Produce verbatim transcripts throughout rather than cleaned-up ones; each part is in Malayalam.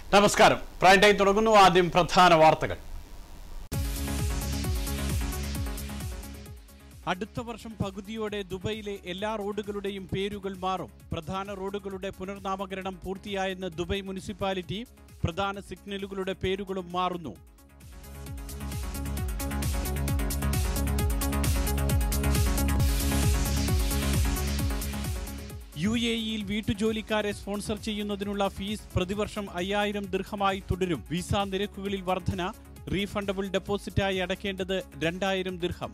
നമസ്കാരം. പ്രൈം ടൈം തുടങ്ങുന്നു. ആദ്യം പ്രധാന വാർത്തകൾ. അടുത്ത വർഷം പകുതിയോടെ ദുബൈയിലെ എല്ലാ റോഡുകളുടെയും പേരുകൾ മാറും. പ്രധാന റോഡുകളുടെ പുനർനാമകരണം പൂർത്തിയായെന്ന് ദുബൈ മുനിസിപ്പാലിറ്റി. പ്രധാന സിഗ്നലുകളുടെ പേരുകളും മാറുന്നു. യു എ ഇയിൽ വീട്ടുജോലിക്കാരെ സ്പോൺസർ ചെയ്യുന്നതിനുള്ള ഫീസ് പ്രതിവർഷം അയ്യായിരം ദിർഹമായി തുടരും. വിസ നിരക്കുകളിൽ വർധന. റീഫണ്ടബിൾ ഡെപ്പോസിറ്റായി അടയ്ക്കേണ്ടത് രണ്ടായിരം ദിർഹം.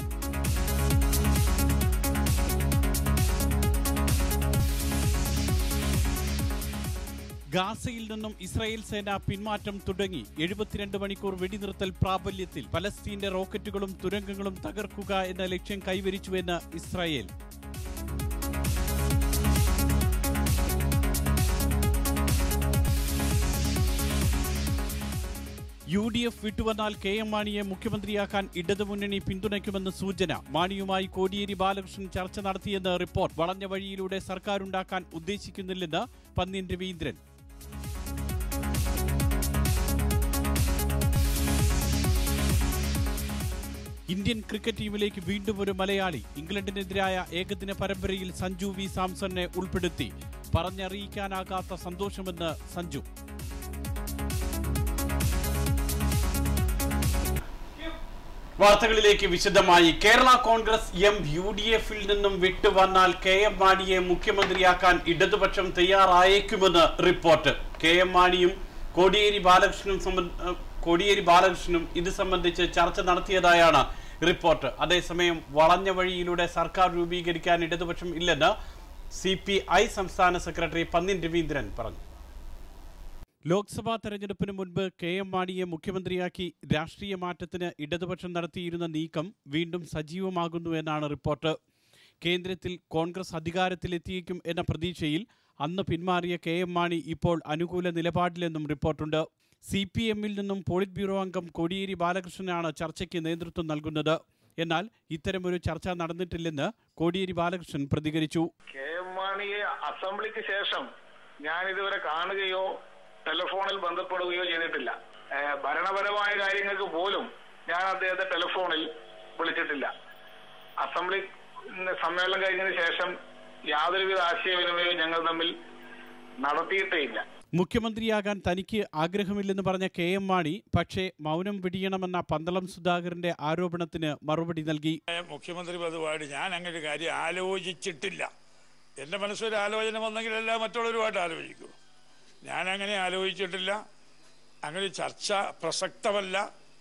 ഗാസയിൽ നിന്നും ഇസ്രായേൽ സേന പിന്മാറ്റം തുടങ്ങി. എഴുപത്തിരണ്ട് മണിക്കൂർ വെടിനിർത്തൽ പ്രാബല്യത്തിൽ. പലസ്തീന്റെ റോക്കറ്റുകളും തുരങ്കങ്ങളും തകർക്കുക എന്ന ലക്ഷ്യം കൈവരിച്ചുവെന്ന് ഇസ്രായേൽ. യു ഡി എഫ് വിട്ടുവന്നാൽ കെ എം മാണിയെ മുഖ്യമന്ത്രിയാക്കാൻ ഇടതുമുന്നണി പിന്തുണയ്ക്കുമെന്ന് സൂചന. മാണിയുമായി കോടിയേരി ബാലകൃഷ്ണൻ ചർച്ച നടത്തിയെന്ന് റിപ്പോർട്ട്. വളഞ്ഞ വഴിയിലൂടെ സർക്കാരുണ്ടാക്കാൻ ഉദ്ദേശിക്കുന്നില്ലെന്ന് പന്ന്യൻ രവീന്ദ്രൻ. ഇന്ത്യൻ ക്രിക്കറ്റ് ടീമിലേക്ക് വീണ്ടും ഒരു മലയാളി. ഇംഗ്ലണ്ടിനെതിരായ ഏകദിന പരമ്പരയിൽ സഞ്ജു വി സാംസണിനെ ഉൾപ്പെടുത്തി. പറഞ്ഞറിയിക്കാനാകാത്ത സന്തോഷമെന്ന് സഞ്ജു. വാർത്തകളിലേക്ക് വിശദമായി. Kerala Congress M U D എഫിൽ നിന്നും വിട്ടുവന്നാൽ കെ എം മാണിയെ മുഖ്യമന്ത്രിയാക്കാൻ ഇടതുപക്ഷം തയ്യാറായേക്കുമെന്ന് റിപ്പോർട്ട്. കെ എം മാണിയും കോടിയേരി ബാലകൃഷ്ണനും കോടിയേരി ബാലകൃഷ്ണനും ഇത് സംബന്ധിച്ച് ചർച്ച നടത്തിയതായാണ് റിപ്പോർട്ട്. അതേസമയം വളഞ്ഞ വഴിയിലൂടെ സർക്കാർ രൂപീകരിക്കാൻ ഇടതുപക്ഷം ഇല്ലെന്ന് സി പി ഐ സംസ്ഥാന സെക്രട്ടറി പന്ന്യൻ രവീന്ദ്രൻ പറഞ്ഞു. ലോക്സഭാ തെരഞ്ഞെടുപ്പിന് മുൻപ് കെ എം മാണിയെ മുഖ്യമന്ത്രിയാക്കി രാഷ്ട്രീയ മാറ്റത്തിന് ഇടതുപക്ഷം നടത്തിയിരുന്ന നീക്കം വീണ്ടും സജീവമാകുന്നു എന്നാണ് റിപ്പോർട്ട്. കേന്ദ്രത്തിൽ കോൺഗ്രസ് അധികാരത്തിലെത്തിയേക്കും എന്ന പ്രതീക്ഷയിൽ അന്ന് പിന്മാറിയ കെ എം മാണി ഇപ്പോൾ അനുകൂല നിലപാടിലെന്നും റിപ്പോർട്ടുണ്ട്. സി പി എമ്മിൽ നിന്നും പോളിറ്റ് ബ്യൂറോ അംഗം കോടിയേരി ബാലകൃഷ്ണനാണ് ചർച്ചയ്ക്ക് നേതൃത്വം നൽകുന്നത്. എന്നാൽ ഇത്തരമൊരു ചർച്ച നടന്നിട്ടില്ലെന്ന് കോടിയേരി ബാലകൃഷ്ണൻ പ്രതികരിച്ചു. കെ എം മാണിയെ അസംബ്ലിക്ക് ശേഷം ഞാൻ ഇതുവരെ കാണുകയോ ടെലിഫോണിൽ ബന്ധപ്പെടുകയോ ചെയ്തിട്ടില്ല. ഭരണപരമായ കാര്യങ്ങൾക്ക് പോലും ഞാൻ അദ്ദേഹത്തെ ടെലിഫോണിൽ വിളിച്ചിട്ടില്ല. അസംബ്ലി സമ്മേളനം കഴിഞ്ഞതിന് ശേഷം യാതൊരുവിധ ആശയവിനിമയവും ഞങ്ങൾ തമ്മിൽ നടത്തിയിട്ടേയില്ല. മുഖ്യമന്ത്രിയാകാൻ തനിക്ക് ആഗ്രഹമില്ലെന്ന് പറഞ്ഞ കെ എം മാണി പക്ഷേ മൗനം വെടിയണമെന്ന പന്തളം സുധാകരന്റെ ആരോപണത്തിന് മറുപടി നൽകി. മുഖ്യമന്ത്രി പദവിയായിട്ട് ഞാൻ അങ്ങനെ ഒരു കാര്യം ആലോചിച്ചിട്ടില്ല. എന്റെ മനസ്സൊരു ആലോചന വന്നെങ്കിലല്ല മറ്റുള്ളവരുമായിട്ട് ആലോചിക്കൂ. ഞാൻ അങ്ങനെ ആലോചിച്ചിട്ടില്ല. അങ്ങനെ ചർച്ച പ്രസക്തമല്ല.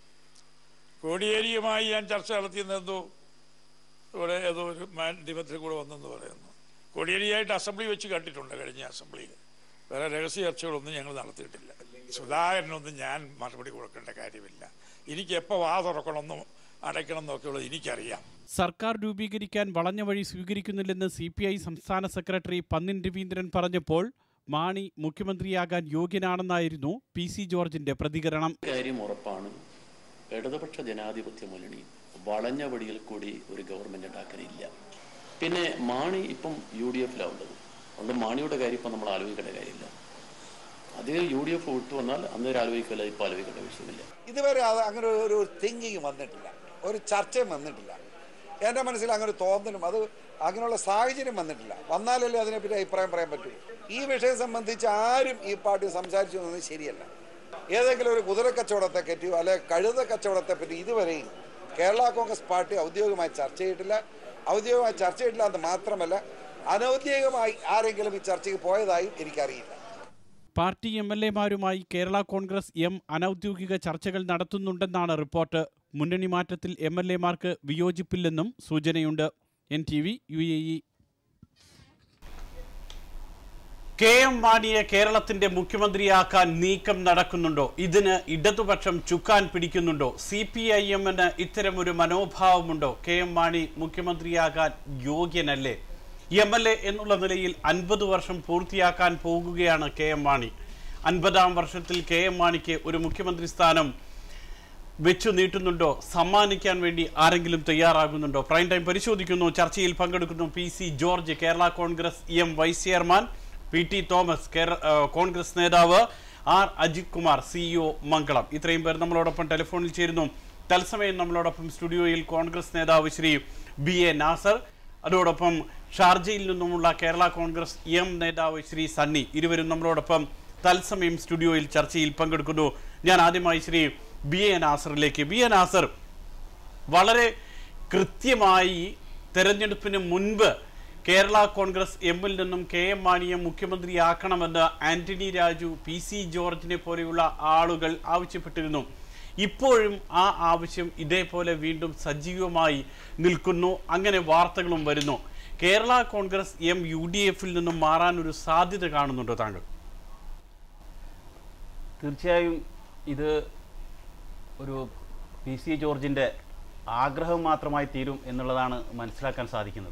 കോടിയേരിയുമായി ഞാൻ ചർച്ച നടത്തിയെന്നെന്തോ ഇവിടെ ഏതോ ഒരു മാധ്യമത്തിൽ കൂടെ വന്നെന്ന് പറയുന്നു. കോടിയേരിയായിട്ട് അസംബ്ലി വെച്ച് കണ്ടിട്ടുണ്ട് കഴിഞ്ഞ അസംബ്ലിയിൽ. വേറെ രഹസ്യ ചർച്ചകളൊന്നും ഞങ്ങൾ നടത്തിയിട്ടില്ല. സുധാകരനൊന്നും ഞാൻ മറുപടി കൊടുക്കേണ്ട കാര്യമില്ല. എനിക്ക് എപ്പോൾ വാ തുറക്കണമെന്നും അടയ്ക്കണം എന്നൊക്കെയുള്ളത് എനിക്കറിയാം. സർക്കാർ രൂപീകരിക്കാൻ വളഞ്ഞ വഴി സ്വീകരിക്കുന്നില്ലെന്ന് സി പി ഐ സംസ്ഥാന സെക്രട്ടറി പന്ന്യൻ രവീന്ദ്രൻ പറഞ്ഞപ്പോൾ മാണി മുഖ്യമന്ത്രിയാകാൻ യോഗ്യനാണെന്നായിരുന്നു പി സി ജോർജിന്റെ പ്രതികരണം. കാര്യം ഉറപ്പാണ്, ഇടതുപക്ഷ ജനാധിപത്യ മുന്നണി വളഞ്ഞ വഴിയിൽ കൂടി ഒരു ഗവൺമെന്റ് ഉണ്ടാക്കാനില്ല. പിന്നെ മാണി ഇപ്പം യു ഡി എഫിലാവുള്ളത്. അതുകൊണ്ട് മാണിയുടെ കാര്യം ഇപ്പം നമ്മൾ ആലോചിക്കേണ്ട കാര്യമില്ല. അദ്ദേഹം യു ഡി എഫ് വിട്ടു വന്നാൽ അന്നേരം ആലോചിക്കില്ല, ഇപ്പം ആലോചിക്കേണ്ട വിഷയമില്ല. ഇതുവരെ അത് അങ്ങനെ ഒരു തിങ്കിങ് വന്നിട്ടില്ല, ഒരു ചർച്ചയും വന്നിട്ടില്ല. എൻ്റെ മനസ്സിൽ അങ്ങനെ തോന്നലും അത് അങ്ങനെയുള്ള സാഹചര്യം വന്നിട്ടില്ല. വന്നാലല്ലേ അതിനെപ്പറ്റി അഭിപ്രായം പറയാൻ പറ്റൂ. ഈ വിഷയം സംബന്ധിച്ച് ആരും ഈ പാർട്ടി സംസാരിച്ചു എന്നത് ശരിയല്ല. ഏതെങ്കിലും ഒരു കുതിര കച്ചവടത്തെ പറ്റിയോ അല്ലെ കഴുത കച്ചവടത്തെ പറ്റി ഇതുവരെയും കേരള കോൺഗ്രസ് പാർട്ടി ഔദ്യോഗികമായി ചർച്ച ചെയ്തിട്ടില്ല. ഔദ്യോഗികമായി ചർച്ച ചെയ്തിട്ടില്ല എന്ന് മാത്രമല്ല, അനൗദ്യോഗികമായി ആരെങ്കിലും ഈ ചർച്ചയ്ക്ക് പോയതായും എനിക്കറിയില്ല. പാർട്ടി എം എൽ എമാരുമായി കേരള കോൺഗ്രസ് എം അനൌദ്യോഗിക ചർച്ചകൾ നടത്തുന്നുണ്ടെന്നാണ് റിപ്പോർട്ട്. മുന്നണി മാറ്റത്തിൽ എം എൽ എമാർക്ക് വിയോജിപ്പില്ലെന്നും സൂചനയുണ്ട്. N T V U A E. K M മാണിയെ കേരളത്തിന്റെ മുഖ്യമന്ത്രിയാക്കാൻ നീക്കം നടക്കുന്നുണ്ടോ? ഇതിന് ഇടതുപക്ഷം ചുക്കാൻ പിടിക്കുന്നുണ്ടോ? സി പി ഐ എമ്മിന് ഇത്തരമൊരു മനോഭാവമുണ്ടോ? കെ എം മാണി മുഖ്യമന്ത്രിയാകാൻ യോഗ്യനല്ലേ? എം എൽ എ എന്നുള്ള നിലയിൽ അൻപത് വർഷം പൂർത്തിയാക്കാൻ പോകുകയാണ് കെ എം മാണി. അൻപതാം വർഷത്തിൽ കെ എം മാണിക്ക് ഒരു മുഖ്യമന്ത്രി സ്ഥാനം വെച്ചു നീട്ടുന്നുണ്ടോ? സമ്മാനിക്കാൻ വേണ്ടി ആരെങ്കിലും തയ്യാറാകുന്നുണ്ടോ? പ്രൈം ടൈം പരിശോധിക്കുന്നു. ചർച്ചയിൽ പങ്കെടുക്കുന്നു P C George, Kerala Congress M vice chairman, P T Thomas, Congress നേതാവ്, ആർ അജിത് കുമാർ, സിഇഒ മംഗളം. ഇത്രയും പേർ നമ്മളോടൊപ്പം ടെലിഫോണിൽ ചേരുന്നു. തത്സമയം നമ്മളോടൊപ്പം സ്റ്റുഡിയോയിൽ കോൺഗ്രസ് നേതാവ് ശ്രീ ബി എ നാസർ, അതോടൊപ്പം ഷാർജയിൽ നിന്നുമുള്ള കേരള കോൺഗ്രസ് എം നേതാവ് ശ്രീ സണ്ണി, ഇരുവരും നമ്മളോടൊപ്പം തത്സമയം സ്റ്റുഡിയോയിൽ ചർച്ചയിൽ പങ്കെടുക്കുന്നു. ഞാൻ ആദ്യമായി ശ്രീ ബി എ നാസറിലേക്ക്. ബി എ നാസർ, വളരെ കൃത്യമായി തെരഞ്ഞെടുപ്പിന് മുൻപ് കേരള കോൺഗ്രസ് എമ്മിൽ നിന്നും കെ എം മാണിയെ മുഖ്യമന്ത്രിയാക്കണമെന്ന് ആന്റണി രാജു, പി സി ജോർജിനെ പോലെയുള്ള ആളുകൾ ആവശ്യപ്പെട്ടിരുന്നു. ഇപ്പോഴും ആ ആവശ്യം ഇതേപോലെ വീണ്ടും സജീവമായി നിൽക്കുന്നു. അങ്ങനെ വാർത്തകളും വരുന്നു. Kerala Congress M U D എഫിൽ നിന്നും മാറാൻ ഒരു സാധ്യത കാണുന്നുണ്ടോ താങ്കൾ? തീർച്ചയായും ഇത് ഒരു പി സി ജോർജിൻ്റെ ആഗ്രഹം മാത്രമായി തീരും എന്നുള്ളതാണ് മനസ്സിലാക്കാൻ സാധിക്കുന്നത്.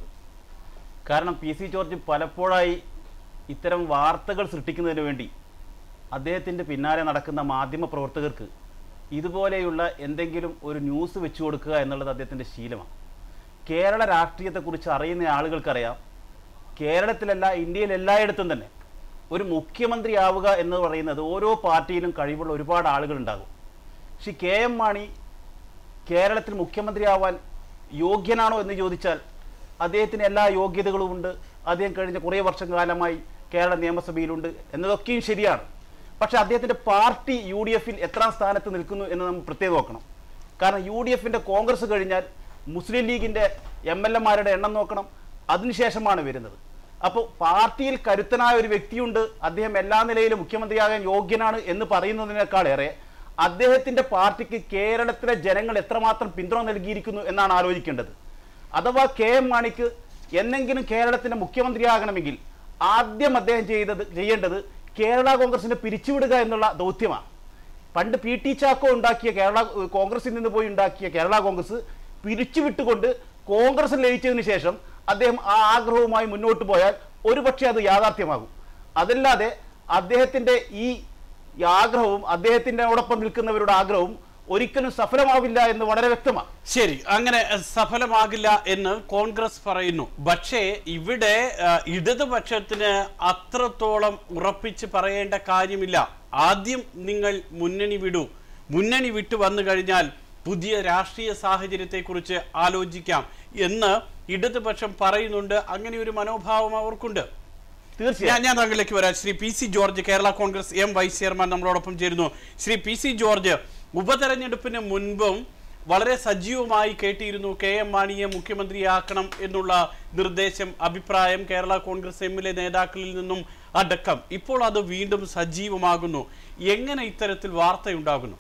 കാരണം പി സി ജോർജ് പലപ്പോഴായി ഇത്തരം വാർത്തകൾ സൃഷ്ടിക്കുന്നതിന് വേണ്ടി അദ്ദേഹത്തിൻ്റെ പിന്നാലെ നടക്കുന്ന മാധ്യമ പ്രവർത്തകർക്ക് ഇതുപോലെയുള്ള എന്തെങ്കിലും ഒരു ന്യൂസ് വെച്ചു കൊടുക്കുക എന്നുള്ളത് അദ്ദേഹത്തിൻ്റെ ശീലമാണ്. കേരള രാഷ്ട്രീയത്തെക്കുറിച്ച് അറിയുന്ന ആളുകൾക്കറിയാം, കേരളത്തിലല്ല ഇന്ത്യയിൽ എല്ലായിടത്തും തന്നെ ഒരു മുഖ്യമന്ത്രിയാവുക എന്ന് പറയുന്നത് ഓരോ പാർട്ടിയിലും കഴിവുള്ള ഒരുപാട് ആളുകളുണ്ടാകും. പക്ഷേ കെ എം മാണി കേരളത്തിൽ മുഖ്യമന്ത്രിയാവാൻ യോഗ്യനാണോ എന്ന് ചോദിച്ചാൽ അദ്ദേഹത്തിന് എല്ലാ യോഗ്യതകളും ഉണ്ട്. അദ്ദേഹം കഴിഞ്ഞ കുറേ വർഷം കാലമായി കേരള നിയമസഭയിലുണ്ട് എന്നതൊക്കെയും ശരിയാണ്. പക്ഷേ അദ്ദേഹത്തിൻ്റെ പാർട്ടി യു ഡി എഫിൽ എത്രാം സ്ഥാനത്ത് നിൽക്കുന്നു എന്ന് നമ്മൾ പ്രത്യേകം നോക്കണം. കാരണം യു ഡി എഫിൻ്റെ കോൺഗ്രസ് കഴിഞ്ഞാൽ മുസ്ലിം ലീഗിൻ്റെ എം എൽ എമാരുടെ എണ്ണം നോക്കണം, അതിനുശേഷമാണ് വരുന്നത്. അപ്പോൾ പാർട്ടിയിൽ കരുത്തനായ ഒരു വ്യക്തിയുണ്ട്, അദ്ദേഹം എല്ലാ നിലയിലും മുഖ്യമന്ത്രിയാകാൻ യോഗ്യനാണ് എന്ന് പറയുന്നതിനേക്കാളേറെ അദ്ദേഹത്തിൻ്റെ പാർട്ടിക്ക് കേരളത്തിലെ ജനങ്ങൾ എത്രമാത്രം പിന്തുണ നൽകിയിരിക്കുന്നു എന്നാണ് ആലോചിക്കേണ്ടത്. അഥവാ കെ എം മാണിക്ക് എന്നെങ്കിലും കേരളത്തിൻ്റെ മുഖ്യമന്ത്രിയാകണമെങ്കിൽ ആദ്യം അദ്ദേഹം ചെയ്തത് ചെയ്യേണ്ടത് കേരള കോൺഗ്രസിനെ പിരിച്ചുവിടുക എന്നുള്ള ദൗത്യമാണ്. പണ്ട് പി ടി ചാക്കോ ഉണ്ടാക്കിയ കേരള കോൺഗ്രസിൽ നിന്ന് പോയി ഉണ്ടാക്കിയ കേരള കോൺഗ്രസ് പിരിച്ചുവിട്ടുകൊണ്ട് കോൺഗ്രസ് ലയിച്ചതിന് ശേഷം അദ്ദേഹം ആ ആഗ്രഹവുമായി മുന്നോട്ട് പോയാൽ ഒരുപക്ഷെ അത് യാഥാർത്ഥ്യമാകും. അതല്ലാതെ അദ്ദേഹത്തിൻ്റെ ഈ ആഗ്രഹവും അദ്ദേഹത്തിൻ്റെയോടൊപ്പം നിൽക്കുന്നവരുടെ ആഗ്രഹവും ഒരിക്കലും സഫലമാവില്ല എന്ന് വളരെ വ്യക്തമാണ്. ശരി, അങ്ങനെ സഫലമാകില്ല എന്ന് കോൺഗ്രസ് പറയുന്നു. പക്ഷേ ഇവിടെ ഇടതുപക്ഷത്തിന് അത്രത്തോളം ഉറപ്പിച്ച് പറയേണ്ട കാര്യമില്ല. ആദ്യം നിങ്ങൾ മുന്നണി വിടൂ, മുന്നണി വിട്ടു വന്നു കഴിഞ്ഞാൽ പുതിയ രാഷ്ട്രീയ സാഹചര്യത്തെക്കുറിച്ച് ആലോചിക്കാം എന്ന് ഇടതുപക്ഷം പറയുന്നുണ്ട്. അങ്ങനെ ഒരു മനോഭാവം അവർക്കുണ്ട്. തീർച്ചയായും ഞാൻ താങ്കളിലേക്ക് വരാം. Shri P C George, Kerala Congress M vice chairman, നമ്മളോടൊപ്പം ചേരുന്നു. ശ്രീ പി സി ജോർജ്, ഉപതെരഞ്ഞെടുപ്പിന് മുൻപും വളരെ സജീവമായി കേട്ടിരുന്നു കെ എം മാണിയെ മുഖ്യമന്ത്രിയാക്കണം എന്നുള്ള നിർദ്ദേശം, അഭിപ്രായം കേരള കോൺഗ്രസ് എമ്മിലെ നേതാക്കളിൽ നിന്നും അടക്കം. ഇപ്പോൾ അത് വീണ്ടും സജീവമാകുന്നു. എങ്ങനെ ഇത്തരത്തിൽ വാർത്തയുണ്ടാകുന്നു?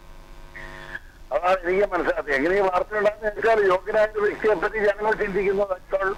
അതാണ് എനിക്ക് മനസ്സിലാക്കുന്നത്. എങ്ങനെ ഈ വാർത്ത ഉണ്ടാകുന്ന വെച്ചാൽ യോഗ്യനായ വ്യക്തിയെ പറ്റി ജനങ്ങൾ ചിന്തിക്കുന്നത്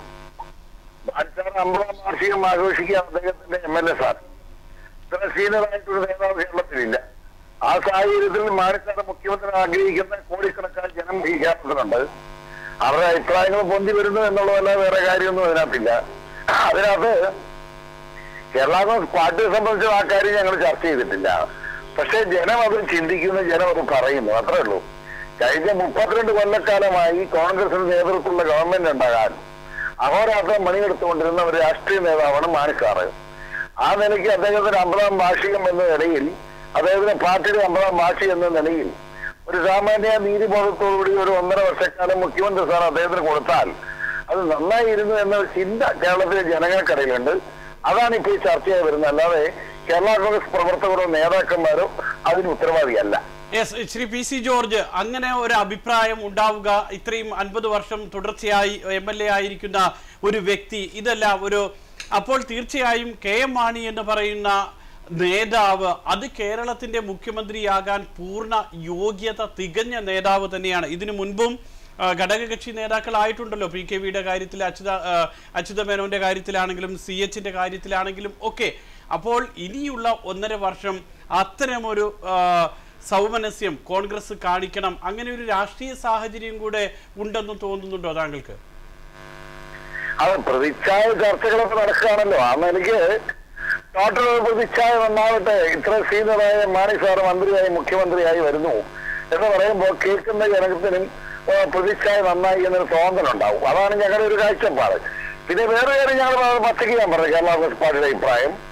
അമ്പതാം വാർഷികം ആഘോഷിക്കുക അദ്ദേഹത്തിന്റെ എം എൽ എ സാർ. ഇത്ര സീനിയറായിട്ടൊരു നേതാവ് കേരളത്തിലില്ല. ആ സാഹചര്യത്തിൽ മാണിസാറ് മുഖ്യമന്ത്രി ആഗ്രഹിക്കുന്ന കോടിക്കണക്കാർ ജനം ഈ കേരളത്തിലുണ്ട്. അവരുടെ അഭിപ്രായങ്ങൾ പൊന്തി വരുന്നു എന്നുള്ളതല്ല, വേറെ കാര്യമൊന്നും അതിനകത്തില്ല. അതിനകത്ത് കേരള കോൺഗ്രസ് പാർട്ടിയെ സംബന്ധിച്ച് ആ കാര്യം ഞങ്ങൾ ചർച്ച ചെയ്തിട്ടില്ല. പക്ഷെ ജനം അത് ചിന്തിക്കുന്നു, ജനം അത് പറയുന്നു, അത്രേ ഉള്ളൂ. കഴിഞ്ഞ മുപ്പത്തിരണ്ട് കൊല്ലക്കാലമായി കോൺഗ്രസിന് നേതൃത്വമുള്ള ഗവൺമെന്റ് ഉണ്ടാകാൻ അഹോരാത്രം പണിയെടുത്തുകൊണ്ടിരുന്ന ഒരു രാഷ്ട്രീയ നേതാവാണ് മാണിസാറ്. ആ നിലയ്ക്ക് അദ്ദേഹത്തിന്റെ അമ്പതാം വാർഷികം എന്ന നിലയിൽ, അദ്ദേഹത്തിന്റെ പാർട്ടിയുടെ അമ്പതാം വാർഷികം എന്ന നിലയിൽ ഒരു സാമാന്യ നീതിബോധത്തോടുകൂടി ഒരു ഒന്നര വർഷക്കാലം മുഖ്യമന്ത്രി സ്ഥാനം അദ്ദേഹത്തിന് കൊടുത്താൽ അത് നന്നായിരുന്നു എന്ന ചിന്ത കേരളത്തിലെ ജനങ്ങൾക്കിടയിലുണ്ട്. അതാണ് ഇപ്പോൾ ഈ ചർച്ചയായി വരുന്നത്. അല്ലാതെ കേരള കോൺഗ്രസ് പ്രവർത്തകരോ നേതാക്കന്മാരോ അതിന് ഉത്തരവാദിയല്ല. Yes, Shri P C George, അങ്ങനെ ഒരു അഭിപ്രായം ഉണ്ടാവുക, ഇത്രയും അൻപത് വർഷം തുടർച്ചയായി എം എൽ എ ആയിരിക്കുന്ന ഒരു വ്യക്തി, ഇതെല്ലാം ഒരു അപ്പോൾ തീർച്ചയായും കെ എം മാണി എന്ന് പറയുന്ന നേതാവ് അത് കേരളത്തിന്റെ മുഖ്യമന്ത്രിയാകാൻ പൂർണ്ണ യോഗ്യത തികഞ്ഞ നേതാവ് തന്നെയാണ്. ഇതിനു മുൻപും ഘടകകക്ഷി നേതാക്കളായിട്ടുണ്ടല്ലോ. പി കെ വിയുടെ കാര്യത്തിൽ, അച്യുത അച്യുത മേനോന്റെ കാര്യത്തിലാണെങ്കിലും സി എച്ചിന്റെ കാര്യത്തിലാണെങ്കിലും ഒക്കെ. അപ്പോൾ ഇനിയുള്ള ഒന്നര വർഷം അത്തരമൊരു സൗമനസ്യം കോൺഗ്രസ് കാണിക്കണം, അങ്ങനെ ഒരു രാഷ്ട്രീയ സാഹചര്യം കൂടെ ഉണ്ടെന്ന് തോന്നുന്നുണ്ടോ താങ്കൾക്ക്? അത് പ്രതിച്ഛായ ചർച്ചകളൊക്കെ നടക്കുകയാണല്ലോ. ആ നിലയ്ക്ക് ടോട്ടൽ പ്രതിച്ഛായ നന്നാവട്ടെ. ഇത്ര സീനിയറായ മാണി സാറ് മന്ത്രിയായി മുഖ്യമന്ത്രിയായി വരുന്നു എന്ന് പറയുമ്പോൾ കേൾക്കുന്ന ജനത്തിനും പ്രതിച്ഛായ നന്നായി എന്നൊരു തോന്നലുണ്ടാവും. അതാണ് ഞങ്ങളുടെ ഒരു കാഴ്ചപ്പാട്. പിന്നെ വേറെ കാര്യം ഞങ്ങൾ പച്ചയ്ക്ക് ഞാൻ പറഞ്ഞു കേരള കോൺഗ്രസ് പാർട്ടിയുടെ അഭിപ്രായം.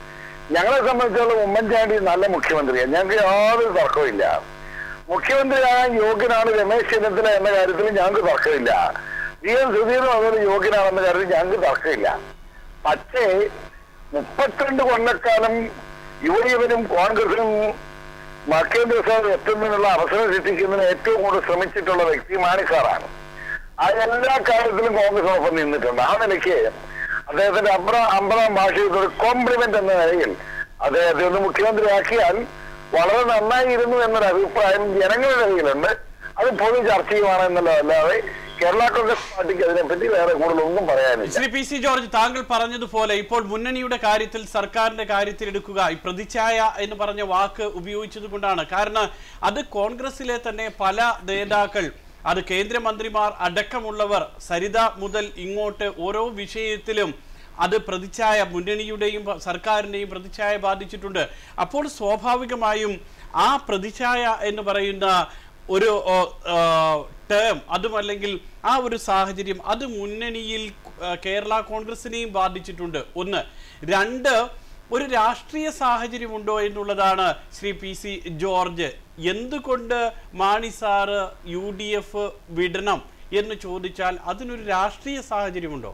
ഞങ്ങളെ സംബന്ധിച്ചിടത്തോളം ഉമ്മൻചാണ്ടി നല്ല മുഖ്യമന്ത്രിയാണ്, ഞങ്ങൾക്ക് യാതൊരു തർക്കമില്ല. മുഖ്യമന്ത്രിയാകാൻ യോഗ്യനാണ് രമേശ് ചെന്നിത്തല എന്ന കാര്യത്തിൽ ഞങ്ങൾക്ക് തർക്കമില്ല. വി എം സുധീറും അതൊരു യോഗ്യനാണെന്ന കാര്യത്തിൽ ഞങ്ങൾക്ക് തർക്കമില്ല. പക്ഷേ മുപ്പത്തിരണ്ട് കൊല്ലക്കാലം യു ഡി എഫിനും കോൺഗ്രസിനും മക്കേന്ദ്ര എത്തുന്നതിനുള്ള അവസരം സൃഷ്ടിക്കുന്നതിന് ഏറ്റവും കൂടുതൽ ശ്രമിച്ചിട്ടുള്ള വ്യക്തി മാണി സാറാണ്. ആ എല്ലാ കാര്യത്തിലും കോൺഗ്രസിനൊപ്പം നിന്നിട്ടുണ്ട്. ആ നിലയ്ക്ക് അദ്ദേഹത്തിന്റെ അമ്പ്ര അമ്പതാം ഭാഷയിൽ ഒരു കോംപ്ലിമെന്റ് എന്ന നിലയിൽ അദ്ദേഹത്തെ ഒന്ന് മുഖ്യമന്ത്രിയാക്കിയാൽ വളരെ നന്നായിരുന്നു എന്നൊരു അഭിപ്രായം ജനങ്ങളുടെ ഇടയിലുണ്ട്. അത് പൊതു ചർച്ചയുമാണ് എന്നുള്ളതല്ലാതെ കേരള കോൺഗ്രസ് പാർട്ടിക്ക് അതിനെപ്പറ്റി വേറെ കൂടുതലൊന്നും പറയാനില്ല. ശ്രീ പി സി ജോർജ്, താങ്കൾ പറഞ്ഞതുപോലെ ഇപ്പോൾ മുന്നണിയുടെ കാര്യത്തിൽ സർക്കാരിന്റെ കാര്യത്തിൽ എടുക്കുക ഈ പ്രതിച്ഛായ എന്ന് പറഞ്ഞ വാക്ക് ഉപയോഗിച്ചത് കൊണ്ടാണ്. കാരണം അത് കോൺഗ്രസിലെ തന്നെ പല നേതാക്കൾ, അത് കേന്ദ്രമന്ത്രിമാർ അടക്കമുള്ളവർ സരിത മുതൽ ഇങ്ങോട്ട് ഓരോ വിഷയത്തിലും അത് പ്രതിച്ഛായ മുന്നണിയുടെയും സർക്കാരിൻ്റെയും പ്രതിച്ഛായ ബാധിച്ചിട്ടുണ്ട്. അപ്പോൾ സ്വാഭാവികമായും ആ പ്രതിച്ഛായ എന്ന് പറയുന്ന ഒരു ടേം, അതുമല്ലെങ്കിൽ ആ ഒരു സാഹചര്യം അത് മുന്നണിയിൽ കേരള കോൺഗ്രസിനെയും ബാധിച്ചിട്ടുണ്ട്. ഒന്ന്. രണ്ട്, ഒരു രാഷ്ട്രീയ സാഹചര്യമുണ്ടോ എന്നുള്ളതാണ് ശ്രീ പി സി ജോർജ്. എന്തുകൊണ്ട് Mani sir U D F വിടണം എന്ന് ചോദിച്ചാൽ അതിനൊരു രാഷ്ട്രീയ സാഹചര്യമുണ്ടോ?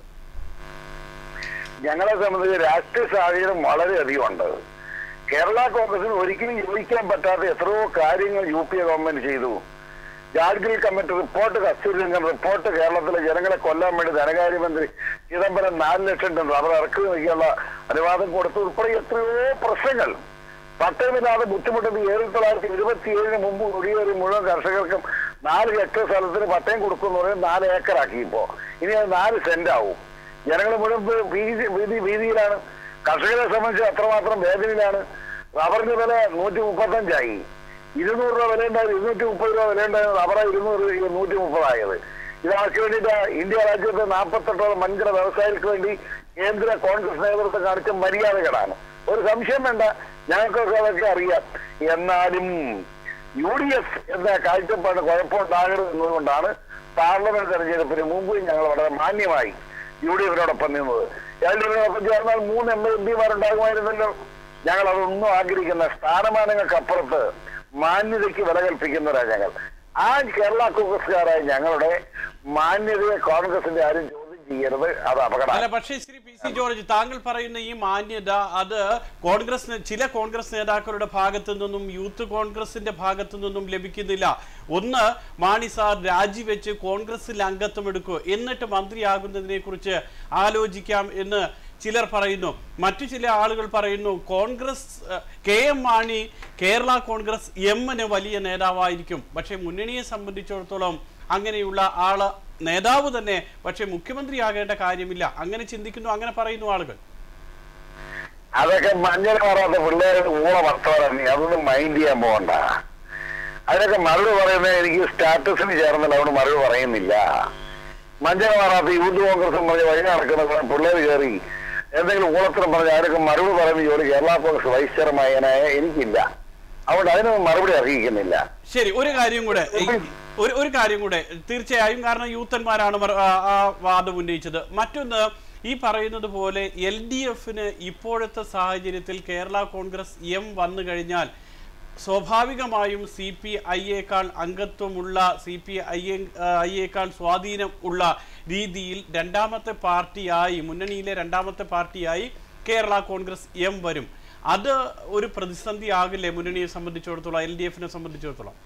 ഞങ്ങളെ സംബന്ധിച്ച് രാഷ്ട്രീയ സാഹചര്യം വളരെയധികം ഉണ്ട്. കേരള കോൺഗ്രസിന് ഒരിക്കലും യോജിക്കാൻ പറ്റാത്ത എത്രയോ കാര്യങ്ങൾ യു പി എ ഗവൺമെന്റ് ചെയ്തു. Gadgil committee report, Kasturi Rangan report, കേരളത്തിലെ ജനങ്ങളെ കൊല്ലാൻ വേണ്ടി ധനകാര്യമന്ത്രി ചിദംബരം നാല് ലക്ഷം ടൺ റബ്ബർ ഇറക്കി നൽകിയുള്ള അനുവാദം കൊടുത്തു ഉൾപ്പെടെ എത്രയോ പ്രശ്നങ്ങൾ. പട്ടയമില്ലാതെ ബുദ്ധിമുട്ടുന്നത് ഏഴ് തൊള്ളായിരത്തി ഇരുപത്തി ഏഴിന് മുമ്പ് കുടിയേറി മുഴുവൻ കർഷകർക്കും നാല് ഹെക്ടർ സ്ഥലത്തിന് പട്ടയം കൊടുക്കുമെന്ന് പറയുന്നത് നാല് ഏക്കറാക്കി. ഇപ്പോ ഇനി അത് നാല് സെന്റ് ആവും. ജനങ്ങൾ മുഴുവൻ ഭീതി ഭീതിയിലാണ്. കർഷകരെ സംബന്ധിച്ച് അത്രമാത്രം വേദനയിലാണ്. റബ്ബറിന്റെ വില നൂറ്റി മുപ്പത്തഞ്ചായി. ഇരുന്നൂറ് രൂപ വില ഉണ്ടായത് ഇരുന്നൂറ്റി മുപ്പത് രൂപ വില ഉണ്ടായത് റബ്ബറ ഇരുന്നൂറ് നൂറ്റി മുപ്പതായത്. ഇതാർക്ക് വേണ്ടിയിട്ട് ഇന്ത്യ രാജ്യത്തെ നാൽപ്പത്തെട്ടോളം വൻകിട വ്യവസായികൾക്ക് വേണ്ടി കേന്ദ്ര കോൺഗ്രസ് നേതൃത്വം കാണിച്ച മര്യാദകളാണ്. ഒരു സംശയം വേണ്ട, ഞങ്ങൾക്കൊക്കെ അതൊക്കെ അറിയാം. എന്നാലും യു ഡി എഫ് എന്ന കാഴ്ചപ്പാട് കുഴപ്പമുണ്ടാകരുത് എന്നതുകൊണ്ടാണ് പാർലമെന്റ് തെരഞ്ഞെടുപ്പിന് മുമ്പ് ഞങ്ങൾ വളരെ മാന്യമായി യു ഡി എഫിനോടൊപ്പം നിന്നത്. എൽ ഡി എഫിനോടൊപ്പം ചേർന്നാൽ മൂന്ന് എം എം പിമാരുണ്ടാകുമായിരുന്നല്ലോ. ഞങ്ങൾ അതൊന്നും ആഗ്രഹിക്കുന്ന സ്ഥാനമാനങ്ങൾക്കപ്പുറത്ത് മാന്യതയ്ക്ക് വില കൽപ്പിക്കുന്നവരാണ് ഞങ്ങൾ. ആ കേരള കോൺഗ്രസ്സുകാരായ ഞങ്ങളുടെ മാന്യതയെ കോൺഗ്രസിന്റെ ആരും ചോദ്യം ചെയ്യരുത്, അത് അപകടം. അല്ല, പക്ഷേ ശ്രീ പി സി ജോർജ്, താങ്കൾ പറയുന്ന ഈ മാന്യത അത് കോൺഗ്രസ് ചില കോൺഗ്രസ് നേതാക്കളുടെ ഭാഗത്തു നിന്നും യൂത്ത് കോൺഗ്രസിന്റെ ഭാഗത്തു നിന്നും ലഭിക്കുന്നില്ല. ഒന്ന്, മാണി സാർ രാജിവെച്ച് കോൺഗ്രസിൽ അംഗത്വം എടുക്കൂ, എന്നിട്ട് മന്ത്രിയാകുന്നതിനെ കുറിച്ച് ആലോചിക്കാം എന്ന് ചിലർ പറയുന്നു. മറ്റു ചില ആളുകൾ പറയുന്നു കോൺഗ്രസ് കെ എം മാണി കേരള കോൺഗ്രസ് എമ്മിന് വലിയ നേതാവായിരിക്കും, പക്ഷെ മുന്നണിയെ സംബന്ധിച്ചിടത്തോളം അങ്ങനെയുള്ള ആള് നേതാവ് തന്നെ, പക്ഷെ മുഖ്യമന്ത്രിയാകേണ്ട കാര്യമില്ല. അങ്ങനെ ചിന്തിക്കുന്നു, അങ്ങനെ പറയുന്നു ആളുകൾ. അതൊക്കെ മഞ്ഞൾ മാറാത്ത പിള്ളേരുടെ ഊള വർത്തമാനം, അതൊന്നും മൈൻഡ് ചെയ്യാൻ പോകണ്ട. അതിനൊക്കെ മറുപടി പറയുന്നത് എനിക്ക് സ്റ്റാറ്റസിന് ചേർന്നില്ല, അതുകൊണ്ട് മറുപടി പറയുന്നില്ല. മഞ്ഞൾ മാറാത്ത യൂത്ത് കോൺഗ്രസും പറഞ്ഞ് വഴി നടക്കുന്ന പിള്ളേർ കയറി എന്തെങ്കിലും ഊളത്തിനും പറഞ്ഞ് ആരൊക്കെ മറുപടി പറയുന്ന ജോലി കേരള കോൺഗ്രസ് വൈസ് ചെയർമാനായ എനിക്കില്ല. അതുകൊണ്ട് അതിനൊന്നും മറുപടി അറിയിക്കുന്നില്ല. ശരി, ഒരു കാര്യം കൂടെ ഒരു ഒരു കാര്യം കൂടെ തീർച്ചയായും, കാരണം യൂത്തന്മാരാണ് ആ വാദം ഉന്നയിച്ചത്. മറ്റൊന്ന്, ഈ പറയുന്നത് പോലെ എൽ ഡി എഫിന് ഇപ്പോഴത്തെ സാഹചര്യത്തിൽ കേരള കോൺഗ്രസ് എം വന്നു കഴിഞ്ഞാൽ സ്വാഭാവികമായും സി പി ഐയേക്കാൾ അംഗത്വമുള്ള, സി പി ഐ ഐയേക്കാൾ സ്വാധീനം ഉള്ള രീതിയിൽ രണ്ടാമത്തെ പാർട്ടിയായി, മുന്നണിയിലെ രണ്ടാമത്തെ പാർട്ടിയായി കേരള കോൺഗ്രസ് എം വരും. അത് ഒരു പ്രതിസന്ധി ആകില്ലേ മുന്നണിയെ സംബന്ധിച്ചിടത്തോളം, എൽ ഡി എഫിനെ സംബന്ധിച്ചിടത്തോളം?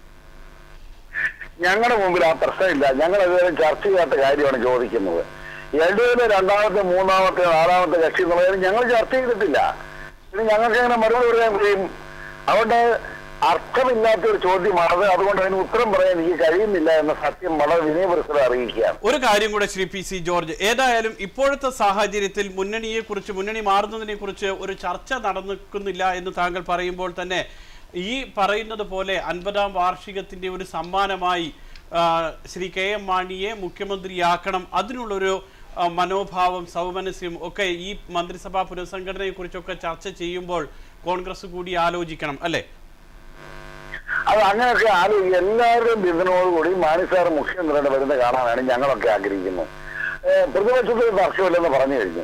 ഞങ്ങളുടെ മുമ്പിൽ ആ പ്രശ്നമില്ല. ഞങ്ങൾ ഇതുവരെ ചർച്ച ചെയ്യാത്ത കാര്യമാണ് ചോദിക്കുന്നത്. എൽ ഡി എഫിലെ രണ്ടാമത്തെ മൂന്നാമത്തെ നാലാമത്തെ കക്ഷി എന്നുള്ളത് ഞങ്ങൾ ചർച്ച ചെയ്തിട്ടില്ല. ഇത് ഞങ്ങൾക്ക് എങ്ങനെ മറുപടി പറയാൻ കഴിയും? അതുകൊണ്ട് അർത്ഥമില്ലാത്തൊരു ചോദ്യമാണത്. അതുകൊണ്ട് അതിന് ഉത്തരം പറയാൻ എനിക്ക് കഴിയുന്നില്ല എന്ന സത്യം വളരെ വിനയപുരസ്സരം അറിയിക്കുകയാണ്. ഒരു കാര്യം കൂടെ ശ്രീ പി സി ജോർജ്, ഏതായാലും ഇപ്പോഴത്തെ സാഹചര്യത്തിൽ മുന്നണിയെ കുറിച്ച്, മുന്നണി മാറുന്നതിനെ കുറിച്ച് ഒരു ചർച്ച നടന്നിക്കുന്നില്ല എന്ന് താങ്കൾ പറയുമ്പോൾ തന്നെ ഈ പറയുന്നത് പോലെ അൻപതാം വാർഷികത്തിന്റെ ഒരു സമ്മാനമായി ശ്രീ കെ എം മാണിയെ മുഖ്യമന്ത്രിയാക്കണം, അതിനുള്ളൊരു മനോഭാവം, സൗമനസ്യം ഒക്കെ ഈ മന്ത്രിസഭാ പുനഃസംഘടനയെ കുറിച്ചൊക്കെ ചർച്ച ചെയ്യുമ്പോൾ കോൺഗ്രസ് കൂടി ആലോചിക്കണം അല്ലേ? അത് അങ്ങനെയൊക്കെ ആലോചിക്കും. എല്ലാവരുടെയും പിന്തുണയോടുകൂടി മാണി സാർ മുഖ്യമന്ത്രിയുടെ വരുന്ന കാണാനാണ് ഞങ്ങളൊക്കെ ആഗ്രഹിക്കുന്നത്. പ്രതിപക്ഷത്തിന് തർക്കമില്ലെന്ന് പറഞ്ഞു കഴിഞ്ഞു.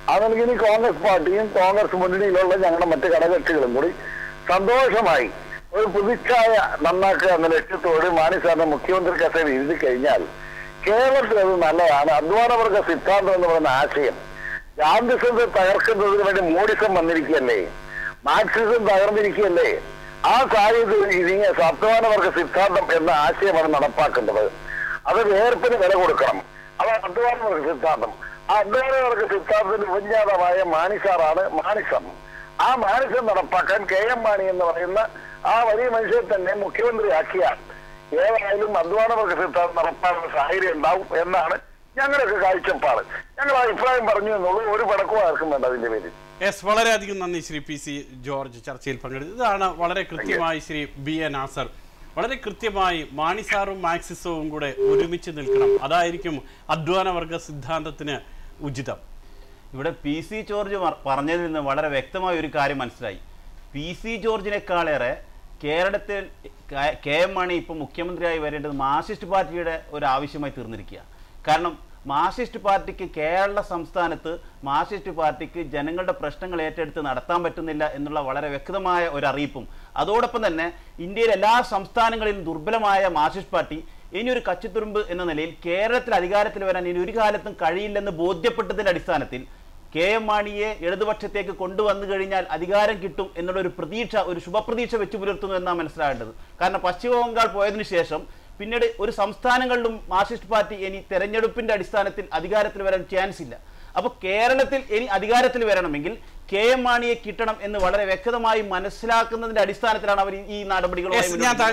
അതെങ്കിൽ ഇനി കോൺഗ്രസ് പാർട്ടിയും കോൺഗ്രസ് മുന്നണിയിലുള്ള ഞങ്ങളുടെ മറ്റ് ഘടകകക്ഷികളും കൂടി സന്തോഷമായി ഒരു പുതുച്ചായ നന്നാക്കുക എന്ന ലക്ഷ്യത്തോട് മാണി സാറിനെ മുഖ്യമന്ത്രി കസേരയിൽ ഇരുത്തി കഴിഞ്ഞാൽ കേരളത്തിൽ അത് നല്ലതാണ്. അധ്വാനവർഗ സിദ്ധാന്തം എന്ന് പറയുന്ന ആശയം ഗാന്ധിസത്തെ തകർക്കുന്നതിന് വേണ്ടി മോഡിസം വന്നിരിക്കുകയല്ലേ, മാർക്സിസം തകർന്നിരിക്കുകയല്ലേ. ആ സാഹചര്യത്തിൽ ഇനി അധ്വാനവർഗ സിദ്ധാന്തം എന്ന ആശയമാണ് നടപ്പാക്കേണ്ടത്. അത് വേർപ്പിന് വില കൊടുക്കണം. അത് അധ്വാനവർഗ സിദ്ധാന്തം. ആ അധ്വാനവർഗ സിദ്ധാന്തത്തിന് ഉപജ്ഞാതമായ മാണിസാറാണ് മാണിസം. ആ മാണിസം നടപ്പാക്കാൻ കെ എം മാണി എന്ന് പറയുന്ന ആ വലിയ മനുഷ്യരെ തന്നെ മുഖ്യമന്ത്രിയാക്കിയാൽ ഏതായാലും അധ്വാനവർഗ സിദ്ധാന്തം നടപ്പാക്കുന്ന സാഹചര്യം ഉണ്ടാവും എന്നാണ് ഞങ്ങളൊക്കെ കാഴ്ചപ്പാട്. ഞങ്ങൾ അഭിപ്രായം പറഞ്ഞു എന്നുള്ളൂ. ഒരു പടക്കവും ആർക്കും വേണ്ട അതിന്റെ പേരിൽ. യെസ്, വളരെയധികം നന്ദി ശ്രീ പി സി ജോർജ് ചർച്ചയിൽ പങ്കെടുത്തു. ഇതാണ് വളരെ കൃത്യമായി ശ്രീ ബി എ നാസർ വളരെ കൃത്യമായി മാണി സാറും മാർക്സിസവും കൂടെ ഒരുമിച്ച് നിൽക്കണം. അതായിരിക്കും അധ്വാനവർഗ സിദ്ധാന്തത്തിന് ഉചിതം. ഇവിടെ പി സി ജോർജ് പറഞ്ഞതിൽ നിന്ന് വളരെ വ്യക്തമായ ഒരു കാര്യം മനസ്സിലായി. പി സി ജോർജിനേക്കാളേറെ കേരളത്തിൽ കെ എം മാണി ഇപ്പോൾ മുഖ്യമന്ത്രിയായി വരേണ്ടത് മാർക്സിസ്റ്റ് പാർട്ടിയുടെ ഒരു ആവശ്യമായി തീർന്നിരിക്കുക. കാരണം മാർക്സിസ്റ്റ് പാർട്ടിക്ക് കേരള സംസ്ഥാനത്ത് മാർക്സിസ്റ്റ് പാർട്ടിക്ക് ജനങ്ങളുടെ പ്രശ്നങ്ങൾ ഏറ്റെടുത്ത് നടത്താൻ പറ്റുന്നില്ല എന്നുള്ള വളരെ വ്യക്തമായ ഒരു അറിയിപ്പും അതോടൊപ്പം തന്നെ ഇന്ത്യയിലെ എല്ലാ സംസ്ഥാനങ്ങളിലും ദുർബലമായ മാർക്സിസ്റ്റ് പാർട്ടി ഇനി ഒരു കച്ചിത്തുരുമ്പ് എന്ന നിലയിൽ കേരളത്തിൽ അധികാരത്തിൽ വരാൻ ഇനി ഒരു കാലത്തും കഴിയില്ലെന്ന് ബോധ്യപ്പെട്ടതിൻ്റെ അടിസ്ഥാനത്തിൽ കെ എം മാണിയെ ഇടതുപക്ഷത്തേക്ക് കൊണ്ടുവന്നു കഴിഞ്ഞാൽ അധികാരം കിട്ടും എന്നുള്ള ഒരു പ്രതീക്ഷ, ഒരു ശുഭപ്രതീക്ഷ വെച്ചു പുലർത്തുന്നു എന്നാണ് മനസ്സിലാകേണ്ടത്. കാരണം പശ്ചിമ ബംഗാൾ പോയതിനു ശേഷം പിന്നീട് ഒരു സംസ്ഥാനങ്ങളിലും മാർക്സിസ്റ്റ് പാർട്ടി ഇനി തെരഞ്ഞെടുപ്പിന്റെ അടിസ്ഥാനത്തിൽ അധികാരത്തിൽ വരാൻ ചാൻസ് ഇല്ല. അപ്പോൾ കേരളത്തിൽ ഇനി അധികാരത്തിൽ വരണമെങ്കിൽ കെ എം മാണിയെ കിട്ടണം എന്ന് വളരെ വ്യക്തമായി മനസ്സിലാക്കുന്നതിന്റെ അടിസ്ഥാനത്തിലാണ് അവർ ഈ നടപടികളുമായി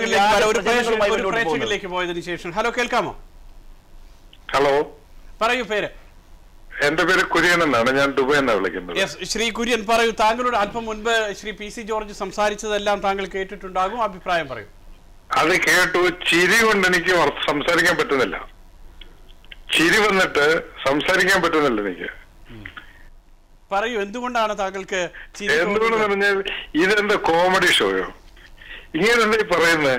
പോയതിനു ശേഷം. ഹലോ, കേൾക്കാമോ? ഹലോ, പറയൂ. പേര്? എന്റെ പേര് കുര്യൻ എന്നാണ്. ഞാൻ ദുബൈ എന്നാണ് വിളിക്കുന്നത്. ശ്രീ കുര്യൻ, പറയൂ. താങ്കളോട് അല്പം മുൻപ് ശ്രീ പി സി ജോർജ് സംസാരിച്ചതെല്ലാം താങ്കൾ കേട്ടിട്ടുണ്ടാകും. അഭിപ്രായം പറയൂ. അത് കേട്ടു. ചിരി കൊണ്ട് എനിക്ക് സംസാരിക്കാൻ പറ്റുന്നില്ല. ചിരി വന്നിട്ട് സംസാരിക്കാൻ പറ്റുന്നില്ല എനിക്ക്. പറയൂ, എന്തുകൊണ്ടാണ് താങ്കൾക്ക്? എന്തുകൊണ്ടെന്ന് പറഞ്ഞാൽ ഇതെന്താ കോമഡി ഷോയോ? ഇങ്ങനെ എന്താ ഈ പറയുന്നത്?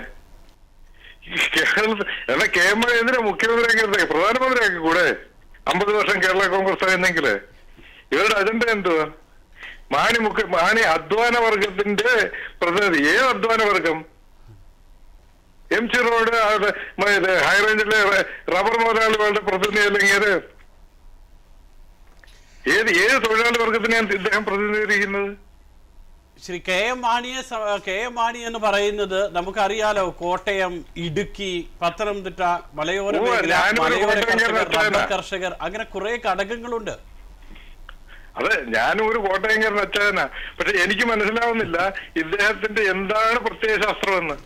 എന്നാ കെ എം മാണി എന്തിനാ മുഖ്യമന്ത്രിയാക്കി പ്രധാനമന്ത്രിയാക്കി കൂടെ? അമ്പത് വർഷം കേരള കോൺഗ്രസ് ആയിരുന്നെങ്കില് ഇവരുടെ അജണ്ട എന്തുവാ? മാണി മുഖ്യ മാണി അധ്വാന വർഗത്തിന്റെ പ്രതിനിധി. ഏത് അധ്വാന വർഗം? എം സി റോഡ് ഹൈറേഞ്ചിലെ റബ്ബർ മുതലാളികളുടെ പ്രതിനിധി അല്ലെങ്കിൽ ഏത് ഏത് തൊഴിലാളി വർഗത്തിനെയാണ് ഇദ്ദേഹം പ്രതിനിധീകരിക്കുന്നത്? ശ്രീ കെ എം മാണിയെ കെ എം മാണി എന്ന് പറയുന്നത് നമുക്കറിയാലോ. കോട്ടയം, ഇടുക്കി, പത്തനംതിട്ട, മലയോര മലയോര കർഷകർ, അങ്ങനെ കുറെ ഘടകങ്ങളുണ്ട്. അതെ, ഞാനും ഒരു കോട്ടയംകാരൻ അച്ഛനാ. പക്ഷെ എനിക്ക് മനസ്സിലാവുന്നില്ല ഇദ്ദേഹത്തിന്റെ എന്താണ് പ്രത്യയശാസ്ത്രമെന്ന്.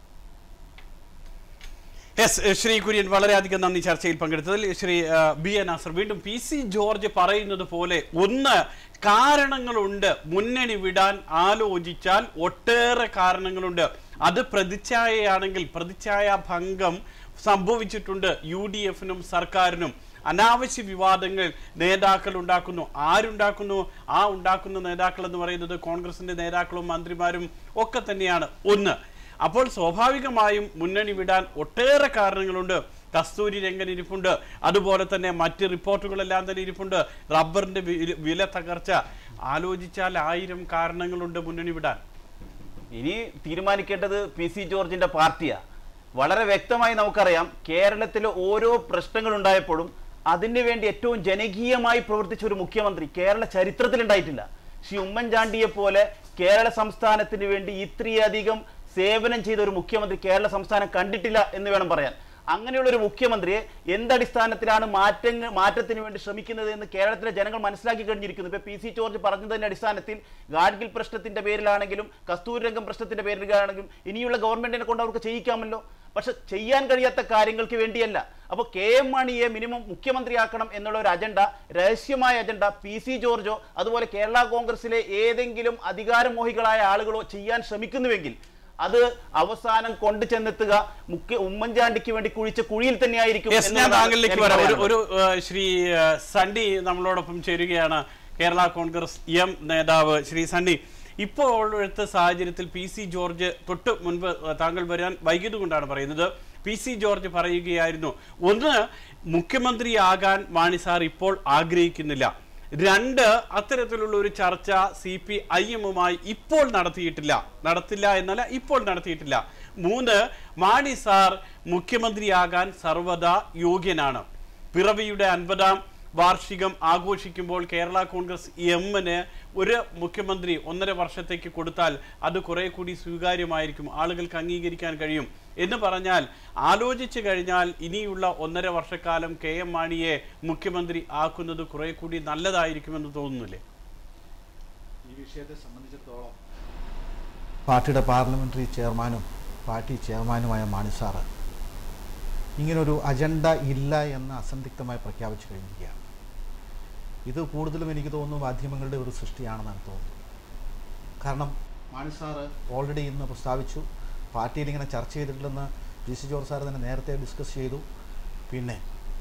യെസ്, ശ്രീ കുര്യൻ, വളരെയധികം നന്ദി ചർച്ചയിൽ പങ്കെടുത്തതിൽ. ശ്രീ ബി എ നാസർ, വീണ്ടും പി സി ജോർജ് പറയുന്നത് പോലെ ഒന്ന് കാരണങ്ങളുണ്ട്. മുന്നണി വിടാൻ ആലോചിച്ചാൽ ഒട്ടേറെ കാരണങ്ങളുണ്ട്. അത് പ്രതിച്ഛായയാണെങ്കിൽ പ്രതിച്ഛായ ഭംഗം സംഭവിച്ചിട്ടുണ്ട് യു ഡി എഫിനും സർക്കാരിനും. അനാവശ്യ വിവാദങ്ങൾ നേതാക്കൾ ഉണ്ടാക്കുന്നു. ആരുണ്ടാക്കുന്നു? ആ ഉണ്ടാക്കുന്ന നേതാക്കൾ എന്ന് പറയുന്നത് കോൺഗ്രസിന്റെ നേതാക്കളും മന്ത്രിമാരും ഒക്കെ തന്നെയാണ്. ഒന്ന്, അപ്പോൾ സ്വാഭാവികമായും മുന്നണി വിടാൻ ഒട്ടേറെ കാരണങ്ങളുണ്ട്. കസ്തൂരി രംഗൻ ഇരിപ്പുണ്ട്, അതുപോലെ തന്നെ മറ്റ് റിപ്പോർട്ടുകളെല്ലാം തന്നെ ഇരിപ്പുണ്ട്. റബ്ബറിന്റെ വില തകർച്ച. ആലോചിച്ചാൽ ആയിരം കാരണങ്ങളുണ്ട് മുന്നണി വിടാൻ. ഇനി തീരുമാനിക്കേണ്ടത് പി സി ജോർജിന്റെ പാർട്ടിയാണ്. വളരെ വ്യക്തമായി നമുക്കറിയാം, കേരളത്തിലെ ഓരോ പ്രശ്നങ്ങൾ ഉണ്ടായപ്പോഴും അതിനു വേണ്ടി ഏറ്റവും ജനകീയമായി പ്രവർത്തിച്ച ഒരു മുഖ്യമന്ത്രി കേരള ചരിത്രത്തിൽ ഉണ്ടായിട്ടില്ല. ശ്രീ ഉമ്മൻചാണ്ടിയെ പോലെ കേരള സംസ്ഥാനത്തിന് വേണ്ടി ഇത്രയധികം സേവനം ചെയ്ത ഒരു മുഖ്യമന്ത്രി കേരള സംസ്ഥാനം കണ്ടിട്ടില്ല എന്ന് വേണം പറയാൻ. അങ്ങനെയുള്ള ഒരു മുഖ്യമന്ത്രിയെ എന്തടിസ്ഥാനത്തിലാണ് മാറ്റങ്ങൾ മാറ്റത്തിന് വേണ്ടി ശ്രമിക്കുന്നത് എന്ന് കേരളത്തിലെ ജനങ്ങൾ മനസ്സിലാക്കി കഴിഞ്ഞിരിക്കുന്നു. ഇപ്പൊ പി സി ജോർജ് പറഞ്ഞതിന്റെ അടിസ്ഥാനത്തിൽ ഗാഡ്ഗിൽ പ്രശ്നത്തിന്റെ പേരിലാണെങ്കിലും കസ്തൂരി രംഗം പ്രശ്നത്തിന്റെ പേരിലാണെങ്കിലും ഇനിയുള്ള ഗവൺമെന്റിനെ കൊണ്ട് അവർക്ക് ചെയ്യിക്കാമല്ലോ. പക്ഷെ ചെയ്യാൻ കഴിയാത്ത കാര്യങ്ങൾക്ക് വേണ്ടിയല്ല. അപ്പോൾ കെ എം മാണിയെ മിനിമം മുഖ്യമന്ത്രിയാക്കണം എന്നുള്ള ഒരു അജണ്ട, രഹസ്യമായ അജണ്ട പി സി ജോർജോ അതുപോലെ കേരള കോൺഗ്രസിലെ ഏതെങ്കിലും അധികാരമോഹികളായ ആളുകളോ ചെയ്യാൻ ശ്രമിക്കുന്നുവെങ്കിൽ അത് അവസാനം കൊണ്ടു ചെന്നെത്തുക മുഖ്യ ഉമ്മൻചാണ്ടിക്ക് വേണ്ടി കുഴിച്ച കുഴിയിൽ തന്നെയായിരിക്കും. ഒരു ശ്രീ സണ്ണി നമ്മളോടൊപ്പം ചേരുകയാണ്, കേരള കോൺഗ്രസ് എം നേതാവ്. ശ്രീ സണ്ണി, ഇപ്പോഴത്തെ സാഹചര്യത്തിൽ പി സി ജോർജ് തൊട്ട് മുൻപ് താങ്കൾ വരാൻ വൈകിയതുകൊണ്ടാണ് പറയുന്നത്. പി സി ജോർജ് പറയുകയായിരുന്നു, ഒന്ന് മുഖ്യമന്ത്രിയാകാൻ മാണി സാർ ഇപ്പോൾ ആഗ്രഹിക്കുന്നില്ല. രണ്ട്, അത്തരത്തിലുള്ള ഒരു ചർച്ച സി പി ഐ എമ്മുമായി ഇപ്പോൾ നടത്തിയിട്ടില്ല നടത്തില്ല എന്നല്ല ഇപ്പോൾ നടത്തിയിട്ടില്ല. മൂന്ന്, മാണി സാർ മുഖ്യമന്ത്രിയാകാൻ സർവ്വതാ യോഗ്യനാണ്. പിറവിയുടെ അൻപതാം വാർഷികം ആഘോഷിക്കുമ്പോൾ കേരള കോൺഗ്രസ് എമ്മിന് ഒരു മുഖ്യമന്ത്രി ഒന്നര വർഷത്തേക്ക് കൊടുത്താൽ അത് കുറെ കൂടി സ്വീകാര്യമായിരിക്കും, ആളുകൾക്ക് അംഗീകരിക്കാൻ കഴിയും എന്ന് പറഞ്ഞാൽ ആലോചിച്ചു കഴിഞ്ഞാൽ ഇനിയുള്ള ഒന്നര വർഷക്കാലം കെ എം മാണിയെ മുഖ്യമന്ത്രി ആക്കുന്നത് കുറെ കൂടി നല്ലതായിരിക്കുമെന്ന് തോന്നുന്നില്ലേ? ഈ വിഷയത്തെ സംബന്ധിച്ചിടത്തോളം പാർട്ടിയുടെ പാർലമെന്ററി ചെയർമാനും പാർട്ടി ചെയർമാനുമായ മാണി സാറ് ഇങ്ങനൊരു അജണ്ട ഇല്ല എന്ന് അസന്ധിഗ്ധമായി പ്രഖ്യാപിച്ചു കഴിഞ്ഞിരിക്കുകയാണ്. ഇത് കൂടുതലും എനിക്ക് തോന്നുന്നു മാധ്യമങ്ങളുടെ ഒരു സൃഷ്ടിയാണെന്നാണ് തോന്നുന്നത്. കാരണം മാണി സാറ് ഓൾറെഡി ഇന്ന് പ്രസ്താവിച്ചു, പാർട്ടിയിൽ ഇങ്ങനെ ചർച്ച ചെയ്തിട്ടില്ലെന്ന് ജി സി ജോർജ് സാറ് തന്നെ നേരത്തെ ഡിസ്കസ് ചെയ്തു. പിന്നെ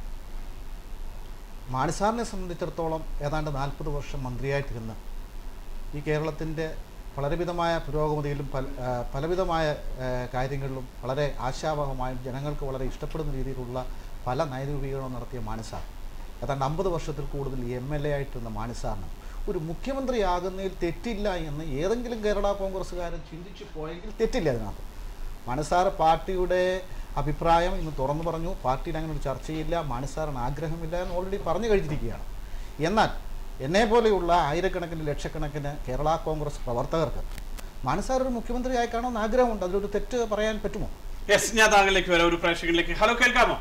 മാണി സാറിനെ സംബന്ധിച്ചിടത്തോളം ഏതാണ്ട് നാൽപ്പത് വർഷം മന്ത്രിയായിട്ടിരുന്ന് ഈ കേരളത്തിൻ്റെ പലവിധമായ പുരോഗതിയിലും പല പലവിധമായ കാര്യങ്ങളിലും വളരെ ആശാവഹമായും ജനങ്ങൾക്ക് വളരെ ഇഷ്ടപ്പെടുന്ന രീതിയിലുള്ള പല നയരൂപീകരണവും നടത്തിയ മാണി സാർ ഏതാണ്ട് അമ്പത് വർഷത്തിൽ കൂടുതൽ എം എൽ എ ആയിട്ടിരുന്ന മാണി സാറിന് ഒരു മുഖ്യമന്ത്രിയാകുന്നതിൽ തെറ്റില്ല എന്ന് ഏതെങ്കിലും കേരള കോൺഗ്രസ്സുകാരൻ ചിന്തിച്ചു പോയെങ്കിൽ തെറ്റില്ല അതിനകത്ത്. മാണി സാർ പാർട്ടിയുടെ അഭിപ്രായം ഇന്ന് തുറന്നു പറഞ്ഞു, പാർട്ടിയിൽ അങ്ങനെ ഒരു ചർച്ചയില്ല, മാണി സാറിന് ആഗ്രഹമില്ല എന്ന് ഓൾറെഡി പറഞ്ഞു കഴിഞ്ഞിരിക്കുകയാണ്. എന്നാൽ എന്നെ പോലെയുള്ള ആയിരക്കണക്കിന് ലക്ഷക്കണക്കിന് കേരള കോൺഗ്രസ് പ്രവർത്തകർക്ക് മാണി സാർ ഒരു മുഖ്യമന്ത്രി ആയി കാണുമെന്ന് ആഗ്രഹമുണ്ട്. അതിലൊരു തെറ്റ് പറയാൻ പറ്റുമോ? യെസ്, ഞാൻ താങ്കളിലേക്ക് വരാം. ഒരു പ്രേക്ഷകരിലേക്ക്. ഹലോ, കേൾക്കാമോ?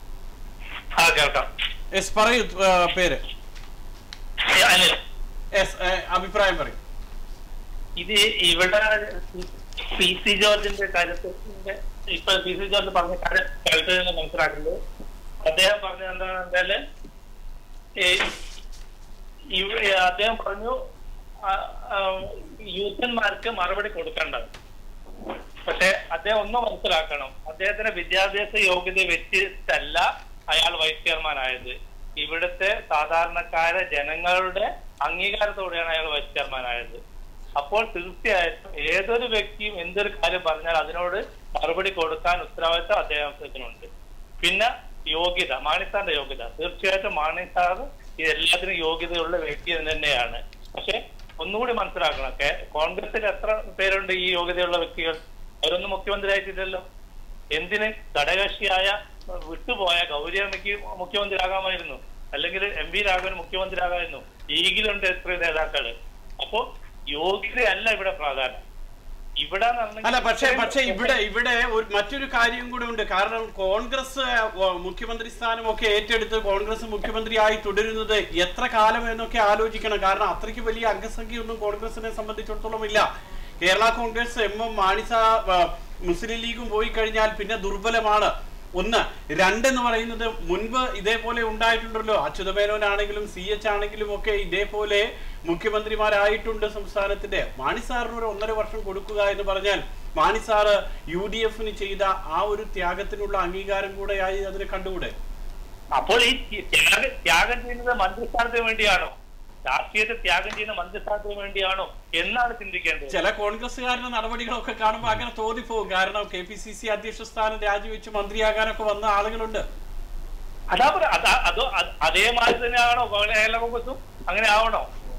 യെസ്, പറയൂ, പേര്. യെസ്, അഭിപ്രായം പറയും. ഇത് ഇവിടെ പി സി ജോർജിന്റെ കാര്യത്തിൽ ഇപ്പൊ പി സി ജോർജ് പറഞ്ഞ കാര്യം കേൾക്കുന്ന മനസ്സിലാക്കുന്നത് അദ്ദേഹം പറഞ്ഞത് എന്താണെന്ന് വെച്ചാല് അദ്ദേഹം പറഞ്ഞു യൂത്തന്മാർക്ക് മറുപടി കൊടുക്കേണ്ടത്. പക്ഷെ അദ്ദേഹം ഒന്ന് മനസ്സിലാക്കണം, അദ്ദേഹത്തിന്റെ വിദ്യാഭ്യാസ യോഗ്യത വെച്ചിട്ടല്ല അയാൾ വൈസ് ചെയർമാനായത്. ഇവിടുത്തെ സാധാരണക്കാരെ ജനങ്ങളുടെ അംഗീകാരത്തോടെയാണ് അയാൾ വൈസ് ചെയർമാനായത്. അപ്പോൾ തീർച്ചയായിട്ടും ഏതൊരു വ്യക്തിയും എന്തൊരു കാര്യം പറഞ്ഞാൽ അതിനോട് മറുപടി കൊടുക്കാൻ ഉത്തരവാദിത്വം അദ്ദേഹത്തിനുണ്ട്. പിന്നെ യോഗ്യത, മാണി സാറിന്റെ യോഗ്യത, തീർച്ചയായിട്ടും മാണി സാർ എല്ലാത്തിനും യോഗ്യതയുള്ള വ്യക്തി തന്നെയാണ്. പക്ഷെ ഒന്നുകൂടി മനസ്സിലാക്കണം, കോൺഗ്രസിൽ എത്ര പേരുണ്ട് ഈ യോഗ്യതയുള്ള വ്യക്തികൾ? അവരൊന്നും മുഖ്യമന്ത്രി ആയിട്ടില്ലല്ലോ. എന്തിന് ഘടകകക്ഷിയായ വിട്ടുപോയ ഗൗരിയമ്മയ്ക്ക് മുഖ്യമന്ത്രി ആകാമായിരുന്നു, അല്ലെങ്കിൽ എം പി രാഘവൻ മുഖ്യമന്ത്രി ആകാമായിരുന്നു. ഈഗിലുണ്ട് എത്ര നേതാക്കള്. അപ്പോ യോഗ്യതയല്ല ഇവിടെ പ്രാധാന്യം. ഇവിടെ അല്ല, പക്ഷേ പക്ഷേ ഇവിടെ ഇവിടെ ഒരു മറ്റൊരു കാര്യം കൂടെ ഉണ്ട്. കാരണം കോൺഗ്രസ് മുഖ്യമന്ത്രി സ്ഥാനമൊക്കെ ഏറ്റെടുത്ത് കോൺഗ്രസ് മുഖ്യമന്ത്രിയായി തുടരുന്നത് എത്ര കാലം എന്നൊക്കെ ആലോചിക്കണം. കാരണം അത്രയ്ക്ക് വലിയ അംഗസംഖ്യയൊന്നും കോൺഗ്രസിനെ സംബന്ധിച്ചിടത്തോളം ഇല്ല. കേരള കോൺഗ്രസ് എമ്മും മാണി സാർ മുസ്ലിം ലീഗും പോയി കഴിഞ്ഞാൽ പിന്നെ ദുർബലമാണ്. ഒന്ന്. രണ്ടെന്ന് പറയുന്നത് മുൻപ് ഇതേപോലെ ഉണ്ടായിട്ടുണ്ടല്ലോ, അച്യുതമേനോനാണെങ്കിലും സി എച്ച് ആണെങ്കിലും ഒക്കെ ഇതേപോലെ മുഖ്യമന്ത്രിമാരായിട്ടുണ്ട് സംസ്ഥാനത്തിന്റെ. മാണി സാറിന് ഒരു ഒന്നര വർഷം കൊടുക്കുക എന്ന് പറഞ്ഞാൽ മാണി സാറ് യു ഡി എഫിന് ചെയ്ത ആ ഒരു ത്യാഗത്തിനുള്ള അംഗീകാരം കൂടെയായി അതിനെ കണ്ടുകൂടെ? അപ്പോൾ ഈ ത്യാഗം ചെയ്യുന്നത് മന്ത്രിസ്ഥാനത്തിന് വേണ്ടിയാണോ? രാഷ്ട്രീയത്തെ ത്യാഗം ചെയ്യുന്ന മന്ത്രിസ്ഥാനത്തിന് വേണ്ടിയാണോ എന്നാണ് ചിന്തിക്കേണ്ടത്. ചില കോൺഗ്രസ്സുകാരുടെ നടപടികളൊക്കെ കാണുമ്പോൾ അങ്ങനെ തോന്നിപ്പോകും. കാരണം കെ പി സി സി അധ്യക്ഷ സ്ഥാനം രാജിവെച്ച് മന്ത്രിയാകാനൊക്കെ വന്ന ആളുകളുണ്ട്. അതാ അതോ അതേമാതിരി തന്നെയാണോ കേരള കോൺഗ്രസും? അങ്ങനെ ആവണോ?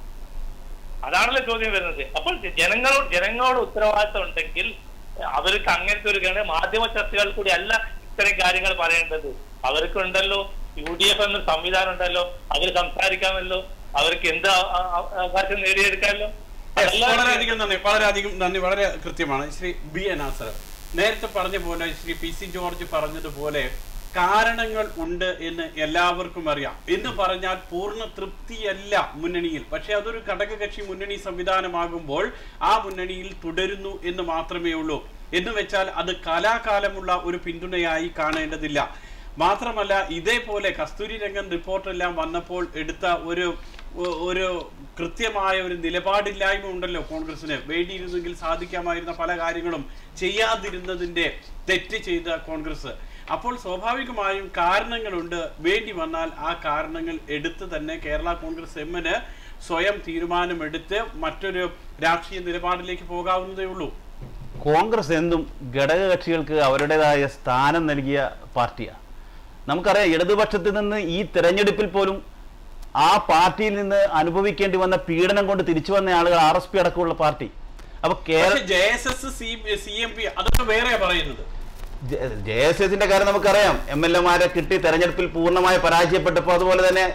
അതാണല്ലോ ചോദ്യം വരുന്നത്. അപ്പോൾ ജനങ്ങളോട് ജനങ്ങളോട് ഉത്തരവാദിത്തം ഉണ്ടെങ്കിൽ അവർക്ക് അങ്ങനത്തെ ഒരു മാധ്യമ ചർച്ചകൾ കൂടി അല്ല ഇത്തരം കാര്യങ്ങൾ പറയേണ്ടത്. അവർക്കുണ്ടല്ലോ യു ഡി എഫ് എന്നൊരു സംവിധാനം ഉണ്ടല്ലോ, അതിൽ സംസാരിക്കാമല്ലോ, അവർക്ക് എന്ത് അവകാശം നേടിയെടുക്കാമല്ലോ. വളരെയധികം നന്ദി, വളരെയധികം നന്ദി. വളരെ കൃത്യമാണ് ശ്രീ ബി എ നാസർ നേരത്തെ പറഞ്ഞ പോലെ, ശ്രീ പി സി ജോർജ് പറഞ്ഞതുപോലെ കാരണങ്ങൾ ഉണ്ട് എന്ന് എല്ലാവർക്കും അറിയാം. എന്ന് പറഞ്ഞാൽ പൂർണ്ണ തൃപ്തിയല്ല മുന്നണിയിൽ. പക്ഷെ അതൊരു ഘടകകക്ഷി മുന്നണി സംവിധാനമാകുമ്പോൾ ആ മുന്നണിയിൽ തുടരുന്നു എന്ന് മാത്രമേ ഉള്ളൂ. എന്ന് വെച്ചാൽ അത് കാലാകാലമുള്ള ഒരു പിന്തുണയായി കാണേണ്ടതില്ല. മാത്രമല്ല, ഇതേപോലെ കസ്തൂരി രംഗൻ റിപ്പോർട്ടെല്ലാം വന്നപ്പോൾ എടുത്ത ഒരു ഒരു കൃത്യമായ ഒരു നിലപാടില്ലായ്മ ഉണ്ടല്ലോ കോൺഗ്രസിന്. വേണ്ടിയിരുന്നെങ്കിൽ സാധിക്കാമായിരുന്ന പല കാര്യങ്ങളും ചെയ്യാതിരുന്നതിൻ്റെ തെറ്റ് ചെയ്ത കോൺഗ്രസ്. അപ്പോൾ സ്വാഭാവികമായും കാരണങ്ങളുണ്ട്. വേണ്ടി വന്നാൽ ആ കാരണങ്ങൾ എടുത്ത് തന്നെ കേരള കോൺഗ്രസ് എമ്മിന് സ്വയം തീരുമാനമെടുത്ത് മറ്റൊരു രാഷ്ട്രീയ നിലപാടിലേക്ക് പോകാവുന്നതേ ഉള്ളൂ. കോൺഗ്രസ് എന്തും ഘടകകക്ഷികൾക്ക് അവരുടേതായ സ്ഥാനം നൽകിയ പാർട്ടിയാണ്. നമുക്കറിയാം, ഇടതുപക്ഷത്തിൽ നിന്ന് ഈ തെരഞ്ഞെടുപ്പിൽ പോലും ആ പാർട്ടിയിൽ നിന്ന് അനുഭവിക്കേണ്ടി വന്ന പീഡനം കൊണ്ട് തിരിച്ചു വന്ന ആളുകൾ ആർ എസ് പി അടക്കമുള്ള പാർട്ടി. അപ്പൊ Kerala J S S C M P അതൊക്കെ വേറെ പറയുന്നത്. ജെ എസ് എസിന്റെ കാര്യം നമുക്കറിയാം. എം എൽ എമാരെ കിട്ടി തെരഞ്ഞെടുപ്പിൽ പൂർണ്ണമായി പരാജയപ്പെട്ടപ്പോൾ അതുപോലെ തന്നെ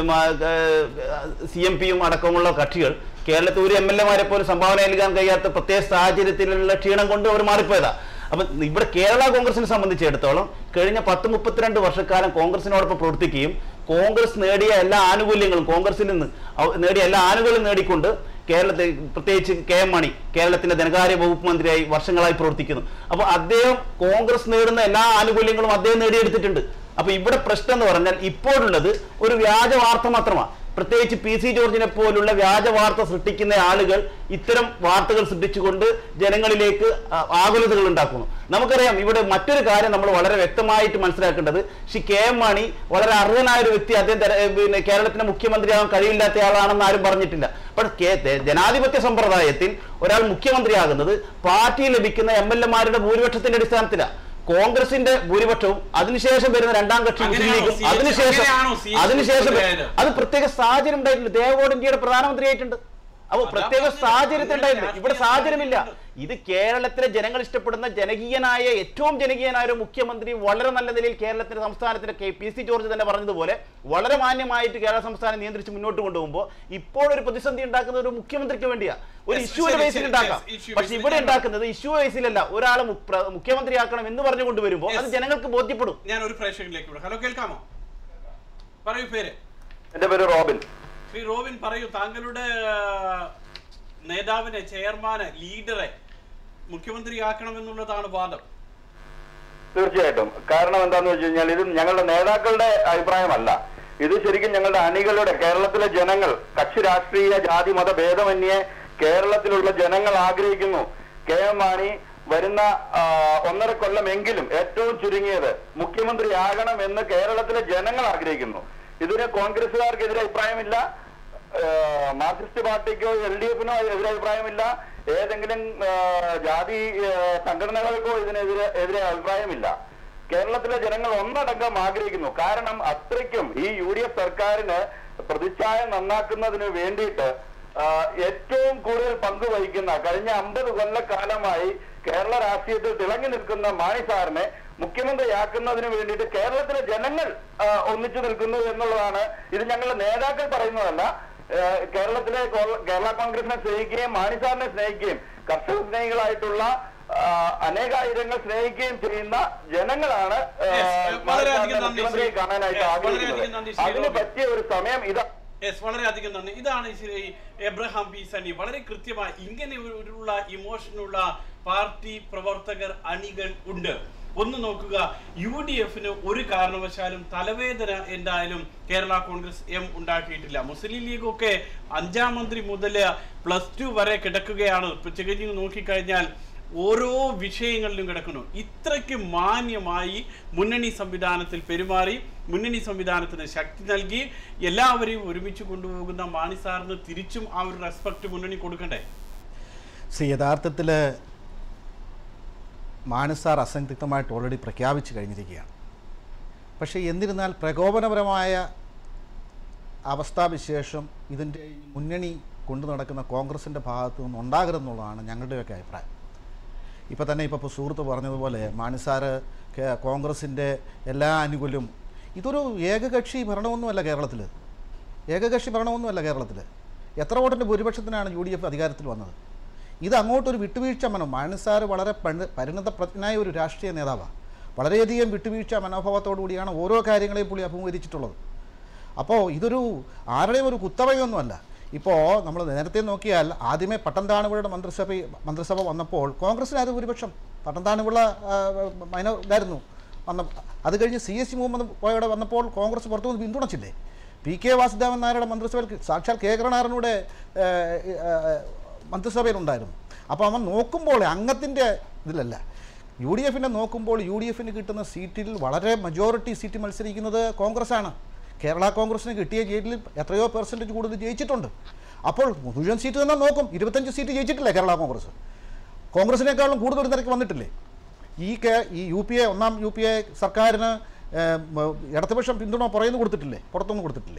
സി എം പിയും അടക്കമുള്ള കക്ഷികൾ കേരളത്തിൽ ഒരു എം എൽ എമാരെ പോലും സംഭാവന നൽകാൻ കഴിയാത്ത പ്രത്യേക സാഹചര്യത്തിലുള്ള ക്ഷീണം കൊണ്ട് അവർ മാറിപ്പോയതാ. അപ്പം ഇവിടെ കേരള കോൺഗ്രസിനെ സംബന്ധിച്ചിടത്തോളം കഴിഞ്ഞ പത്ത് മുപ്പത്തിരണ്ട് വർഷക്കാലം കോൺഗ്രസിനോടൊപ്പം പ്രവർത്തിക്കുകയും കോൺഗ്രസ് നേടിയ എല്ലാ ആനുകൂല്യങ്ങളും കോൺഗ്രസിൽ നിന്ന് നേടിയ എല്ലാ ആനുകൂല്യങ്ങളും നേടിക്കൊണ്ട് കേരളത്തിൽ പ്രത്യേകിച്ച് കെ എം മാണി കേരളത്തിന്റെ ധനകാര്യ വകുപ്പ് മന്ത്രിയായി വർഷങ്ങളായി പ്രവർത്തിക്കുന്നു. അപ്പോൾ അദ്ദേഹം കോൺഗ്രസ് നേടുന്ന എല്ലാ ആനുകൂല്യങ്ങളും അദ്ദേഹം നേടിയെടുത്തിട്ടുണ്ട്. അപ്പൊ ഇവിടെ പ്രശ്നം എന്ന് പറഞ്ഞാൽ ഇപ്പോഴുള്ളത് ഒരു വ്യാജ വാർത്ത മാത്രമാണ്. പ്രത്യേകിച്ച് പി സി ജോർജിനെ പോലുള്ള വ്യാജ വാർത്ത സൃഷ്ടിക്കുന്ന ആളുകൾ ഇത്തരം വാർത്തകൾ സൃഷ്ടിച്ചുകൊണ്ട് ജനങ്ങളിലേക്ക് ആകുലതകൾ ഉണ്ടാക്കുന്നു. നമുക്കറിയാം ഇവിടെ മറ്റൊരു കാര്യം നമ്മൾ വളരെ വ്യക്തമായിട്ട് മനസ്സിലാക്കേണ്ടത്, ശ്രീ കെ എം മാണി വളരെ അർഹനായ ഒരു വ്യക്തി, അദ്ദേഹം പിന്നെ കേരളത്തിന്റെ മുഖ്യമന്ത്രിയാകാൻ കഴിയില്ലാത്ത ആളാണെന്ന് ആരും പറഞ്ഞിട്ടില്ല. പക്ഷേ ജനാധിപത്യ സമ്പ്രദായത്തിൽ ഒരാൾ മുഖ്യമന്ത്രിയാകുന്നത് പാർട്ടി ലഭിക്കുന്ന എം എൽ എമാരുടെ ഭൂരിപക്ഷത്തിന്റെ അടിസ്ഥാനത്തിലാണ്. കോൺഗ്രസിന്റെ ഭൂരിപക്ഷവും അതിനുശേഷം വരുന്ന രണ്ടാം കക്ഷി മുസ്ലിം ലീഗും അതിനുശേഷം അതിനുശേഷം അത് പ്രത്യേക സാഹചര്യം ഉണ്ടായിട്ടുണ്ട്. ദേവഗൗഡ ഇന്ത്യയുടെ പ്രധാനമന്ത്രിയായിട്ടുണ്ട്. അപ്പോൾ പ്രത്യേക സാഹചര്യത്തിൽ ഉണ്ടായിട്ടുണ്ട്. ഇവിടെ സാഹചര്യമില്ല. ഇത് കേരളത്തിലെ ജനങ്ങൾ ഇഷ്ടപ്പെടുന്ന ജനകീയനായ ഏറ്റവും ജനകീയനായ ഒരു മുഖ്യമന്ത്രി വളരെ നല്ല നിലയിൽ കേരളത്തിന്റെ സംസ്ഥാനത്തിന്റെ കെ പി സി ജോർജ് തന്നെ പറഞ്ഞതുപോലെ വളരെ മാന്യമായിട്ട് കേരള സംസ്ഥാനം നിയന്ത്രിച്ച് മുന്നോട്ട് കൊണ്ടുപോകുമ്പോൾ ഇപ്പോൾ ഒരു പ്രതിസന്ധി ഉണ്ടാക്കുന്ന ഒരു മുഖ്യമന്ത്രിക്ക് വേണ്ടിയാ ഒരു ഇഷ്യൂയുടെ ബേസിൽ ഉണ്ടാക്കാം. പക്ഷെ ഇവിടെ ഉണ്ടാക്കുന്നത് ഇഷ്യൂ ബേസിലല്ല, ഒരാളെ മുഖ്യമന്ത്രിയാക്കണം എന്ന് പറഞ്ഞു കൊണ്ടുവരുമ്പോൾ അത് ജനങ്ങൾക്ക് ബോധ്യപ്പെടും. ഞാൻ ഒരു പ്രേക്ഷകരിലേക്ക് ഹലോ കേൾക്കാമോ? പറയൂ പേര്. എന്റെ പേര് റോബിൻ. ശ്രീ റോബിൻ പറയൂ, താങ്കളുടെ നേതാവിനെ ചെയർമാനെ ലീഡറെ മുഖ്യമന്ത്രിയാക്കണമെന്നുള്ളതാണ് വാദം. തീർച്ചയായിട്ടും. കാരണം എന്താന്ന് വെച്ച് കഴിഞ്ഞാൽ ഇത് ഞങ്ങളുടെ നേതാക്കളുടെ അഭിപ്രായമല്ല. ഇത് ശരിക്കും ഞങ്ങളുടെ അണികളുടെ, കേരളത്തിലെ ജനങ്ങൾ, കക്ഷി രാഷ്ട്രീയ ജാതി മത ഭേദമന്യേ കേരളത്തിലുള്ള ജനങ്ങൾ ആഗ്രഹിക്കുന്നു കെ എം മാണി വരുന്ന ഒന്നര കൊല്ലമെങ്കിലും ഏറ്റവും ചുരുങ്ങിയത് മുഖ്യമന്ത്രിയാകണം എന്ന് കേരളത്തിലെ ജനങ്ങൾ ആഗ്രഹിക്കുന്നു. ഇതിന് കോൺഗ്രസുകാർക്ക് എതിരെ അഭിപ്രായമില്ല, മാർക്സിസ്റ്റ് പാർട്ടിക്കോ എൽ ഡി എഫിനോ എതിരെ അഭിപ്രായമില്ല, ഏതെങ്കിലും ജാതി സംഘടനകൾക്കോ ഇതിനെതിരെ എതിരെ അഭിപ്രായമില്ല. കേരളത്തിലെ ജനങ്ങൾ ഒന്നടങ്കം ആഗ്രഹിക്കുന്നു. കാരണം അത്രയ്ക്കും ഈ യു ഡി എഫ് സർക്കാരിന് പ്രതിച്ഛായ നന്നാക്കുന്നതിന് വേണ്ടിയിട്ട് ഏറ്റവും കൂടുതൽ പങ്കുവഹിക്കുന്ന, കഴിഞ്ഞ അമ്പത് കൊല്ലക്കാലമായി കേരള രാഷ്ട്രീയത്തിൽ തിളങ്ങി നിൽക്കുന്ന മാണി സാറിനെ മുഖ്യമന്ത്രിയാക്കുന്നതിന് വേണ്ടിയിട്ട് കേരളത്തിലെ ജനങ്ങൾ ഒന്നിച്ചു നിൽക്കുന്നു എന്നുള്ളതാണ്. ഇത് ഞങ്ങളുടെ നേതാക്കൾ പറയുന്നതല്ല. കേരളത്തിലെ കേരള കോൺഗ്രസിനെ സ്നേഹിക്കുകയും മാണി സാറിനെ സ്നേഹിക്കുകയും കർഷക സ്നേഹികളായിട്ടുള്ള അനേകായിരങ്ങൾ സ്നേഹിക്കുകയും ചെയ്യുന്ന ജനങ്ങളാണ് മുഖ്യമന്ത്രിയെ കാണാനായിട്ട് ആഗ്രഹിക്കുന്നത്. അതിന് പറ്റിയ ഒരു സമയം ഇതാ. യെസ്, വളരെയധികം നന്ദി. ഇതാണ് ശ്രീ എബ്രഹാം പി സണ്ണി വളരെ കൃത്യമായി ഇങ്ങനെ ഒരു ഇമോഷനുള്ള പാർട്ടി പ്രവർത്തകർ അണികൾ ഉണ്ട്. ഒന്ന് നോക്കുക, യു ഡി എഫിന് ഒരു കാരണവശാലും തലവേദന എന്തായാലും കേരള കോൺഗ്രസ് എം ഉണ്ടാക്കിയിട്ടില്ല. മുസ്ലിം ലീഗൊക്കെ അഞ്ചാം മന്ത്രി മുതൽ പ്ലസ് ടു വരെ കിടക്കുകയാണ്. തികഞ്ഞു നോക്കിക്കഴിഞ്ഞാൽ ഓരോ വിഷയങ്ങളിലും കിടക്കുന്നു. ഇത്രയ്ക്ക് മാന്യമായി മുന്നണി സംവിധാനത്തിൽ പെരുമാറി മുന്നണി സംവിധാനത്തിന് ശക്തി നൽകി എല്ലാവരെയും ഒരുമിച്ച് കൊണ്ടുപോകുന്ന മാണി സാറിന് തിരിച്ചും ആ ഒരു റെസ്പെക്ട് മുന്നണി കൊടുക്കണ്ടേ? സി യഥാർത്ഥത്തിൽ മാണി സാർ അസംതൃപ്തമായിട്ട് ഓൾറെഡി പ്രഖ്യാപിച്ചു കഴിഞ്ഞിരിക്കുകയാണ്. പക്ഷേ എന്നിരുന്നാൽ പ്രകോപനപരമായ അവസ്ഥാവിശേഷം ഇതിൻ്റെ മുന്നണി കൊണ്ടു നടക്കുന്ന കോൺഗ്രസിൻ്റെ ഭാഗത്തു നിന്ന് ഉണ്ടാകരുതെന്നുള്ളതാണ് ഞങ്ങളുടെയൊക്കെ അഭിപ്രായം. ഇപ്പോൾ തന്നെ ഇപ്പോൾ സുഹൃത്ത് പറഞ്ഞതുപോലെ മാണി സാറ് കോൺഗ്രസിൻ്റെ എല്ലാ ആനുകൂല്യവും, ഇതൊരു ഏകകക്ഷി ഭരണമൊന്നുമല്ല കേരളത്തിൽ, ഏകകക്ഷി ഭരണമൊന്നുമല്ല കേരളത്തിൽ. എത്ര വോട്ടിൻ്റെ ഭൂരിപക്ഷത്തിനാണ് യു ഡി എഫ് അധികാരത്തിൽ വന്നത്? ഇത് അങ്ങോട്ടൊരു വിട്ടുവീഴ്ച മനം. മാണി സാർ വളരെ പരിണതപ്രജ്ഞനായ ഒരു രാഷ്ട്രീയ നേതാവാണ്. വളരെയധികം വിട്ടുവീഴ്ച മനോഭാവത്തോടു കൂടിയാണ് ഓരോ കാര്യങ്ങളെയും പുള്ളി അഭിമുഖീകരിച്ചിട്ടുള്ളത്. അപ്പോൾ ഇതൊരു ആരുടെയും ഒരു കുത്തവയൊന്നുമല്ല. ഇപ്പോൾ നമ്മൾ നേരത്തെ നോക്കിയാൽ ആദ്യമേ പട്ടംതാണിവിളുടെ മന്ത്രിസഭ മന്ത്രിസഭ വന്നപ്പോൾ കോൺഗ്രസിനായിരുന്നു ഭൂരിപക്ഷം. പട്ടംതാണിവിള മൈനർ ഇതായിരുന്നു വന്ന. അത് കഴിഞ്ഞ് സി എസ് സി മുഹമ്മദ് കോയയുടെ വന്നപ്പോൾ കോൺഗ്രസ് പുറത്തുനിന്ന് പിന്തുണച്ചില്ലേ? പി കെ വാസുദേവൻ നായരുടെ മന്ത്രിസഭയിൽ സാക്ഷാൽ കെ കരുണാകരനുടെ മന്ത്രിസഭയിലുണ്ടായിരുന്നു. അപ്പോൾ അവൻ നോക്കുമ്പോൾ അംഗത്തിൻ്റെ ഇതിലല്ല, യു ഡി എഫിനെ നോക്കുമ്പോൾ യു ഡി എഫിന് കിട്ടുന്ന സീറ്റിൽ വളരെ മജോറിറ്റി സീറ്റ് മത്സരിക്കുന്നത് കോൺഗ്രസ്സാണ്. കേരള കോൺഗ്രസിന് കിട്ടിയ സീറ്റിൽ എത്രയോ പെർസെൻറ്റേജ് കൂടുതൽ ജയിച്ചിട്ടുണ്ട്. അപ്പോൾ മുഴുവൻ സീറ്റ് തന്നെ നോക്കും, ഇരുപത്തഞ്ച് സീറ്റ് ജയിച്ചിട്ടില്ലേ കേരള കോൺഗ്രസ്? കോൺഗ്രസിനേക്കാളും കൂടുതൽ നിരക്ക് വന്നിട്ടില്ലേ? ഈ കെ ഈ യു പി എ ഒന്നാം യു പി എ സർക്കാരിന് ഇടതുപക്ഷം പിന്തുണ പുറയുന്നു കൊടുത്തിട്ടില്ലേ, പുറത്തുനിന്ന് കൊടുത്തിട്ടില്ലേ?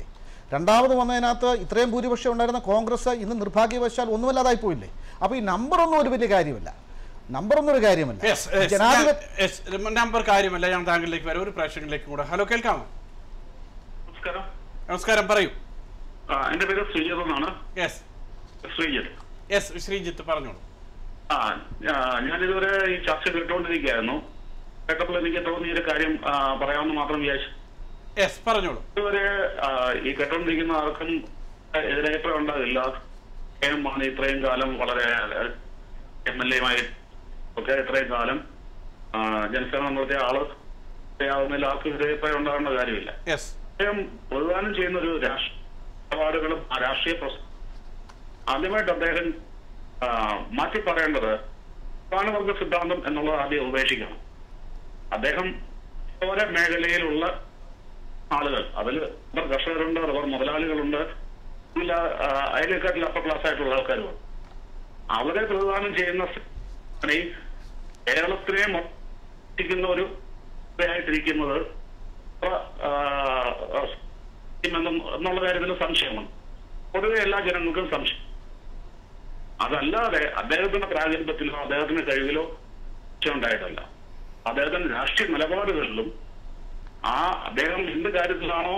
രണ്ടാമത് വന്നതിനകത്ത് ഇത്രയും ഭൂരിപക്ഷം ഉണ്ടായിരുന്ന കോൺഗ്രസ് ഇന്ന് നിർഭാഗ്യവശാൽ ഒന്നുമല്ലാതായി പോയില്ലേ? അപ്പോൾ ഈ നമ്പറൊന്നും ഒരു വലിയ കാര്യമല്ല, നമ്പറൊന്നും ഒരു കാര്യമല്ല, ജനാധിപത്യ നമ്പർ കാര്യമല്ല. ഞാൻ താങ്കളിലേക്ക് വരാം, ഒരു പ്രേക്ഷകരിലേക്ക് കൂടെ. ഹലോ, കേൾക്കാമോ? നമസ്കാരം. നമസ്കാരം, പറയൂ. എന്റെ പേര് ശ്രീജിത്ത് എന്നാണ്. യെസ് ശ്രീജിത്ത്. യെസ് ശ്രീജിത്ത്, പറഞ്ഞോളൂ. ആ ഞാനിതുവരെ ഈ ചർച്ച കേട്ടുകൊണ്ടിരിക്കുകയായിരുന്നു. കേട്ടപ്പോൾ എനിക്ക് തോന്നിയ ഒരു കാര്യം പറയാമെന്ന് മാത്രം വിചാരിച്ചു. യെസ്, പറഞ്ഞോളൂ. ഇതുവരെ ഈ കേട്ടോണ്ടിരിക്കുന്ന ആർക്കും എതിരഭിപ്രായം ഉണ്ടാകില്ല. കെ എം മാണി ഇത്രയും കാലം വളരെ എം എൽ എമായി ഒക്കെ ഇത്രയും കാലം ജനസേവനം നടത്തിയ ആള് ആവുന്നതിൽ ആർക്കും എതിരഭിപ്രായം ഉണ്ടാകേണ്ട കാര്യമില്ല. അദ്ദേഹം പ്രതിദാനം ചെയ്യുന്ന ഒരു രാഷ്ട്രീയ നിലപാടുകളും രാഷ്ട്രീയ പ്രശ്നം ആദ്യമായിട്ട് അദ്ദേഹം മാറ്റി പറയേണ്ടത് പ്രധാനവർഗ സിദ്ധാന്തം എന്നുള്ളത് ആദ്യം ഉപേക്ഷിക്കണം. അദ്ദേഹം ഓരോ മേഖലയിലുള്ള ആളുകൾ, അതിൽ റബ്ബർ കർഷകരുണ്ട്, റബ്ബർ മുതലാളികളുണ്ട്, അതിനെക്കാട്ടിൽ അപ്പർ ക്ലാസ് ആയിട്ടുള്ള ആൾക്കാരുണ്ട്. അവരെ പ്രതിദാനം ചെയ്യുന്ന കേരളത്തിനെ മൊത്തിക്കുന്ന ഒരു ആയിട്ടിരിക്കുന്നത് എന്നുള്ള കാര്യത്തിൽ സംശയമാണ്. പൊതുവെ എല്ലാ ജനങ്ങൾക്കും സംശയം. അതല്ലാതെ അദ്ദേഹത്തിന്റെ പ്രാഗൽഭ്യത്തിലോ അദ്ദേഹത്തിന്റെ കഴിവിലോ ഉണ്ടായിട്ടല്ല. അദ്ദേഹത്തിന്റെ രാഷ്ട്രീയ നിലപാടുകളിലും ആ അദ്ദേഹം എന്ത് കാര്യത്തിലാണോ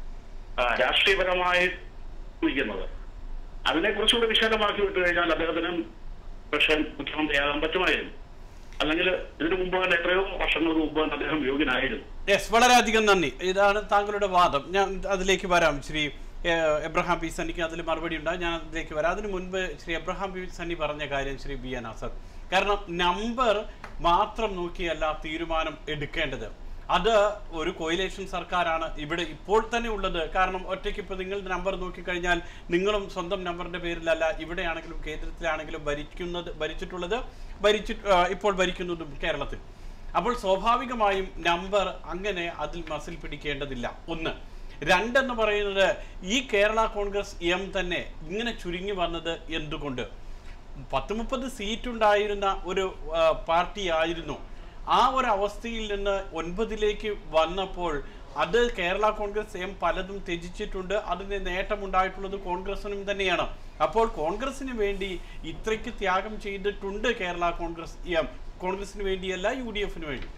രാഷ്ട്രീയപരമായി നിൽക്കുന്നത് അതിനെക്കുറിച്ചുകൂടെ വിശാലമാക്കി വിട്ടു കഴിഞ്ഞാൽ അദ്ദേഹത്തിന് പക്ഷേ മുഖ്യമന്ത്രിയാകാൻ പറ്റുമായിരുന്നു. അല്ലെങ്കിൽ ഇതിനു മുമ്പ് തന്നെ എത്രയോ വർഷങ്ങൾക്ക് മുമ്പ് തന്നെ അദ്ദേഹം യോഗ്യനായിരുന്നു. യെസ്, വളരെയധികം നന്ദി. ഇതാണ് താങ്കളുടെ വാദം. ഞാൻ അതിലേക്ക് വരാം. ശ്രീ എബ്രഹാം പി സന്നിക്ക് അതിൽ മറുപടി ഉണ്ടാകും. ഞാൻ അതിലേക്ക് വരാം. അതിനു മുൻപ് ശ്രീ എബ്രഹാം പി സന്നി പറഞ്ഞ കാര്യം ശ്രീ ബി എൻ ആസർ, കാരണം നമ്പർ മാത്രം നോക്കിയല്ല തീരുമാനം എടുക്കേണ്ടത്. അത് ഒരു കോയിലേഷൻ സർക്കാരാണ് ഇവിടെ ഇപ്പോൾ തന്നെ ഉള്ളത്. കാരണം ഒറ്റയ്ക്ക് ഇപ്പോൾ നിങ്ങൾ നമ്പർ നോക്കിക്കഴിഞ്ഞാൽ നിങ്ങളും സ്വന്തം നമ്പറിന്റെ പേരിലല്ല ഇവിടെയാണെങ്കിലും കേന്ദ്രത്തിലാണെങ്കിലും ഭരിക്കുന്നത് ഭരിച്ചിട്ടുള്ളത് ഭരിച്ചു ഇപ്പോൾ ഭരിക്കുന്നതും കേരളത്തിൽ. അപ്പോൾ സ്വാഭാവികമായും നമ്പർ അങ്ങനെ അതിൽ മസിൽ പിടിക്കേണ്ടതില്ല. ഒന്ന്. രണ്ടെന്ന് പറയുന്നത് ഈ കേരള കോൺഗ്രസ് എം തന്നെ ഇങ്ങനെ ചുരുങ്ങി വന്നത് എന്തുകൊണ്ട്? പത്ത് മുപ്പത് സീറ്റ് ഉണ്ടായിരുന്ന ഒരു പാർട്ടി ആയിരുന്നു. ആ ഒരു അവസ്ഥയിൽ നിന്ന് ഒൻപതിലേക്ക് വന്നപ്പോൾ അത് കേരള കോൺഗ്രസ് എം പലതും ത്യജിച്ചിട്ടുണ്ട്. അതിന് നേട്ടമുണ്ടായിട്ടുള്ളത് കോൺഗ്രസിനും തന്നെയാണ്. അപ്പോൾ കോൺഗ്രസിന് വേണ്ടി ഇത്രയ്ക്ക് ത്യാഗം ചെയ്തിട്ടുണ്ട് കേരള കോൺഗ്രസ് എം. കോൺഗ്രസിന് വേണ്ടിയല്ല, യു ഡി എഫിന് വേണ്ടി.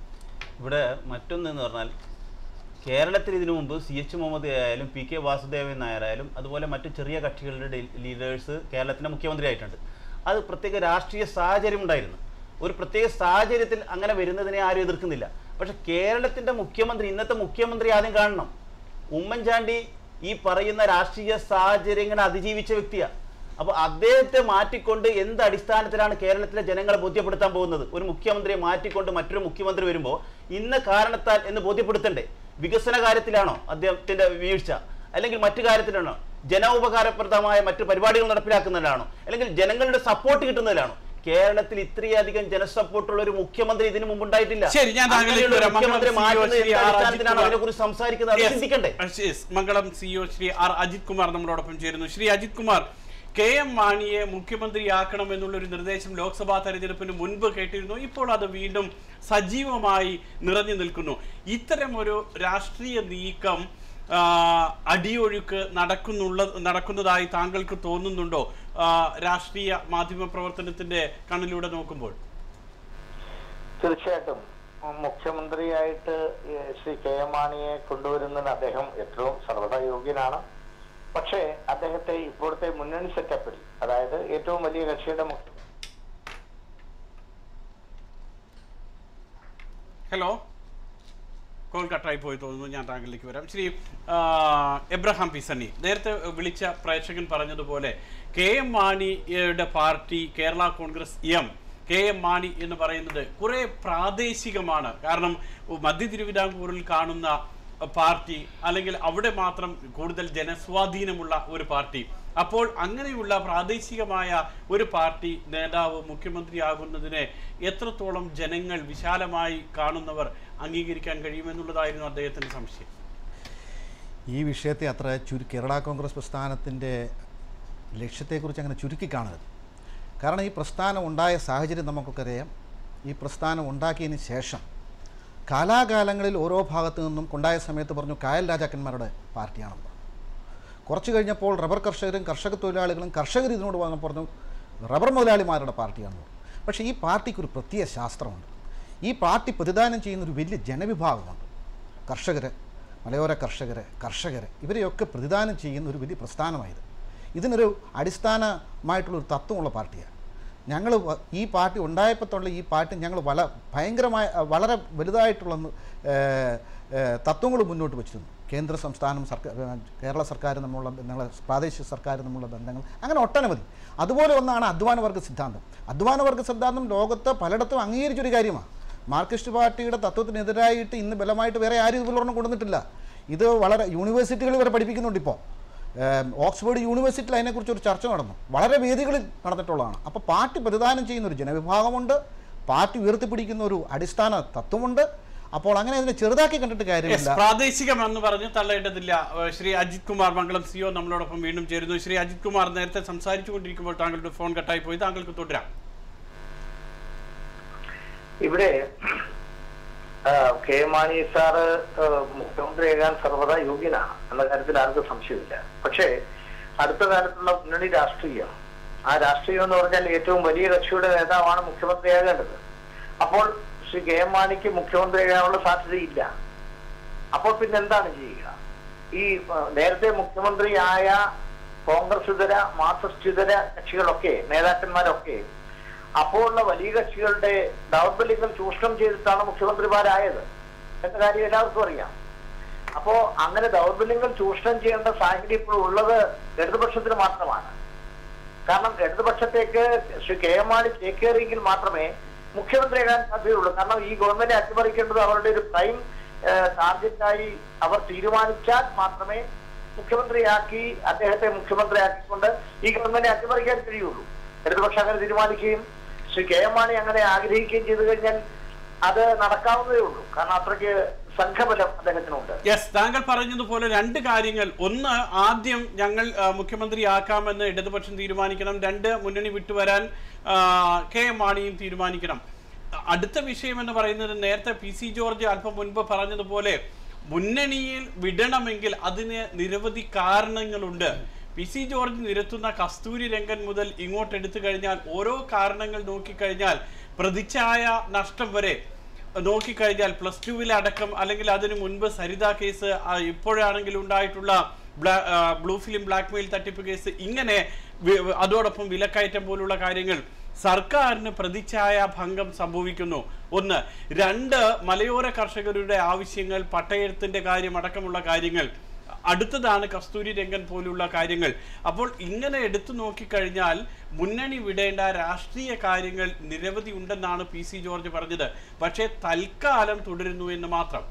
ഇവിടെ മറ്റൊന്നെന്ന് പറഞ്ഞാൽ കേരളത്തിൽ ഇതിനു മുമ്പ് സി എച്ച് മുഹമ്മദ് ആയാലും പി കെ വാസുദേവൻ നായരായാലും അതുപോലെ മറ്റു ചെറിയ കക്ഷികളുടെ ലീഡേഴ്സ് കേരളത്തിൻ്റെ മുഖ്യമന്ത്രി ആയിട്ടുണ്ട്. അത് പ്രത്യേക രാഷ്ട്രീയ സാഹചര്യം ഉണ്ടായിരുന്നു. ഒരു പ്രത്യേക സാഹചര്യത്തിൽ അങ്ങനെ വരുന്നതിനെ ആരും എതിർക്കുന്നില്ല. പക്ഷെ കേരളത്തിൻ്റെ മുഖ്യമന്ത്രി, ഇന്നത്തെ മുഖ്യമന്ത്രി ആദ്യം കാണണം. ഉമ്മൻചാണ്ടി ഈ പറയുന്ന രാഷ്ട്രീയ സാഹചര്യങ്ങളെ അതിജീവിച്ച വ്യക്തിയാണ്. അപ്പോൾ അദ്ദേഹത്തെ മാറ്റിക്കൊണ്ട് എന്ത് അടിസ്ഥാനത്തിലാണ് കേരളത്തിലെ ജനങ്ങളെ ബോധ്യപ്പെടുത്താൻ പോകുന്നത്? ഒരു മുഖ്യമന്ത്രിയെ മാറ്റിക്കൊണ്ട് മറ്റൊരു മുഖ്യമന്ത്രി വരുമ്പോൾ ഇന്ന കാരണത്താൽ എന്ന് ബോധ്യപ്പെടുത്തണ്ടേ? വികസന കാര്യത്തിലാണോ അദ്ദേഹത്തിൻ്റെ വീഴ്ച, അല്ലെങ്കിൽ മറ്റു കാര്യത്തിലാണോ? ജനോപകാരപ്രദമായ മറ്റു പരിപാടികൾ നടപ്പിലാക്കുന്നതിലാണോ, അല്ലെങ്കിൽ ജനങ്ങളുടെ സപ്പോർട്ട് കിട്ടുന്നതിലാണോ? കേരളത്തിൽ ഇത്രയധികം ജനസപ്പോർട്ടുള്ള ഒരു മുഖ്യമന്ത്രി ഇതിനു മുമ്പ് ഉണ്ടായിട്ടില്ല. മുഖ്യമന്ത്രി മാറ്റുന്നതിനാണ് അതിനെക്കുറിച്ച് സംസാരിക്കുന്നത്. ചിന്തിക്കണ്ടേ? മംഗളം സിഇഒ ശ്രീ ആർ അജിത് കുമാർ നമ്മളോടൊപ്പം ചേരുന്നു. ശ്രീ അജിത് കുമാർ, കെ എം മാണിയെ മുഖ്യമന്ത്രിയാക്കണം എന്നുള്ളൊരു നിർദ്ദേശം ലോക്സഭാ തെരഞ്ഞെടുപ്പിന് മുൻപ് കേട്ടിരുന്നു. ഇപ്പോൾ അത് വീണ്ടും സജീവമായി നിറഞ്ഞു നിൽക്കുന്നു. ഇത്തരം ഒരു രാഷ്ട്രീയ നീക്കം അടിയൊഴുക്ക് നടക്കുന്നുള്ള നടക്കുന്നതായി താങ്കൾക്ക് തോന്നുന്നുണ്ടോ രാഷ്ട്രീയ മാധ്യമ പ്രവർത്തനത്തിന്റെ കണ്ണിലൂടെ നോക്കുമ്പോൾ? തീർച്ചയായിട്ടും മുഖ്യമന്ത്രിയായിട്ട് ശ്രീ കെ എം മാണിയെ കൊണ്ടുവരുന്നതിന് അദ്ദേഹം ഏറ്റവും സർവ്വതാ യോഗ്യനാണ്. പക്ഷേ അദ്ദേഹത്തെ ഇപ്പോഴത്തെ മുന്നണി സെറ്റപ്പിൽ, അതായത് ഏറ്റവും വലിയ കക്ഷിയുടെ മുഖ്യ ഹലോ കോൾ കട്ടായി പോയി തോന്നുന്നു. ഞാൻ താങ്കളിലേക്ക് വരാം. ശ്രീ എബ്രഹാം പി സന്നി, നേരത്തെ വിളിച്ച പ്രേക്ഷകൻ പറഞ്ഞതുപോലെ K M Mani party Kerala Congress M, K M Mani എന്ന് പറയുന്നത് കുറെ പ്രാദേശികമാണ്. കാരണം മധ്യ തിരുവിതാംകൂറിൽ കാണുന്ന പാർട്ടി, അല്ലെങ്കിൽ അവിടെ മാത്രം കൂടുതൽ ജനസ്വാധീനമുള്ള ഒരു പാർട്ടി. അപ്പോൾ അങ്ങനെയുള്ള പ്രാദേശികമായ ഒരു പാർട്ടി നേതാവ് മുഖ്യമന്ത്രിയാകുന്നതിനെ എത്രത്തോളം ജനങ്ങൾ വിശാലമായി കാണുന്നവർ അംഗീകരിക്കാൻ കഴിയുമെന്നുള്ളതായിരുന്നു അദ്ദേഹത്തിൻ്റെ സംശയം. ഈ വിഷയത്തെ അത്ര ചുരു കേരള കോൺഗ്രസ് പ്രസ്ഥാനത്തിൻ്റെ ലക്ഷ്യത്തെക്കുറിച്ച് അങ്ങനെ ചുരുക്കി കാണരുത്. കാരണം ഈ പ്രസ്ഥാനം ഉണ്ടായ സാഹചര്യം നമുക്കൊക്കെ അറിയാം. ഈ പ്രസ്ഥാനം ഉണ്ടാക്കിയതിന് ശേഷം കാലാകാലങ്ങളിൽ ഓരോ ഭാഗത്തു നിന്നും കൊണ്ടായ സമയത്ത് പറഞ്ഞു കായൽ രാജാക്കന്മാരുടെ പാർട്ടിയാണെന്ന്. കുറച്ച് കഴിഞ്ഞപ്പോൾ റബ്ബർ കർഷകരും കർഷക തൊഴിലാളികളും കർഷകർ ഇതിനോട് വന്ന് പറഞ്ഞു റബ്ബർ മുതലാളിമാരുടെ പാർട്ടിയാണെന്ന് പറഞ്ഞു. പക്ഷേ ഈ പാർട്ടിക്കൊരു പ്രത്യേക ശാസ്ത്രമുണ്ട്. ഈ പാർട്ടി പ്രതിദാനം ചെയ്യുന്നൊരു വലിയ ജനവിഭാഗമുണ്ട്. കർഷകർ, മലയോര കർഷകർ, കർഷകർ ഇവരെയൊക്കെ പ്രതിദാനം ചെയ്യുന്ന ഒരു വലിയ പ്രസ്ഥാനമായത്. ഇതിനൊരു അടിസ്ഥാനമായിട്ടുള്ളൊരു തത്വമുള്ള പാർട്ടിയാണ്. ഞങ്ങൾ ഈ പാർട്ടി ഉണ്ടായപ്പോൾ തൊള്ള ഈ പാർട്ടി ഞങ്ങൾ വല ഭയങ്കരമായ വളരെ വലുതായിട്ടുള്ള തത്വങ്ങൾ മുന്നോട്ട് വച്ചിരുന്നു. കേന്ദ്ര സംസ്ഥാനം സർക്കാർ, കേരള സർക്കാർ തമ്മിലുള്ള ബന്ധങ്ങൾ, പ്രാദേശിക സർക്കാർ തമ്മിലുള്ള ബന്ധങ്ങൾ, അങ്ങനെ ഒട്ടനവധി. അതുപോലെ ഒന്നാണ് അധ്വാനവർഗ സിദ്ധാന്തം. അധ്വാനവർഗ സിദ്ധാന്തം ലോകത്ത് പലയിടത്തും അംഗീകരിച്ചൊരു കാര്യമാണ്. മാർക്സിസ്റ്റ് പാർട്ടിയുടെ തത്വത്തിനെതിരായിട്ട് ഇന്ന് ബലമായിട്ട് വേറെ ആരും ഇതുപോലൊന്നും കൊണ്ടുവന്നിട്ടില്ല. ഇത് വളരെ യൂണിവേഴ്സിറ്റികൾ വരെ പഠിപ്പിക്കുന്നുണ്ട്. ഇപ്പോൾ ഓക്സ്ഫോർഡ് യൂണിവേഴ്സിറ്റിയിൽ അതിനെക്കുറിച്ച് ഒരു ചർച്ച നടന്നു, വളരെ വേദികളിൽ നടന്നിട്ടുള്ളതാണ്. അപ്പോൾ പാർട്ടി പ്രതിദാനം ചെയ്യുന്ന ഒരു ജനവിഭാഗമുണ്ട്, പാർട്ടി ഉയർത്തിപ്പിടിക്കുന്ന ഒരു അടിസ്ഥാന തത്വമുണ്ട്. അപ്പോൾ അങ്ങനെ അതിനെ ചെറുതാക്കി കണ്ടിട്ട് കാര്യമില്ല. പ്രാദേശികം എന്ന് പറഞ്ഞ് തള്ളേണ്ടതില്ല. ശ്രീ അജിത് കുമാർ മംഗളം സിഒ നമ്മളോടൊപ്പം വീണ്ടും ചേരുന്നു. ശ്രീ അജിത് കുമാർ, നേരത്തെ സംസാരിച്ചു കൊണ്ടിരിക്കുമ്പോൾ താങ്കളുടെ ഫോൺ കട്ടായി പോയി, താങ്കൾക്ക് തുടരാം. ഇവിടെ കെ മാണി സാറ് മുഖ്യമന്ത്രിയാകാൻ സർവ്വതാ യോഗ്യനാണ് എന്ന കാര്യത്തിൽ ആർക്കും സംശയമില്ല. പക്ഷേ അടുത്ത കാലത്തുള്ള മുന്നണി രാഷ്ട്രീയം, ആ രാഷ്ട്രീയം എന്ന് പറഞ്ഞാൽ ഏറ്റവും വലിയ കക്ഷിയുടെ നേതാവാണ് മുഖ്യമന്ത്രിയാകേണ്ടത്. അപ്പോൾ ശ്രീ കെ എം മാണിക്ക് മുഖ്യമന്ത്രിയാകാനുള്ള സാധ്യതയില്ല. അപ്പോൾ പിന്നെ എന്താണ് ചെയ്യുക? ഈ നേരത്തെ മുഖ്യമന്ത്രിയായ കോൺഗ്രസ് ഇതര മാർക്സിസ്റ്റ് ഇതര കക്ഷികളൊക്കെ, നേതാക്കന്മാരൊക്കെ അപ്പോഴുള്ള വലിയ കക്ഷികളുടെ ദൗർബല്യങ്ങൾ ചൂഷണം ചെയ്തിട്ടാണ് മുഖ്യമന്ത്രിമാരായത് എന്ന കാര്യം എല്ലാവർക്കും അറിയാം. അപ്പോ അങ്ങനെ ദൗർബല്യങ്ങൾ ചൂഷണം ചെയ്യേണ്ട സാഹചര്യം ഇപ്പോൾ ഉള്ളത് ഇടതുപക്ഷത്തിന് മാത്രമാണ്. കാരണം ഇടതുപക്ഷത്തേക്ക് ശ്രീ കെ എം മാണി ചേക്കേറിയെങ്കിൽ മാത്രമേ മുഖ്യമന്ത്രിയാകാൻ സാധ്യതയുള്ളൂ. കാരണം ഈ ഗവൺമെന്റ് അട്ടിമറിക്കേണ്ടത് അവരുടെ ഒരു പ്രൈം ടാർഗറ്റായി അവർ തീരുമാനിച്ചാൽ മാത്രമേ മുഖ്യമന്ത്രിയാക്കി അദ്ദേഹത്തെ മുഖ്യമന്ത്രിയാക്കിക്കൊണ്ട് ഈ ഗവൺമെന്റ് അട്ടിമറിക്കാൻ കഴിയുള്ളൂ. ഇടതുപക്ഷം അങ്ങനെ തീരുമാനിക്കുകയും ശ്രീ കെ എം മാണി അങ്ങനെ ആഗ്രഹിക്കുകയും ചെയ്തു കഴിഞ്ഞാൽ അത് നടക്കാവുന്നതേ ഉള്ളൂ. കാരണം അത്രയ്ക്ക് സംഘബലം അദ്ദേഹത്തിനുണ്ട്. യെസ്, താങ്കൾ പറഞ്ഞതുപോലെ രണ്ട് കാര്യങ്ങൾ. ഒന്ന്, ആദ്യം ഞങ്ങൾ മുഖ്യമന്ത്രിയാക്കാമെന്ന് ഇടതുപക്ഷം തീരുമാനിക്കണം. രണ്ട്, മുന്നണി വിട്ടുവരാൻ കെ എം മാണിയും തീരുമാനിക്കണം. അടുത്ത വിഷയം എന്ന് പറയുന്നത്, നേരത്തെ പി സി ജോർജ് അല്പം മുൻപ് പറഞ്ഞതുപോലെ മുന്നണിയിൽ വിടണമെങ്കിൽ അതിന് നിരവധി കാരണങ്ങളുണ്ട്. പി സി ജോർജ് നിരത്തുന്ന കസ്തൂരി രംഗൻ മുതൽ ഇങ്ങോട്ട് എടുത്തു കഴിഞ്ഞാൽ ഓരോ കാരണങ്ങൾ നോക്കിക്കഴിഞ്ഞാൽ പ്രതിച്ഛായ നഷ്ടം വരെ നോക്കിക്കഴിഞ്ഞാൽ പ്ലസ് ടുവിലെ അടക്കം, അല്ലെങ്കിൽ അതിനു മുൻപ് സരിത കേസ്, ഇപ്പോഴാണെങ്കിൽ ഉണ്ടായിട്ടുള്ള ബ്ലൂ ഫിലിം ബ്ലാക്ക് മെയിൽ തട്ടിപ്പ് കേസ്, ഇങ്ങനെ അതോടൊപ്പം വിലക്കയറ്റം പോലുള്ള കാര്യങ്ങൾ സർക്കാരിന് പ്രതിച്ഛായ ഭംഗം സംഭവിക്കുന്നു. ഒന്ന്. രണ്ട്, മലയോര കർഷകരുടെ ആവശ്യങ്ങൾ, പട്ടയത്തിന്റെ കാര്യം അടക്കമുള്ള കാര്യങ്ങൾ. അടുത്തതാണ് കസ്തൂരി രംഗൻ പോലുള്ള കാര്യങ്ങൾ. അപ്പോൾ ഇങ്ങനെ എടുത്തു നോക്കിക്കഴിഞ്ഞാൽ മുന്നണി വിടേണ്ട രാഷ്ട്രീയ കാര്യങ്ങൾ നിരവധി ഉണ്ടെന്നാണ് പി സി ജോർജ് പറഞ്ഞത്. പക്ഷേ തൽക്കാലം തുടരുന്നു എന്ന് മാത്രം.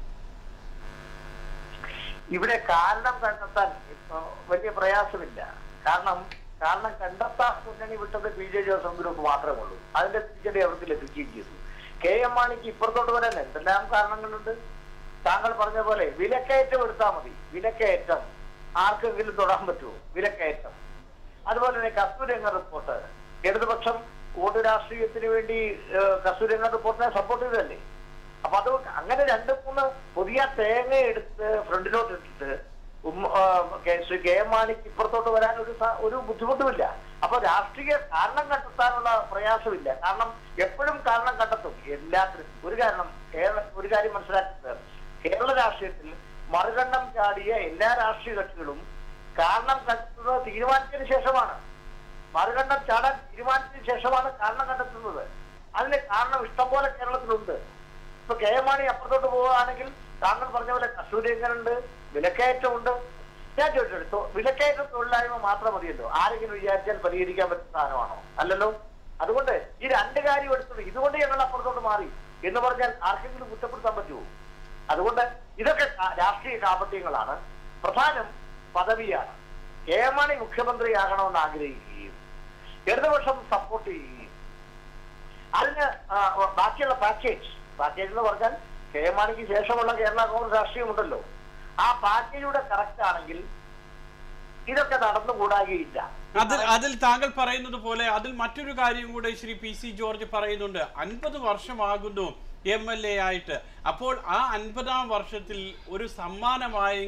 ഇവിടെ കാരണം കണ്ടെത്താൻ വലിയ പ്രയാസമില്ല. കാരണം കാരണം കണ്ടെത്താൻ മുന്നണി വിട്ടത് ബി ജെ ജോസഫ് ഗ്രൂപ്പ് മാത്രമേ ഉള്ളൂ. അതിന്റെ തിരിച്ചടി അവർക്ക് ലഭിക്കുകയും ചെയ്തു. കെ എം മാണിക്ക് ഇപ്പുറത്തോട്ട് വരാൻ എന്തെല്ലാം കാരണങ്ങളുണ്ട്. താങ്കൾ പറഞ്ഞ പോലെ വിലക്കയറ്റം എടുത്താൽ മതി. വിലക്കയറ്റം ആർക്കെങ്കിലും തൊടാൻ പറ്റുമോ? വിലക്കയറ്റം. അതുപോലെ തന്നെ കസ്തൂരിരംഗൻ റിപ്പോർട്ട്, ഇടതുപക്ഷം വോട്ട് രാഷ്ട്രീയത്തിന് വേണ്ടി കസ്തൂരിരംഗൻ റിപ്പോർട്ടിനെ സപ്പോർട്ട് ചെയ്തതല്ലേ? അപ്പൊ അത് അങ്ങനെ രണ്ട് മൂന്ന് പുതിയ തേങ്ങ എടുത്ത് ഫ്രണ്ടിലോട്ട് ഇട്ടിട്ട് ശ്രീ കെ എം മാണിക്ക് ഇപ്പുറത്തോട്ട് വരാൻ ഒരു ഒരു ബുദ്ധിമുട്ടുമില്ല. അപ്പൊ രാഷ്ട്രീയ കാരണം കണ്ടെത്താനുള്ള പ്രയാസമില്ല. കാരണം എപ്പോഴും കാരണം കണ്ടെത്തും എല്ലാത്തിനും. ഒരു കാരണം കേരള ഒരു കാര്യം മനസ്സിലാക്കുന്നത്, കേരള രാഷ്ട്രീയത്തിൽ മറുകണ്ഠം ചാടിയ എല്ലാ രാഷ്ട്രീയ കക്ഷികളും കാരണം കണ്ടെത്തുന്നത് തീരുമാനത്തിന് ശേഷമാണ്. മറുകണ്ഠം ചാടാൻ തീരുമാനത്തിന് ശേഷമാണ് കാരണം കണ്ടെത്തുന്നത്. അതിന് കാരണം ഇഷ്ടംപോലെ കേരളത്തിലുണ്ട്. ഇപ്പൊ കെ എം മാണി അപ്പുറത്തോട്ട് പോവുകയാണെങ്കിൽ താങ്കൾ പറഞ്ഞ പോലെ കസ്തൂരിരംഗനുണ്ട്, വിലക്കയറ്റമുണ്ട്. ഞാൻ ചോദിച്ചെടുത്തു, വിലക്കയറ്റ തൊഴിലായ്മ മാത്രം മതിയല്ലോ? ആരെങ്കിലും വിചാരിച്ചാൽ പരിഹരിക്കാൻ പറ്റുന്ന സാധനമാണോ? അല്ലല്ലോ. അതുകൊണ്ട് ഈ രണ്ട് കാര്യം എടുത്തത് ഇതുകൊണ്ട് ഞങ്ങൾ അപ്പുറത്തോട്ട് മാറി എന്ന് പറഞ്ഞാൽ ആർക്കെങ്കിലും കുറ്റപ്പെടുത്താൻ പറ്റുമോ? അതുകൊണ്ട് ഇതൊക്കെ രാഷ്ട്രീയ കാപട്യങ്ങളാണ്. പ്രധാനം പദവിയാണ്. കെ എം മാണി മുഖ്യമന്ത്രിയാകണമെന്ന് ആഗ്രഹിക്കുകയും ഇടതുപക്ഷം സപ്പോർട്ട് ചെയ്യുകയും അതിന് ബാക്കിയുള്ള പാക്കേജ് പാക്കേജ് എന്ന് പറഞ്ഞാൽ കെ എം മാണിക്ക് ശേഷമുള്ള കേരള കോൺഗ്രസ് രാഷ്ട്രീയമുണ്ടല്ലോ, ആ പാക്കേജിലൂടെ കറക്റ്റ് ആണെങ്കിൽ ഇതൊക്കെ നടന്നുകൂടാകയില്ല. അതിൽ അതിൽ താങ്കൾ പറയുന്നത് പോലെ അതിൽ മറ്റൊരു കാര്യം കൂടെ ശ്രീ പി സി ജോർജ് പറയുന്നുണ്ട്. അൻപത് വർഷമാകുന്നു എം എൽ എ ആയിട്ട്. അപ്പോൾ ആ അൻപതാം വർഷത്തിൽ ഒരു സമ്മാനമായെങ്കിലും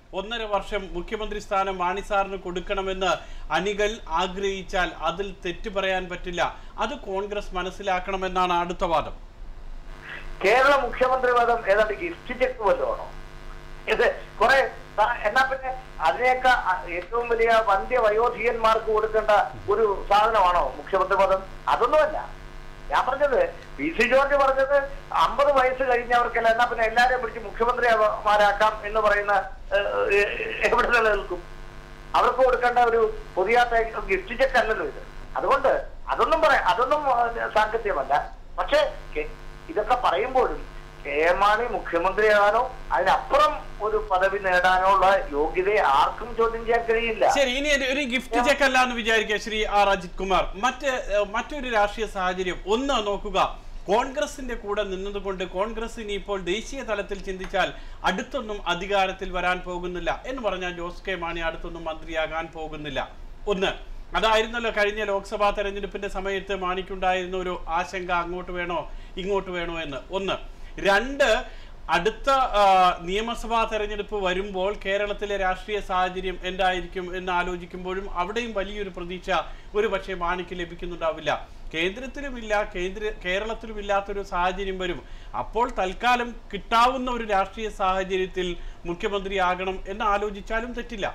ഒന്നര വർഷം മുഖ്യമന്ത്രി സ്ഥാനം മാണി സാറിന് കൊടുക്കണമെന്ന് അണികൾ ആഗ്രഹിച്ചാൽ അതിൽ തെറ്റു പറയാൻ പറ്റില്ല. അത് കോൺഗ്രസ് മനസ്സിലാക്കണമെന്നാണ് അടുത്ത വാദം. കേരള മുഖ്യമന്ത്രി പദം ഏതാണ്ട് ഗിഫ്റ്റ് ചെക്ക് വല്ലതാണോ ഇത്? കുറെ എന്നാ പിന്നെ അതിനേക്കാ ഏറ്റവും വലിയ വന്ധ്യ വയോധീയന്മാർക്ക് കൊടുക്കേണ്ട ഒരു സാധനമാണോ മുഖ്യമന്ത്രി പദം? അതൊന്നുമല്ല ഞാൻ പറഞ്ഞത്. പി സി ജോർജ് പറഞ്ഞത് അമ്പത് വയസ്സ് കഴിഞ്ഞവർക്കല്ല, എന്നാ പിന്നെ എല്ലാരെയും പിടിച്ച് മുഖ്യമന്ത്രിമാരാക്കാം എന്ന് പറയുന്ന എവിടെ നിലനിൽക്കും? അവർക്ക് കൊടുക്കേണ്ട ഒരു പുതിയ ഗിഫ്റ്റ് ചെക്ക് അല്ലല്ലോ ഇത്. അതുകൊണ്ട് അതൊന്നും പറയാം, അതൊന്നും സാങ്കത്യമല്ല. പക്ഷെ ഇതൊക്കെ പറയുമ്പോഴും കെ എം മാണി മുഖ്യമന്ത്രിയാകാനോ അതിനപ്പുറം ഒരു പദവി നേടാനോ ഉള്ള യോഗ്യതയെ ആർക്കും ചോദ്യം ചെയ്യാൻ കഴിയില്ല. ശരി, ഇനി ഒരു ഗിഫ്റ്റ് ചെക്ക് അല്ല എന്ന് വിചാരിക്കുക ശ്രീ ആർ അജിത് കുമാർ. മറ്റ് മറ്റൊരു രാഷ്ട്രീയ സാഹചര്യം ഒന്ന് നോക്കുക. കോൺഗ്രസിന്റെ കൂടെ നിന്നതുകൊണ്ട് കോൺഗ്രസ് ഇനി ഇപ്പോൾ ദേശീയ തലത്തിൽ ചിന്തിച്ചാൽ അടുത്തൊന്നും അധികാരത്തിൽ വരാൻ പോകുന്നില്ല എന്ന് പറഞ്ഞാൽ ജോസ് കെ മാണി അടുത്തൊന്നും മന്ത്രിയാകാൻ പോകുന്നില്ല. ഒന്ന് അതായിരുന്നല്ലോ കഴിഞ്ഞ ലോക്സഭാ തെരഞ്ഞെടുപ്പിന്റെ സമയത്ത് മാണിക്കുണ്ടായിരുന്ന ഒരു ആശങ്ക, അങ്ങോട്ട് വേണോ ഇങ്ങോട്ട് വേണോ എന്ന്. ഒന്ന്. രണ്ട്, അടുത്ത നിയമസഭാ തെരഞ്ഞെടുപ്പ് വരുമ്പോൾ കേരളത്തിലെ രാഷ്ട്രീയ സാഹചര്യം എന്തായിരിക്കും എന്ന് ആലോചിക്കുമ്പോഴും അവിടെയും വലിയൊരു പ്രതീക്ഷ ഒരു പക്ഷേ മാണിക്ക് ലഭിക്കുന്നുണ്ടാവില്ല. കേന്ദ്രത്തിലുമില്ല, കേന്ദ്ര കേരളത്തിലും ഇല്ലാത്തൊരു സാഹചര്യം വരും. അപ്പോൾ തൽക്കാലം കിട്ടാവുന്ന ഒരു രാഷ്ട്രീയ സാഹചര്യത്തിൽ മുഖ്യമന്ത്രിയാകണം എന്ന് ആലോചിച്ചാലും തെറ്റില്ല.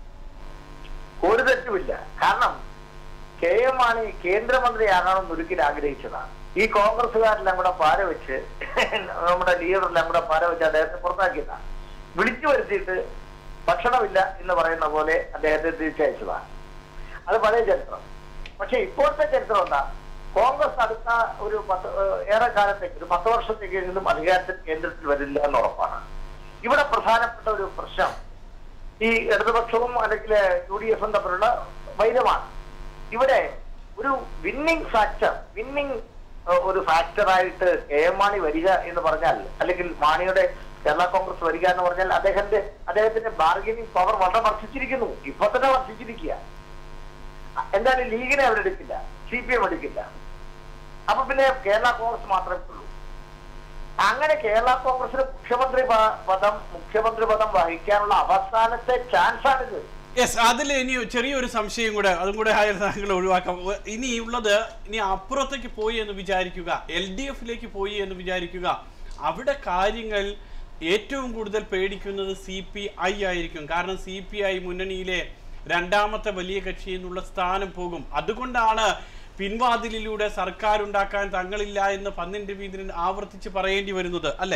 ഒരു തെറ്റുമില്ല. കാരണം കെ എം മാണി കേന്ദ്രമന്ത്രിയാകണമെന്ന് ഒരിക്കലും ആഗ്രഹിച്ചതാണ്. ഈ കോൺഗ്രസുകാരെല്ലാം കൂടെ പാര വെച്ച് നമ്മുടെ ലീഡറെല്ലാം കൂടെ പാര വെച്ച് അദ്ദേഹത്തെ പുറത്താക്കിയതാണ്. വിളിച്ചു വരുത്തിയിട്ട് ഭക്ഷണമില്ല എന്ന് പറയുന്ന പോലെ അദ്ദേഹത്തെ തിരിച്ചയച്ചതാണ്. അത് പഴയ ചരിത്രം. പക്ഷെ ഇപ്പോഴത്തെ ചരിത്രം എന്താ? കോൺഗ്രസ് അടുത്ത ഒരു പത്ത് ഏറെ കാലത്തേക്ക് ഒരു പത്ത് വർഷത്തേക്കെങ്കിലും അധികാരത്തിൽ കേന്ദ്രത്തിൽ വരില്ല എന്ന് ഉറപ്പാണ്. ഇവിടെ പ്രധാനപ്പെട്ട ഒരു പ്രശ്നം ഈ ഇടതുപക്ഷവും അല്ലെങ്കിൽ യു ഡി എഫും തമ്മിലുള്ള വൈരമാണ്. ഇവിടെ ഒരു വിന്നിംഗ് ഫാക്ടർ വിന്നിംഗ് ഒരു ഫാക്ടറായിട്ട് കെ എം മാണി വരിക എന്ന് പറഞ്ഞാൽ, അല്ലെങ്കിൽ മാണിയുടെ കേരള കോൺഗ്രസ് വരിക എന്ന് പറഞ്ഞാൽ അദ്ദേഹത്തിന്റെ അദ്ദേഹത്തിന്റെ ബാർഗനിങ് പവർ വളരെ വർദ്ധിച്ചിരിക്കുന്നു. ഇപ്പൊ തന്നെ വർദ്ധിച്ചിരിക്കുക. എന്തായാലും ലീഗിനെ അവരെടുക്കില്ല, സി പി എം എടുക്കില്ല. അപ്പൊ പിന്നെ കേരള കോൺഗ്രസ് മാത്രമേ ഉള്ളൂ. അങ്ങനെ കേരള കോൺഗ്രസിന് മുഖ്യമന്ത്രി പദം മുഖ്യമന്ത്രി പദം വഹിക്കാനുള്ള അവസാനത്തെ ചാൻസ് ആണിത്. യെസ്, അതിൽ ഇനി ചെറിയൊരു സംശയം കൂടെ അതും കൂടെ താങ്കൾ ഒഴിവാക്കാം. ഇനി ഉള്ളത്, ഇനി അപ്പുറത്തേക്ക് പോയി എന്ന് വിചാരിക്കുക, എൽ ഡി എഫിലേക്ക് പോയി എന്ന് വിചാരിക്കുക. അവിടെ കാര്യങ്ങൾ ഏറ്റവും കൂടുതൽ പേടിക്കുന്നത് സി പി ഐ ആയിരിക്കും. കാരണം സി പി ഐ മുന്നണിയിലെ രണ്ടാമത്തെ വലിയ കക്ഷി എന്നുള്ള സ്ഥാനം പോകും. അതുകൊണ്ടാണ് പിൻവാതിലിലൂടെ സർക്കാർ ഉണ്ടാക്കാൻ തങ്ങളില്ല എന്ന് പന്നിൻ രവീന്ദ്രൻ ആവർത്തിച്ച് പറയേണ്ടി വരുന്നത്, അല്ലേ?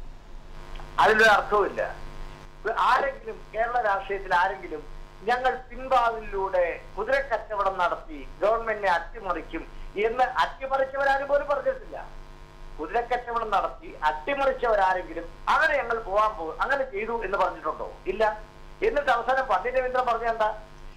അതിലൊരു അർത്ഥവുമില്ല. ആരെങ്കിലും കേരള രാഷ്ട്രീയത്തിൽ ആരെങ്കിലും ഞങ്ങൾ പിൻവാതിലൂടെ കുതിരക്കച്ചവടം നടത്തി ഗവൺമെന്റിനെ അട്ടിമറിക്കും എന്ന് അട്ടിമറിച്ചവരാരും പോലും പറഞ്ഞിട്ടില്ല. കുതിരക്കച്ചവടം നടത്തി അട്ടിമറിച്ചവരാരെങ്കിലും അങ്ങനെ ഞങ്ങൾ പോകാൻ പോകും അങ്ങനെ ചെയ്തു എന്ന് പറഞ്ഞിട്ടുണ്ടോ? ഇല്ല. എന്നിട്ട് അവസാനം പന്നിൻ രവീന്ദ്രൻ പറഞ്ഞ എന്താ?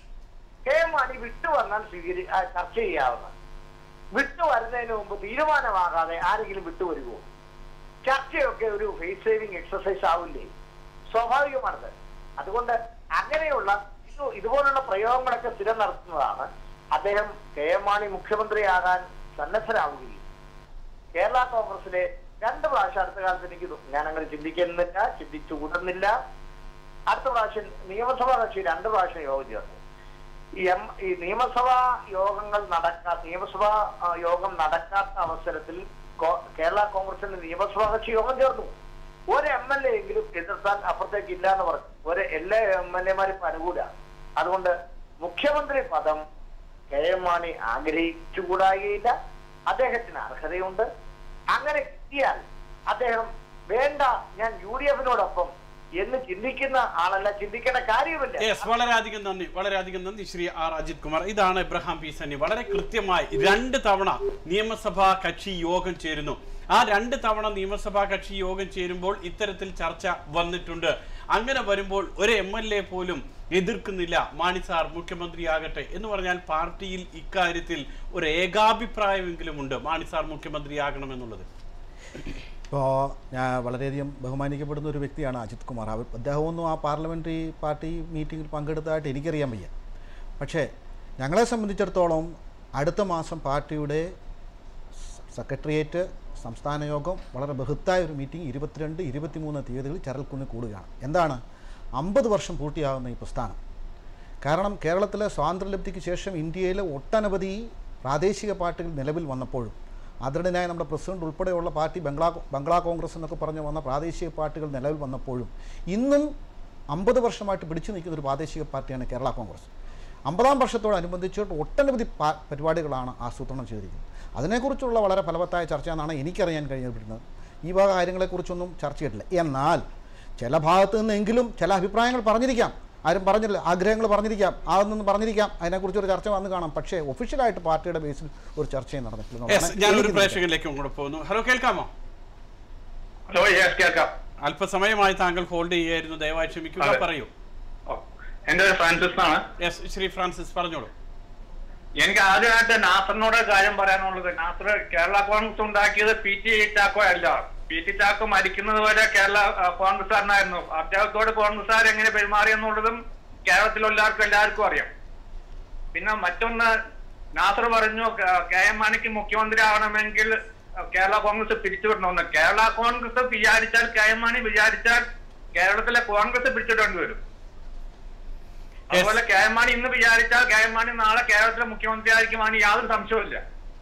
കെ എം മാണി വിട്ടു വന്നാൽ സ്വീകരി ചർച്ച ചെയ്യാവുന്ന വിട്ടു വരുന്നതിന് മുമ്പ് തീരുമാനമാകാതെ ആരെങ്കിലും വിട്ടുവരുമോ? ചർച്ചയൊക്കെ ഒരു ഫേസ് സേവിങ് എക്സസൈസ് ആവില്ലേ? സ്വാഭാവികമാണത്. അതുകൊണ്ട് അങ്ങനെയുള്ള ഇത് ഇതുപോലുള്ള പ്രയോഗങ്ങളൊക്കെ സ്ഥിരം നടത്തുന്നതാണ്. അദ്ദേഹം കെ എം മാണി മുഖ്യമന്ത്രിയാകാൻ സന്നദ്ധരാവുകയും കേരള കോൺഗ്രസിലെ രണ്ട് പ്രാവശ്യം അടുത്ത കാലത്ത് എനിക്ക് ഞാൻ അങ്ങനെ ചിന്തിക്കുന്നില്ല, ചിന്തിച്ചു കൂടുന്നില്ല. അടുത്ത പ്രാവശ്യം നിയമസഭാ കക്ഷി രണ്ട് പ്രാവശ്യം യോഗം ചേർന്നു. ഈ എം ഈ നിയമസഭാ യോഗങ്ങൾ നടക്കാ നിയമസഭാ യോഗം നടക്കാത്ത അവസരത്തിൽ കേരള കോൺഗ്രസിന്റെ നിയമസഭാ കക്ഷി യോഗം ചേർന്നു. ഒരു എം എൽ എ എങ്കിലും എതിർത്താൽ അപ്പുറത്തേക്ക് ഇല്ല എന്ന് പറഞ്ഞു. ഒരു എല്ലാ എം എൽ എമാരും അനുകൂല. അതുകൊണ്ട് മുഖ്യമന്ത്രി പദം കെ എം മാണി ആഗ്രഹിച്ചുകൂടായില്ല. അദ്ദേഹത്തിന് അർഹതയുണ്ട്. അങ്ങനെ കിട്ടിയാൽ അദ്ദേഹം വേണ്ട ഞാൻ യു ഡി എഫിനോടൊപ്പം എന്ന് ചിന്തിക്കുന്ന ആളല്ല, ചിന്തിക്കേണ്ട കാര്യമില്ല. യെസ്, വളരെയധികം നന്ദി, വളരെയധികം നന്ദി ശ്രീ ആർ അജിത് കുമാർ. ഇതാണ് എബ്രഹാം പി സണ്ണി വളരെ കൃത്യമായി രണ്ട് തവണ നിയമസഭാ കക്ഷി യോഗം ചേരുന്നു. ആ രണ്ട് തവണ നിയമസഭാ കക്ഷി യോഗം ചേരുമ്പോൾ ഇത്തരത്തിൽ ചർച്ച വന്നിട്ടുണ്ട്. അങ്ങനെ വരുമ്പോൾ ഒരു എം എൽ എ പോലും എതിർക്കുന്നില്ല മാണി സാർ മുഖ്യമന്ത്രിയാകട്ടെ എന്ന് പറഞ്ഞാൽ പാർട്ടിയിൽ ഇക്കാര്യത്തിൽ ഒരു ഏകാഭിപ്രായമെങ്കിലും ഉണ്ട് മാണി സാർ മുഖ്യമന്ത്രിയാകണമെന്നുള്ളത്. ഇപ്പോൾ ഞാൻ വളരെയധികം ബഹുമാനിക്കപ്പെടുന്ന ഒരു വ്യക്തിയാണ് അജിത് കുമാർ. അവർ അദ്ദേഹമൊന്നും ആ പാർലമെൻ്ററി പാർട്ടി മീറ്റിങ്ങിൽ പങ്കെടുത്തതായിട്ട് എനിക്കറിയാൻ വയ്യ. പക്ഷേ ഞങ്ങളെ സംബന്ധിച്ചിടത്തോളം അടുത്ത മാസം പാർട്ടിയുടെ സെക്രട്ടേറിയറ്റ് സംസ്ഥാന യോഗം വളരെ ബൃഹത്തായ ഒരു മീറ്റിംഗ് ഇരുപത്തിരണ്ട് ഇരുപത്തിമൂന്ന് തീയതികളിൽ ചരൽക്കുന്നിൽ കൂടുകയാണ്. എന്താണ് അമ്പത് വർഷം പൂർത്തിയാകുന്ന ഈ പ്രസ്ഥാനം. കാരണം കേരളത്തിലെ സ്വാതന്ത്ര്യലബ്ധിക്ക് ശേഷം ഇന്ത്യയിലെ ഒട്ടനവധി പ്രാദേശിക പാർട്ടികൾ നിലവിൽ വന്നപ്പോഴും ആദരണീയനായ നമ്മുടെ പ്രസിഡന്റ് ഉൾപ്പെടെയുള്ള പാർട്ടി ബംഗ്ലാ ബംഗ്ലാ കോൺഗ്രസ് എന്നൊക്കെ പറഞ്ഞ് വന്ന പ്രാദേശിക പാർട്ടികൾ നിലവിൽ വന്നപ്പോഴും ഇന്നും അമ്പത് വർഷമായിട്ട് പിടിച്ചു നിൽക്കുന്ന ഒരു പ്രാദേശിക പാർട്ടിയാണ് കേരള കോൺഗ്രസ്. അമ്പതാം വർഷത്തോടനുബന്ധിച്ചിട്ട് ഒട്ടനവധി പരിപാടികളാണ് ആസൂത്രണം ചെയ്തിരിക്കുന്നത്. അതിനെക്കുറിച്ചുള്ള വളരെ ഫലവത്തായ ചർച്ചയെന്നാണ് എനിക്കറിയാൻ കഴിഞ്ഞിരുന്നത്. ഈ വക കാര്യങ്ങളെക്കുറിച്ചൊന്നും ചർച്ച ചെയ്തിട്ടില്ല. എന്നാൽ ചില ഭാഗത്തു നിന്നെങ്കിലും ചില അഭിപ്രായങ്ങൾ പറഞ്ഞിരിക്കാം, ആരും പറഞ്ഞില്ല, ആഗ്രഹങ്ങൾ പറഞ്ഞിരിക്കാം, അതൊന്നും പറഞ്ഞിരിക്കാം, അതിനെക്കുറിച്ചൊരു ചർച്ച വന്ന് കാണാം. പക്ഷേ ഒഫീഷ്യലായിട്ട് പാർട്ടിയുടെ ബേസിൽ ഒരു ചർച്ചയും നടന്നിട്ടില്ല. ഞാനൊരു പ്രേക്ഷകരിലേക്ക് കൂടെ പോകുന്നു. ഹലോ, കേൾക്കാമോ? ഹലോ, കേൾക്കാം. അല്പസമയമായി താങ്കൾ ഹോൾഡ് ചെയ്യായിരുന്നു, ദയവായി ക്ഷമിക്കുക, പറയൂ. എന്റെ പേര് ഫ്രാൻസിസ് ആണ്. യെസ്, ശ്രീ ഫ്രാൻസിസ്, പറഞ്ഞോളൂ. എനിക്ക് ആദ്യമായിട്ട് നാസറിനോട് കാര്യം പറയാനുള്ളത്, നാസർ കേരള കോൺഗ്രസ് ഉണ്ടാക്കിയത് പി ടി ചാക്കോ അല്ല. പി ടി ചാക്കോ മരിക്കുന്നത് വരെ കേരള കോൺഗ്രസ്സുകാരനായിരുന്നു. അദ്ദേഹത്തോട് കോൺഗ്രസ്സുകാർ എങ്ങനെ പെരുമാറി എന്നുള്ളതും കേരളത്തിലെല്ലാവർക്കും എല്ലാവർക്കും അറിയാം. പിന്നെ മറ്റൊന്ന്, നാസർ പറഞ്ഞു കെ എം മാണിക്ക് മുഖ്യമന്ത്രി ആവണമെങ്കിൽ കേരള കോൺഗ്രസ് പിരിച്ചുവിടണമെന്ന്. കേരള കോൺഗ്രസ് വിചാരിച്ചാൽ, കെ എം മാണി വിചാരിച്ചാൽ കേരളത്തിലെ കോൺഗ്രസ് പിരിച്ചുവിടേണ്ടി വരും. അതുപോലെ കെ എം മാണി ഇന്ന് വിചാരിച്ചാൽ കെ എം മാണി നാളെ കേരളത്തിലെ മുഖ്യമന്ത്രി ആയിരിക്കുമാണ്, യാതൊരു സംശയവുമില്ല.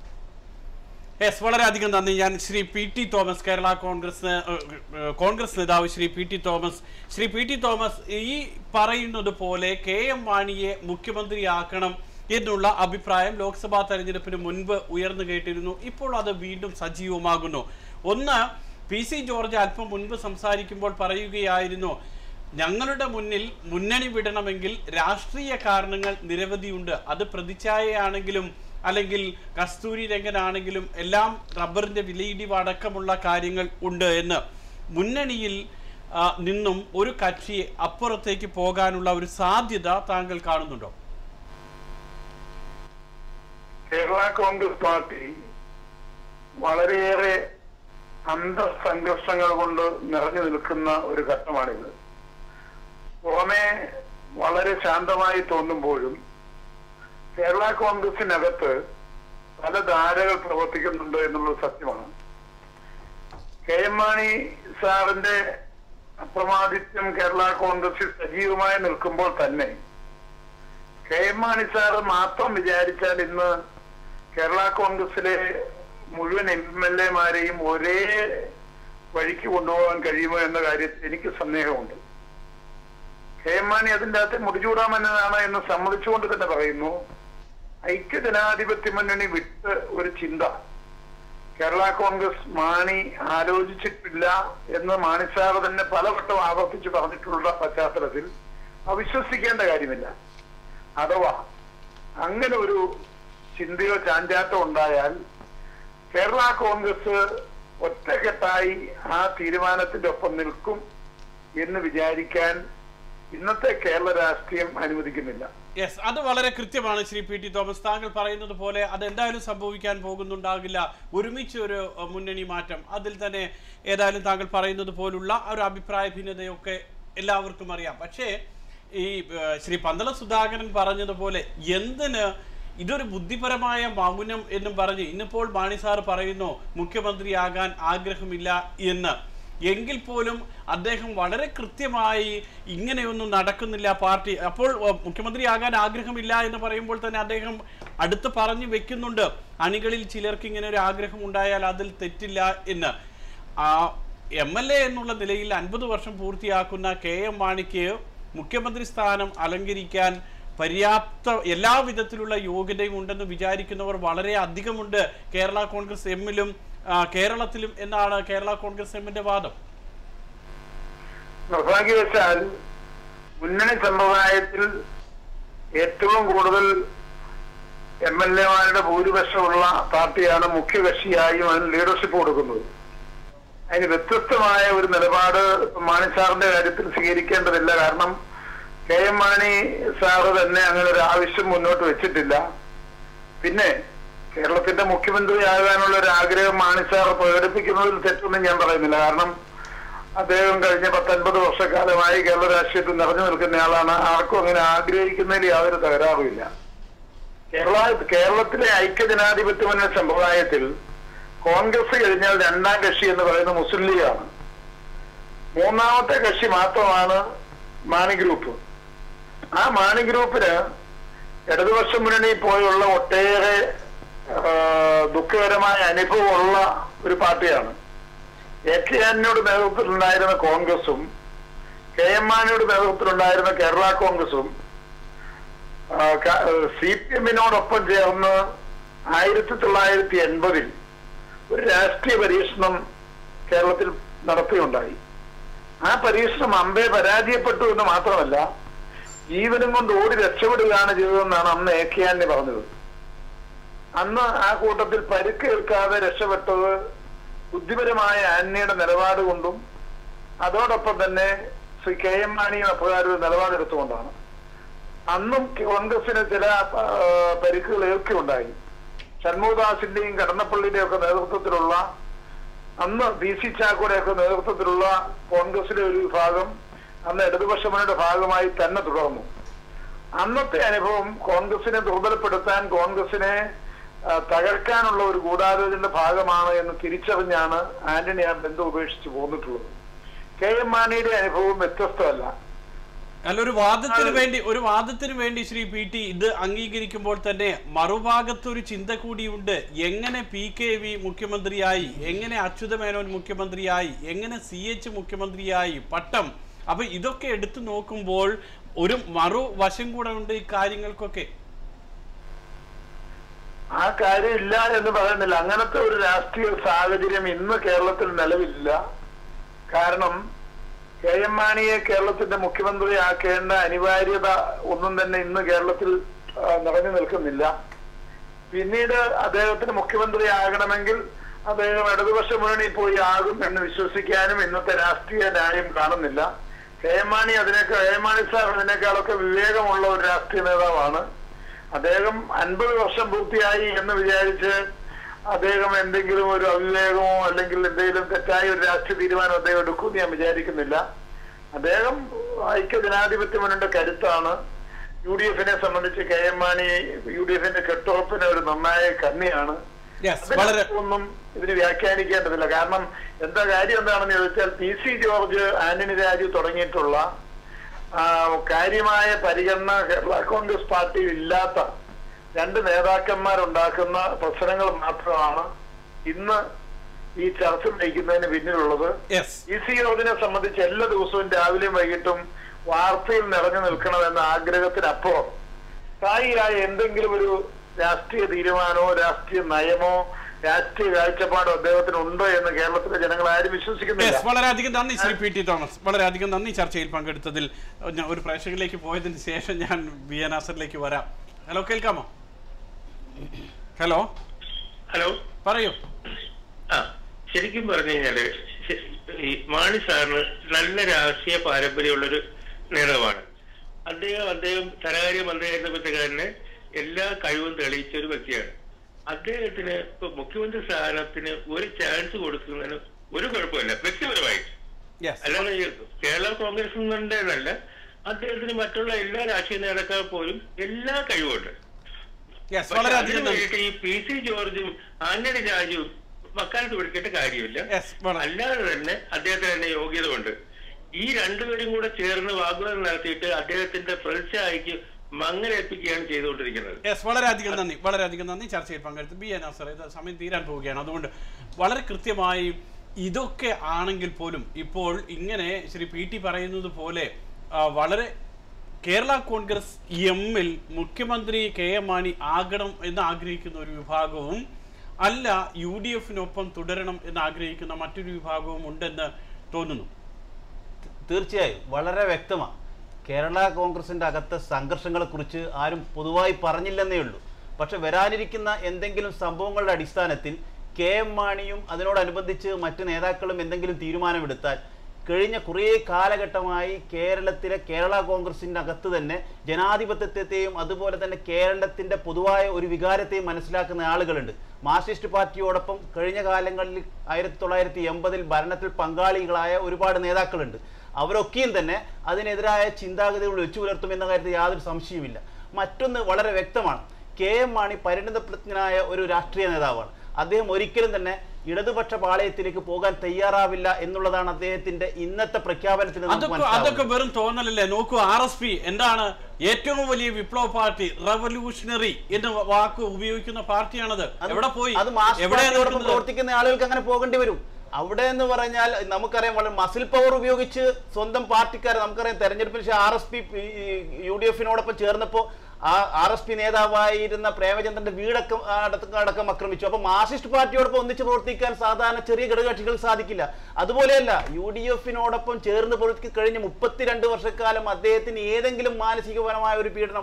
യെസ്, വളരെയധികം നന്ദി. ഞാൻ Shri P T Thomas, Kerala Congress Congress നേതാവ് Shri P T Thomas. Shri P T Thomas, ഈ പറയുന്നത് പോലെ കെ എം മാണിയെ മുഖ്യമന്ത്രിയാക്കണം എന്നുള്ള അഭിപ്രായം ലോക്സഭാ തെരഞ്ഞെടുപ്പിന് മുൻപ് ഉയർന്നു കേട്ടിരുന്നു. ഇപ്പോൾ അത് വീണ്ടും സജീവമാകുന്നു. ഒന്ന്, പി സി ജോർജ് അല്പം മുൻപ് സംസാരിക്കുമ്പോൾ പറയുകയായിരുന്നു, ഞങ്ങളുടെ മുന്നിൽ മുന്നണി വിടണമെങ്കിൽ രാഷ്ട്രീയ കാരണങ്ങൾ നിരവധിയുണ്ട്. അത് പ്രതിച്ഛായയാണെങ്കിലും അല്ലെങ്കിൽ കസ്തൂരി രംഗനാണെങ്കിലും എല്ലാം റബ്ബറിന്റെ വിലയിടിവ് അടക്കമുള്ള കാര്യങ്ങൾ ഉണ്ട് എന്ന്. മുന്നണിയിൽ നിന്നും ഒരു കക്ഷി അപ്പുറത്തേക്ക് പോകാനുള്ള ഒരു സാധ്യത താങ്കൾ കാണുന്നുണ്ടോ? കേരള കോൺഗ്രസ് പാർട്ടി വളരെയേറെ അന്തർസംഘർഷങ്ങൾ കൊണ്ട് നിറഞ്ഞു നിൽക്കുന്ന ഒരു ഘട്ടമാണിത്. പുറമെ വളരെ ശാന്തമായി തോന്നുമ്പോഴും കേരള കോൺഗ്രസിനകത്ത് പല ധാരകൾ പ്രവർത്തിക്കുന്നുണ്ട് എന്നുള്ളത് സത്യമാണ്. കെ എം മാണി സാറിന്റെ അപ്രമാദിത്യം കേരള കോൺഗ്രസിൽ സജീവമായി നിൽക്കുമ്പോൾ തന്നെ കെ എം മാണി സാറ് മാത്രം വിചാരിച്ചാൽ ഇന്ന് കേരള കോൺഗ്രസിലെ മുഴുവൻ എം എൽ എമാരെയും ഒരേ വഴിക്ക് കൊണ്ടുപോകാൻ കഴിയുമോ എന്ന കാര്യത്തിൽ എനിക്ക് സന്ദേഹമുണ്ട്. കെ എം മാണി അതിൻ്റെ അകത്ത് മുടിചൂടാമെന്നതാണ് എന്ന് സമ്മതിച്ചുകൊണ്ട് തന്നെ പറയുന്നു. ഐക്യജനാധിപത്യ മുന്നണി വിട്ട് ഒരു ചിന്ത കേരള കോൺഗ്രസ് മാണി ആലോചിച്ചിട്ടില്ല എന്ന് മാണി സാർ തന്നെ പലവട്ടം ആവർത്തിച്ച് പറഞ്ഞിട്ടുള്ള പശ്ചാത്തലത്തിൽ അവിശ്വസിക്കേണ്ട കാര്യമില്ല. അഥവാ അങ്ങനെ ഒരു ചിന്തയോ ചാഞ്ചാട്ടോ ഉണ്ടായാൽ കേരള കോൺഗ്രസ് ഒറ്റക്കെട്ടായി ആ തീരുമാനത്തിന്റെ ഒപ്പം നിൽക്കും എന്ന് വിചാരിക്കാൻ ഇന്നത്തെ കേരള രാഷ്ട്രീയം അനുവദിക്കുന്നില്ല. യെസ്, അത് വളരെ കൃത്യമാണ് ശ്രീ പി ടി തോമസ്. താങ്കൾ പറയുന്നത് പോലെ അതെന്തായാലും സംഭവിക്കാൻ പോകുന്നുണ്ടാകില്ല. ഒരുമിച്ച് ഒരു മുന്നണി മാറ്റം, അതിൽ തന്നെ ഏതായാലും താങ്കൾ പറയുന്നത് പോലുള്ള ഒരു അഭിപ്രായ ഭിന്നതയൊക്കെ എല്ലാവർക്കും അറിയാം. പക്ഷേ ഈ ശ്രീ പന്തള സുധാകരൻ പറഞ്ഞതുപോലെ എന്തിന് ഇതൊരു ബുദ്ധിപരമായ മൗനം എന്നും പറഞ്ഞ് ഇന്നിപ്പോൾ മാണി സാർ പറയുന്നു മുഖ്യമന്ത്രിയാകാൻ ആഗ്രഹമില്ല എന്ന്. എങ്കിൽ പോലും അദ്ദേഹം വളരെ കൃത്യമായി ഇങ്ങനെയൊന്നും നടക്കുന്നില്ല പാർട്ടി. അപ്പോൾ മുഖ്യമന്ത്രിയാകാൻ ആഗ്രഹമില്ല എന്ന് പറയുമ്പോൾ തന്നെ അദ്ദേഹം അടുത്ത് പറഞ്ഞു വെക്കുന്നുണ്ട്, അണികളിൽ ചിലർക്ക് ഇങ്ങനെ ഒരു ആഗ്രഹം ഉണ്ടായാൽ അതിൽ തെറ്റില്ല എന്ന്. ആ എം എൽ എ എന്നുള്ള നിലയിൽ അൻപത് വർഷം പൂർത്തിയാക്കുന്ന കെ എം മാണിക്ക് മുഖ്യമന്ത്രി സ്ഥാനം അലങ്കരിക്കാൻ പര്യാപ്ത എല്ലാ വിധത്തിലുള്ള യോഗ്യതയും ഉണ്ടെന്ന് വിചാരിക്കുന്നവർ വളരെ അധികമുണ്ട് കേരള കോൺഗ്രസ് എമ്മിലും കേരളത്തിലും എന്നാണ് കേരള കോൺഗ്രസ് എമ്മിന്റെ വാദം. നിർഭാഗ്യവശാൽ മുന്നണി സമ്പ്രദായത്തിൽ ഏറ്റവും കൂടുതൽ എം എൽ എമാരുടെ ഭൂരിപക്ഷമുള്ള പാർട്ടിയാണ് മുഖ്യകക്ഷിയായും അതിന് ലീഡർഷിപ്പ് കൊടുക്കുന്നത്. അതിന് വ്യത്യസ്തമായ ഒരു നിലപാട് മാണി സാറിന്റെ കാര്യത്തിൽ സ്വീകരിക്കേണ്ടതില്ല. കാരണം കെ എം മാണി സാറ് തന്നെ അങ്ങനെ ഒരു ആവശ്യം മുന്നോട്ട് വെച്ചിട്ടില്ല. പിന്നെ കേരളത്തിന്റെ മുഖ്യമന്ത്രിയാകാനുള്ള ഒരു ആഗ്രഹം മാണി സാർ പ്രകടിപ്പിക്കുന്നതിൽ തെറ്റൊന്നും ഞാൻ പറയുന്നില്ല. കാരണം അദ്ദേഹം കഴിഞ്ഞ പത്തൊൻപത് വർഷക്കാലമായി കേരള രാഷ്ട്രീയത്തിൽ നിറഞ്ഞു നിൽക്കുന്നയാളാണ്. ആർക്കും അങ്ങനെ ആഗ്രഹിക്കുന്നതിൽ യാതൊരു തകരാറുമില്ല. കേരള കേരളത്തിലെ ഐക്യജനാധിപത്യ മുന്നണി സമ്പ്രദായത്തിൽ കോൺഗ്രസ് കഴിഞ്ഞാൽ രണ്ടാം കക്ഷി എന്ന് പറയുന്ന മുസ്ലിം ലീഗാണ്. മൂന്നാമത്തെ കക്ഷി മാത്രമാണ് മാണി ഗ്രൂപ്പ്. ആ മാണി ഗ്രൂപ്പിന് ഇടതുപക്ഷ മുന്നണി പോലുള്ള ഒട്ടേറെ ദുഃഖകരമായ അനുഭവമുള്ള ഒരു പാർട്ടിയാണ്. എ കെ ആന്റണിയുടെ നേതൃത്വത്തിലുണ്ടായിരുന്ന കോൺഗ്രസും കെ എം മാണിയുടെ നേതൃത്വത്തിലുണ്ടായിരുന്ന കേരള കോൺഗ്രസും സി പി എമ്മിനോടൊപ്പം ചേർന്ന് ആയിരത്തി തൊള്ളായിരത്തി എൺപതിൽ ഒരു രാഷ്ട്രീയ പരീക്ഷണം കേരളത്തിൽ നടത്തുകയുണ്ടായി. ആ പരീക്ഷണം അമ്പേ പരാജയപ്പെട്ടു എന്ന് മാത്രമല്ല, ജീവനും കൊണ്ട് ഓടി രക്ഷപ്പെടുകയാണ് ചെയ്തതെന്നാണ് അന്ന് എ കെ ആന്റണി പറഞ്ഞത്. അന്ന് ആ കൂട്ടത്തിൽ പരിക്കേൽക്കാതെ രക്ഷപ്പെട്ടത് ബുദ്ധിപരമായ ആന്റണിയുടെ നിലപാട് കൊണ്ടും അതോടൊപ്പം തന്നെ ശ്രീ കെ എം മാണിയും അപ്രകാരം നിലപാടെടുത്തുകൊണ്ടാണ്. അന്നും കോൺഗ്രസിന് ചില പരിക്കുകൾ ഏൽക്കുകയുണ്ടായി. ഷൺമുഖദാസിന്റെയും കടന്നപ്പള്ളിയുടെയും ഒക്കെ നേതൃത്വത്തിലുള്ള, അന്ന് പി സി ചാക്കോയുടെയൊക്കെ നേതൃത്വത്തിലുള്ള കോൺഗ്രസിലെ ഒരു വിഭാഗം അന്ന് ഇടതുപക്ഷ മുന്നണിയുടെ ഭാഗമായി തന്നെ തുടർന്നു. അന്നത്തെ അനുഭവം കോൺഗ്രസിനെ ദുർബലപ്പെടുത്താൻ, കോൺഗ്രസിനെ തകർക്കാനുള്ള ഒരു ഗൂഢാലോചനയുടെ ഭാഗമാണ് എന്ന് തിരിച്ചറിഞ്ഞാണ് ആന്റണി ആ ബന്ധം ഉപേക്ഷിച്ച് പോന്നിട്ടുള്ളത്. കെ എം മാണിയുടെ അനുഭവം വ്യത്യസ്തമല്ല. അല്ല, ഒരു വാദത്തിന് വേണ്ടി ഒരു വാദത്തിന് വേണ്ടി ശ്രീ പി ടി ഇത് അംഗീകരിക്കുമ്പോൾ തന്നെ മറുഭാഗത്തൊരു ചിന്ത കൂടിയുണ്ട്. എങ്ങനെ പി കെ വി മുഖ്യമന്ത്രിയായി, എങ്ങനെ അച്യുതമേനോൻ മുഖ്യമന്ത്രിയായി, എങ്ങനെ സി എച്ച് മുഖ്യമന്ത്രിയായി, പട്ടം. അപ്പൊ ഇതൊക്കെ എടുത്തു നോക്കുമ്പോൾ ഒരു മറുവശം കൂടെ ഉണ്ട് ഈ കാര്യങ്ങൾക്കൊക്കെ. ആ കാര്യം ഇല്ല എന്ന് പറയുന്നില്ല. അങ്ങനത്തെ ഒരു രാഷ്ട്രീയ സാഹചര്യം ഇന്ന് കേരളത്തിൽ നിലവിലില്ല. കാരണം കെ എം മാണിയെ കേരളത്തിന്റെ മുഖ്യമന്ത്രിയാക്കേണ്ട അനിവാര്യത ഒന്നും തന്നെ ഇന്ന് കേരളത്തിൽ നിറഞ്ഞു നിൽക്കുന്നില്ല. പിന്നീട് അദ്ദേഹത്തിന് മുഖ്യമന്ത്രിയാകണമെങ്കിൽ അദ്ദേഹം ഇടതുപക്ഷ മുന്നണി പോയി ആകും എന്ന് വിശ്വസിക്കാനും ഇന്നത്തെ രാഷ്ട്രീയ ന്യായം കാണുന്നില്ല. കെ എം മാണി അതിനേക്കാൾ കെ എം മാണി സാർ അതിനേക്കാളൊക്കെ വിവേകമുള്ള ഒരു രാഷ്ട്രീയ നേതാവാണ്. അദ്ദേഹം അൻപത് വർഷം പൂർത്തിയായി എന്ന് വിചാരിച്ച് അദ്ദേഹം എന്തെങ്കിലും ഒരു അവിവേകമോ അല്ലെങ്കിൽ എന്തെങ്കിലും തെറ്റായ ഒരു രാഷ്ട്രീയ തീരുമാനം അദ്ദേഹം എടുക്കുമെന്ന് ഞാൻ വിചാരിക്കുന്നില്ല. അദ്ദേഹം ഐക്യ ജനാധിപത്യ മുന്നണിയുടെ കരുത്താണ്. യു ഡി എഫിനെ സംബന്ധിച്ച് K M Mani U D എഫിന്റെ കെട്ടുറപ്പിന് ഒരു നിർണായക കണ്ണിയാണ്. ഒന്നും ഇതിന് വ്യാഖ്യാനിക്കേണ്ടതില്ല. കാരണം എന്താ കാര്യം എന്താണെന്ന് ചോദിച്ചാൽ, P C George Antony Raju തുടങ്ങിയിട്ടുള്ള കാര്യമായ പരിഗണന കേരള കോൺഗ്രസ് പാർട്ടിയിൽ ഇല്ലാത്ത രണ്ട് നേതാക്കന്മാരുണ്ടാക്കുന്ന പ്രശ്നങ്ങൾ മാത്രമാണ് ഇന്ന് ഈ ചർച്ച നയിക്കുന്നതിന് പിന്നിലുള്ളത്. പി സി ജോർജിനെ സംബന്ധിച്ച് എല്ലാ ദിവസവും രാവിലെയും വൈകിട്ടും വാർത്തയിൽ നിറഞ്ഞു നിൽക്കണമെന്ന ആഗ്രഹത്തിനപ്പുറം സ്ഥായിയായ എന്തെങ്കിലും ഒരു രാഷ്ട്രീയ തീരുമാനമോ രാഷ്ട്രീയ നയമോ രാഷ്ട്രീയ കാഴ്ചപ്പാടോ അദ്ദേഹത്തിന് ഉണ്ടോ എന്ന് കേരളത്തിലെ ജനങ്ങൾ ആരും വിശ്വസിക്കുന്നില്ല. വളരെയധികം നന്ദി ശ്രീ പി ടി തോമസ്, വളരെയധികം നന്ദി ചർച്ചയിൽ പങ്കെടുത്തതിൽ. ഒരു പ്രേക്ഷകരിലേക്ക് പോയതിന് ശേഷം ഞാൻ വി എ നാസറിലേക്ക് വരാം. ഹലോ, കേൾക്കാമോ? ഹലോ ഹലോ പറയൂ. ആ ശരിക്കും പറഞ്ഞു കഴിഞ്ഞാല് ഈ മാണി സാറിന് നല്ല രാഷ്ട്രീയ പാരമ്പര്യമുള്ളൊരു നേതാവാണ്. അദ്ദേഹം അദ്ദേഹം ധനകാര്യ മന്ത്രിയായിരുന്നപ്പോഴത്തേക്കാരന് എല്ലാ കഴിവും തെളിയിച്ച ഒരു വ്യക്തിയാണ്. അദ്ദേഹത്തിന് ഇപ്പൊ മുഖ്യമന്ത്രി സ്ഥാനത്തിന് ഒരു ചാൻസ് കൊടുക്കുന്നതിന് ഒരു കുഴപ്പമില്ല വ്യക്തിപരമായിട്ട്. അല്ലാതെ കേരള കോൺഗ്രസ് എന്നല്ല, അദ്ദേഹത്തിന് മറ്റുള്ള എല്ലാ രാഷ്ട്രീയ നേതാക്കൾ പോലും എല്ലാ കഴിവുണ്ട്. അതിനുവേണ്ടിട്ട് ഈ പി സി ജോർജും ആന്റണി രാജുവും വക്കാലത്ത് പിടിക്കേണ്ട കാര്യമില്ല. അല്ലാതെ തന്നെ അദ്ദേഹത്തിന് തന്നെ യോഗ്യത ഉണ്ട്. ഈ രണ്ടുപേരും കൂടെ ചേർന്ന് വാഗ്വാദം നടത്തിയിട്ട് അദ്ദേഹത്തിന്റെ പ്രതിച്ഛായക്ക് മങ്ങലേൽപ്പിക്കുകയാണ് ചെയ്തുകൊണ്ടിരിക്കുന്നത്. യെസ്, വളരെയധികം നന്ദി, വളരെയധികം നന്ദി ചർച്ചയിൽ പങ്കെടുത്ത്. ബി എ നാസർ, ഇത് സമയം തീരാൻ പോവുകയാണ്. അതുകൊണ്ട് വളരെ കൃത്യമായി ഇതൊക്കെ ആണെങ്കിൽ പോലും ഇപ്പോൾ ഇങ്ങനെ ശ്രീ പി ടി പറയുന്നത് പോലെ വളരെ കേരള കോൺഗ്രസ് എമ്മിൽ മുഖ്യമന്ത്രി കെ എം മാണി ആകണം എന്ന് ആഗ്രഹിക്കുന്ന ഒരു വിഭാഗവും അല്ല യു ഡി എഫിനൊപ്പം തുടരണം എന്ന് ആഗ്രഹിക്കുന്ന മറ്റൊരു വിഭാഗവും ഉണ്ടെന്ന് തോന്നുന്നു. തീർച്ചയായും വളരെ വ്യക്തമാണ്. കേരള കോൺഗ്രസിൻ്റെ അകത്തെ സംഘർഷങ്ങളെക്കുറിച്ച് ആരും പൊതുവായി പറഞ്ഞില്ലെന്നേ ഉള്ളൂ. പക്ഷെ വരാനിരിക്കുന്ന എന്തെങ്കിലും സംഭവങ്ങളുടെ അടിസ്ഥാനത്തിൽ കെ എം മാണിയും അതിനോടനുബന്ധിച്ച് മറ്റ് നേതാക്കളും എന്തെങ്കിലും തീരുമാനമെടുത്താൽ കഴിഞ്ഞ കുറേ കാലഘട്ടമായി കേരളത്തിലെ കേരള കോൺഗ്രസിൻ്റെ അകത്ത് തന്നെ ജനാധിപത്യത്തെയും അതുപോലെ തന്നെ കേരളത്തിൻ്റെ പൊതുവായ ഒരു വികാരത്തെയും മനസ്സിലാക്കുന്ന ആളുകളുണ്ട്. മാർക്സിസ്റ്റ് പാർട്ടിയോടൊപ്പം കഴിഞ്ഞ കാലങ്ങളിൽ ആയിരത്തി തൊള്ളായിരത്തി എൺപതിൽ ഭരണത്തിൽ പങ്കാളികളായ ഒരുപാട് നേതാക്കളുണ്ട്. അവരൊക്കെയും തന്നെ അതിനെതിരായ ചിന്താഗതികൾ വെച്ചു പുലർത്തുമെന്ന കാര്യത്തിൽ യാതൊരു സംശയവുമില്ല. മറ്റൊന്ന് വളരെ വ്യക്തമാണ്, കെ എം മാണി പരിണിതപ്രജ്ഞനായ ഒരു രാഷ്ട്രീയ നേതാവാണ്. അദ്ദേഹം ഒരിക്കലും തന്നെ ഇടതുപക്ഷ പാളയത്തിലേക്ക് പോകാൻ തയ്യാറാവില്ല എന്നുള്ളതാണ് അദ്ദേഹത്തിന്റെ ഇന്നത്തെ പ്രഖ്യാപനത്തിൽ അതൊക്കെ വെറും തോന്നലല്ലേ? നോക്കൂ, ആർ എസ് പി എന്താണ് ഏറ്റവും വലിയ വിപ്ലവ പാർട്ടി, റവല്യൂഷണറി എന്ന വാക്ക് ഉപയോഗിക്കുന്ന പാർട്ടിയാണത്. എവിടെ പോയി? എവിടെയോടൊപ്പം പ്രവർത്തിക്കുന്ന ആളുകൾക്ക് അങ്ങനെ പോകേണ്ടി വരും. അവിടെ എന്ന് പറഞ്ഞാൽ നമുക്കറിയാം വളരെ മസിൽ പവർ ഉപയോഗിച്ച് സ്വന്തം പാർട്ടിക്കാരെ നമുക്കറിയാം തെരഞ്ഞെടുപ്പിൽ R S P U D എഫിനോടൊപ്പം ചേർന്നപ്പോൾ ആ ആർ എസ് പി നേതാവായിരുന്ന പ്രേമചന്ദ്രന്റെ വീടക്കം അടക്കം ആക്രമിച്ചു. അപ്പൊ മാർക്സിസ്റ്റ് പാർട്ടിയോടൊപ്പം ഒന്നിച്ച് പ്രവർത്തിക്കാൻ സാധാരണ ചെറിയ ഘടകകക്ഷികൾ സാധിക്കില്ല. അതുപോലെയല്ല യു ഡി എഫിനോടൊപ്പം ചേർന്ന് പ്രവർത്തിക്ക് കഴിഞ്ഞ മുപ്പത്തിരണ്ട് വർഷക്കാലം അദ്ദേഹത്തിന് ഏതെങ്കിലും മാനസികപരമായ ഒരു പീഡനം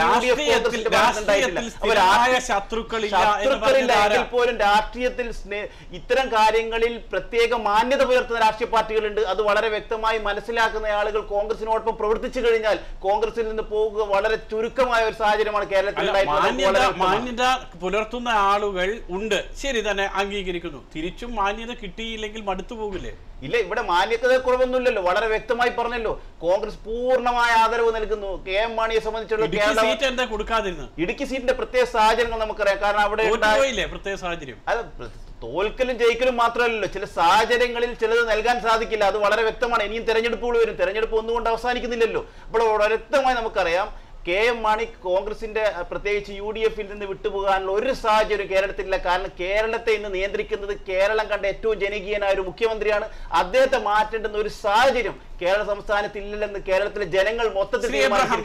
ശത്രുക്കളില്ല എങ്കിൽ പോലും രാഷ്ട്രീയത്തിൽ ഇത്തരം കാര്യങ്ങളിൽ പ്രത്യേക മാന്യത പുലർത്തുന്ന രാഷ്ട്രീയ പാർട്ടികളുണ്ട്. അത് വളരെ വ്യക്തമായി മനസ്സിലാക്കുന്ന ആളുകൾ കോൺഗ്രസിനോടൊപ്പം പ്രവർത്തിച്ചു കഴിഞ്ഞാൽ കോൺഗ്രസിൽ നിന്ന് പോകുക വളരെ ചുരുക്കമായ ഒരു സാഹചര്യമാണ് കേരളത്തിൽ. മാന്യത പുലർത്തുന്ന ആളുകൾ ഉണ്ട്, ശരി തന്നെ, അംഗീകരിക്കുന്നു. തിരിച്ചും മാന്യത കിട്ടിയില്ലെങ്കിൽ മടുത്തു പോകില്ലേ? ഇല്ല, ഇവിടെ മാന്യത കുറവൊന്നുമില്ലല്ലോ. വളരെ വ്യക്തമായി പറഞ്ഞല്ലോ, കോൺഗ്രസ് പൂർണ്ണമായ ആദരവ് നൽകുന്നു. കെ എം മാണിയെ സംബന്ധിച്ചുള്ള എന്താ കൊടുക്കാതിരുന്നു? ഇടുക്കി സീറ്റിന്റെ പ്രത്യേക സാഹചര്യങ്ങൾ നമുക്കറിയാം. കാരണം അവിടെ പ്രത്യേക സാഹചര്യം അത് തോൽക്കലും ജയിക്കലും മാത്രമല്ലല്ലോ, ചില സാഹചര്യങ്ങളിൽ ചിലത് നൽകാൻ സാധിക്കില്ല. അത് വളരെ വ്യക്തമാണ്. ഇനിയും തെരഞ്ഞെടുപ്പുകൾ വരും. തെരഞ്ഞെടുപ്പ് ഒന്നുകൊണ്ട് അവസാനിക്കുന്നില്ലല്ലോ. അപ്പോൾ വളരെ വ്യക്തമായി നമുക്കറിയാം കെ എം മാണി കോൺഗ്രസിന്റെ പ്രത്യേകിച്ച് യു ഡി എഫിൽ നിന്ന് വിട്ടുപോകാനുള്ള ഒരു സാഹചര്യം കേരളത്തിലില്ല. കാരണം കേരളത്തെ ഇന്ന് നിയന്ത്രിക്കുന്നത് കേരളം കണ്ട ഏറ്റവും ജനകീയനായ ഒരു മുഖ്യമന്ത്രിയാണ്. അദ്ദേഹത്തെ മാറ്റേണ്ടുന്ന ഒരു സാഹചര്യം കേരള സംസ്ഥാനത്ത് ഇല്ലെന്ന് കേരളത്തിലെ ജനങ്ങൾ മൊത്തത്തിൽ Shri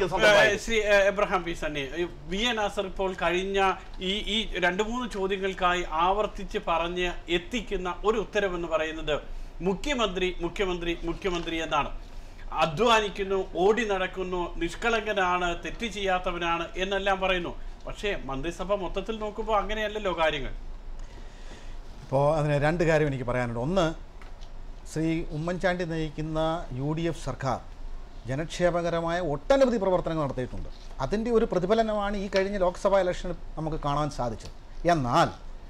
Abraham P Sunny, V N Nasar ഇപ്പോൾ കഴിഞ്ഞ ഈ ഈ രണ്ടു മൂന്ന് ചോദ്യങ്ങൾക്കായി ആവർത്തിച്ച് പറഞ്ഞ് എത്തിക്കുന്ന ഒരു ഉത്തരവെന്ന് പറയുന്നത് മുഖ്യമന്ത്രി മുഖ്യമന്ത്രി മുഖ്യമന്ത്രി എന്നാണ്. അധ്വാനിക്കുന്നു, ഓടി നടക്കുന്നു, നിഷ്കളങ്കനാണ്, തെറ്റ് ചെയ്യാത്തവനാണ് എന്നെല്ലാം പറയുന്നു. പക്ഷേ മന്ത്രിസഭ മൊത്തത്തിൽ നോക്കുമ്പോൾ അങ്ങനെയല്ലല്ലോ കാര്യങ്ങൾ. ഇപ്പോൾ അതിന് രണ്ട് കാര്യം എനിക്ക് പറയാനുണ്ട്. ഒന്ന്, ശ്രീ ഉമ്മൻചാണ്ടി നയിക്കുന്ന യു ഡി എഫ് സർക്കാർ ജനക്ഷേമകരമായ ഒട്ടനവധി പ്രവർത്തനങ്ങൾ നടത്തിയിട്ടുണ്ട്. അതിൻ്റെ ഒരു പ്രതിഫലനമാണ് ഈ കഴിഞ്ഞ ലോക്സഭാ ഇലക്ഷനിൽ നമുക്ക് കാണാൻ സാധിച്ചത്. എന്നാൽ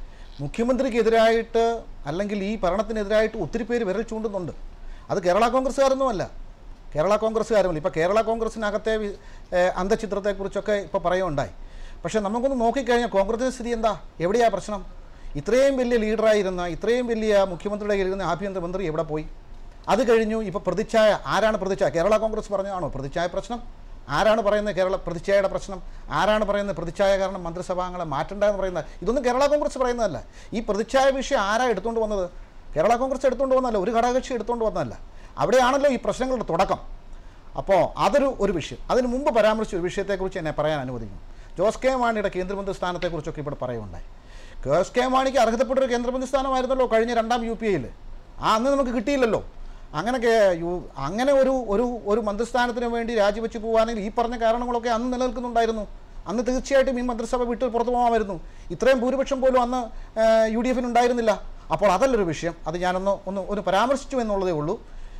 മുഖ്യമന്ത്രിക്കെതിരായിട്ട് അല്ലെങ്കിൽ ഈ ഭരണത്തിനെതിരായിട്ട് ഒത്തിരി പേര് വിരൽ ചൂണ്ടുന്നുണ്ട്. അത് കേരള കോൺഗ്രസ്സുകാരൊന്നുമല്ല, കേരള കോൺഗ്രസ്സുകാരുമല്ല. ഇപ്പോൾ കേരള കോൺഗ്രസിനകത്തെ അന്തഃഛിദ്രത്തെക്കുറിച്ചൊക്കെ ഇപ്പോൾ പറയുകയുണ്ടായി. പക്ഷേ നമുക്കൊന്ന് നോക്കിക്കഴിഞ്ഞാൽ കോൺഗ്രസിൻ്റെ സ്ഥിതി എന്താ? എവിടെയാണ് പ്രശ്നം? ഇത്രയും വലിയ ലീഡറായിരുന്ന, ഇത്രയും വലിയ മുഖ്യമന്ത്രിയുടെ കയ്യിൽ ഇരുന്ന ആഭ്യന്തരമന്ത്രി എവിടെ പോയി? അത് കഴിഞ്ഞു ഇപ്പോൾ പ്രതിച്ഛായ. ആരാണ് പ്രതിച്ഛായ? കേരള കോൺഗ്രസ് പറഞ്ഞതാണോ പ്രതിച്ഛായ പ്രശ്നം? ആരാണ് പറയുന്നത് കേരള പ്രതിച്ഛായയുടെ പ്രശ്നം? ആരാണ് പറയുന്നത് പ്രതിച്ഛായ കാരണം മന്ത്രിസഭാംഗങ്ങളെ മാറ്റണ്ടെന്ന് പറയുന്നത്? ഇതൊന്നും കേരള കോൺഗ്രസ് പറയുന്നതല്ല. ഈ പ്രതിച്ഛായ വിഷയം ആരാ എടുത്തുകൊണ്ട് വന്നത്? കേരള കോൺഗ്രസ് എടുത്തുകൊണ്ട് വന്നതല്ല, ഒരു ഘടകകക്ഷി എടുത്തുകൊണ്ട് വന്നതല്ല. അവിടെയാണല്ലോ ഈ പ്രശ്നങ്ങളുടെ തുടക്കം. അപ്പോൾ അതൊരു ഒരു വിഷയം. അതിന് മുമ്പ് പരാമർശിച്ച ഒരു വിഷയത്തെക്കുറിച്ച് എന്നെ പറയാൻ അനുവദിക്കും. ജോസ് കെ മാണിയുടെ കേന്ദ്രമന്ത്രി സ്ഥാനത്തെക്കുറിച്ചൊക്കെ ഇവിടെ പറയുണ്ടായി. ജോസ് കെ മാണിക്ക് അർഹതപ്പെട്ടൊരു കേന്ദ്രമന്ത്രി സ്ഥാനമായിരുന്നല്ലോ കഴിഞ്ഞ രണ്ടാം യു പി എയിൽ. ആ അന്ന് നമുക്ക് കിട്ടിയില്ലല്ലോ. അങ്ങനെ യു അങ്ങനെ ഒരു ഒരു ഒരു മന്ത്രിസ്ഥാനത്തിന് വേണ്ടി രാജിവെച്ച് പോകാനെങ്കിൽ ഈ പറഞ്ഞ കാരണങ്ങളൊക്കെ അന്ന് നിലനിൽക്കുന്നുണ്ടായിരുന്നു. അന്ന് തീർച്ചയായിട്ടും ഈ മന്ത്രിസഭ വിട്ട് പുറത്തു പോകാമായിരുന്നു. ഇത്രയും ഭൂരിപക്ഷം പോലും അന്ന് യു ഡി എഫിനുണ്ടായിരുന്നില്ല. അപ്പോൾ അതല്ലൊരു വിഷയം. അത് ഞാനൊന്ന് ഒന്ന് ഒന്ന് പരാമർശിച്ചു എന്നുള്ളതേ ഉള്ളൂ.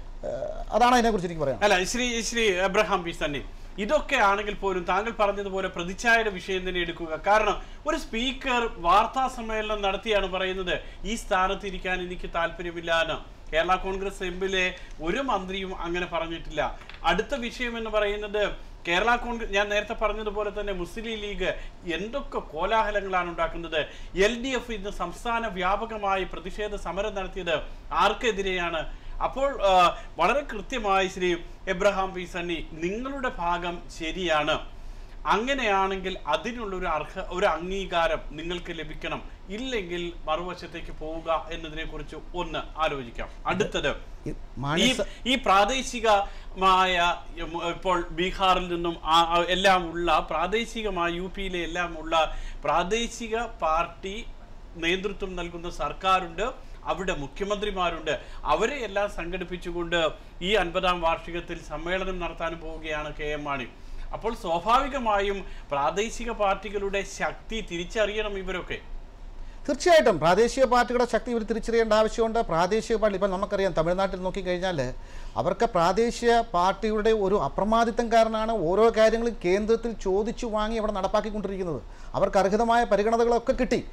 അതാണ് അതിനെക്കുറിച്ച് എനിക്ക് പറയാം. അല്ല, Shri Shri Abraham P Sunny, ഇതൊക്കെ ആണെങ്കിൽ പോലും താങ്കൾ പറഞ്ഞതുപോലെ പ്രതിച്ഛായയുടെ വിഷയം തന്നെ എടുക്കുക. കാരണം ഒരു സ്പീക്കർ വാർത്താ സമ്മേളനം നടത്തിയാണ് പറയുന്നത് ഈ സ്ഥാനത്ത് ഇരിക്കാൻ എനിക്ക് താല്പര്യമില്ല എന്ന്. കേരള കോൺഗ്രസ് എമ്മിലെ ഒരു മന്ത്രിയും അങ്ങനെ പറഞ്ഞിട്ടില്ല. അടുത്ത വിഷയം എന്ന് പറയുന്നത് കേരള കോൺഗ്രസ്, ഞാൻ നേരത്തെ പറഞ്ഞതുപോലെ തന്നെ മുസ്ലിം ലീഗ് എന്തൊക്കെ കോലാഹലങ്ങളാണ് ഉണ്ടാക്കുന്നത്. എൽ ഡി എഫ് ഇന്ന് സംസ്ഥാന വ്യാപകമായി പ്രതിഷേധ സമരം നടത്തിയത് ആർക്കെതിരെയാണ്? അപ്പോൾ വളരെ കൃത്യമായി ശ്രീ എബ്രഹാം പി സണ്ണി, നിങ്ങളുടെ ഭാഗം ശരിയാണ്. അങ്ങനെയാണെങ്കിൽ അതിനുള്ളൊരു അർഹ ഒരു അംഗീകാരം നിങ്ങൾക്ക് ലഭിക്കണം. ഇല്ലെങ്കിൽ മറുവശത്തേക്ക് പോവുക എന്നതിനെ കുറിച്ച് ഒന്ന് ആലോചിക്കാം. അടുത്തത് ഈ ഈ പ്രാദേശികമായ ഇപ്പോൾ ബീഹാറിൽ നിന്നും എല്ലാം ഉള്ള പ്രാദേശികമായ യു പിയിലെ എല്ലാം ഉള്ള പ്രാദേശിക പാർട്ടി നേതൃത്വം നൽകുന്ന സർക്കാരുണ്ട്, അവിടെ മുഖ്യമന്ത്രിമാരുണ്ട്. അവരെ എല്ലാം സംഘടിപ്പിച്ചുകൊണ്ട് ഈ അൻപതാം വാർഷികത്തിൽ സമ്മേളനം നടത്താൻ പോവുകയാണ് കെ എം മാണി. അപ്പോൾ സ്വാഭാവികമായും പ്രാദേശിക പാർട്ടികളുടെ ശക്തി തിരിച്ചറിയണം ഇവരൊക്കെ. തീർച്ചയായിട്ടും പ്രാദേശിക പാർട്ടികളുടെ ശക്തി ഇവർ തിരിച്ചറിയേണ്ട ആവശ്യമുണ്ട്. പ്രാദേശിക പാർട്ടി ഇപ്പം നമുക്കറിയാം, തമിഴ്നാട്ടിൽ നോക്കിക്കഴിഞ്ഞാൽ അവർക്ക് പ്രാദേശിക പാർട്ടികളുടെ ഒരു അപ്രമാദിത്വം കാരണമാണ് ഓരോ കാര്യങ്ങളും കേന്ദ്രത്തിൽ ചോദിച്ചു വാങ്ങി അവിടെ നടപ്പാക്കിക്കൊണ്ടിരിക്കുന്നത്. അവർക്ക് അർഹതമായ പരിഗണനകളൊക്കെ കിട്ടി.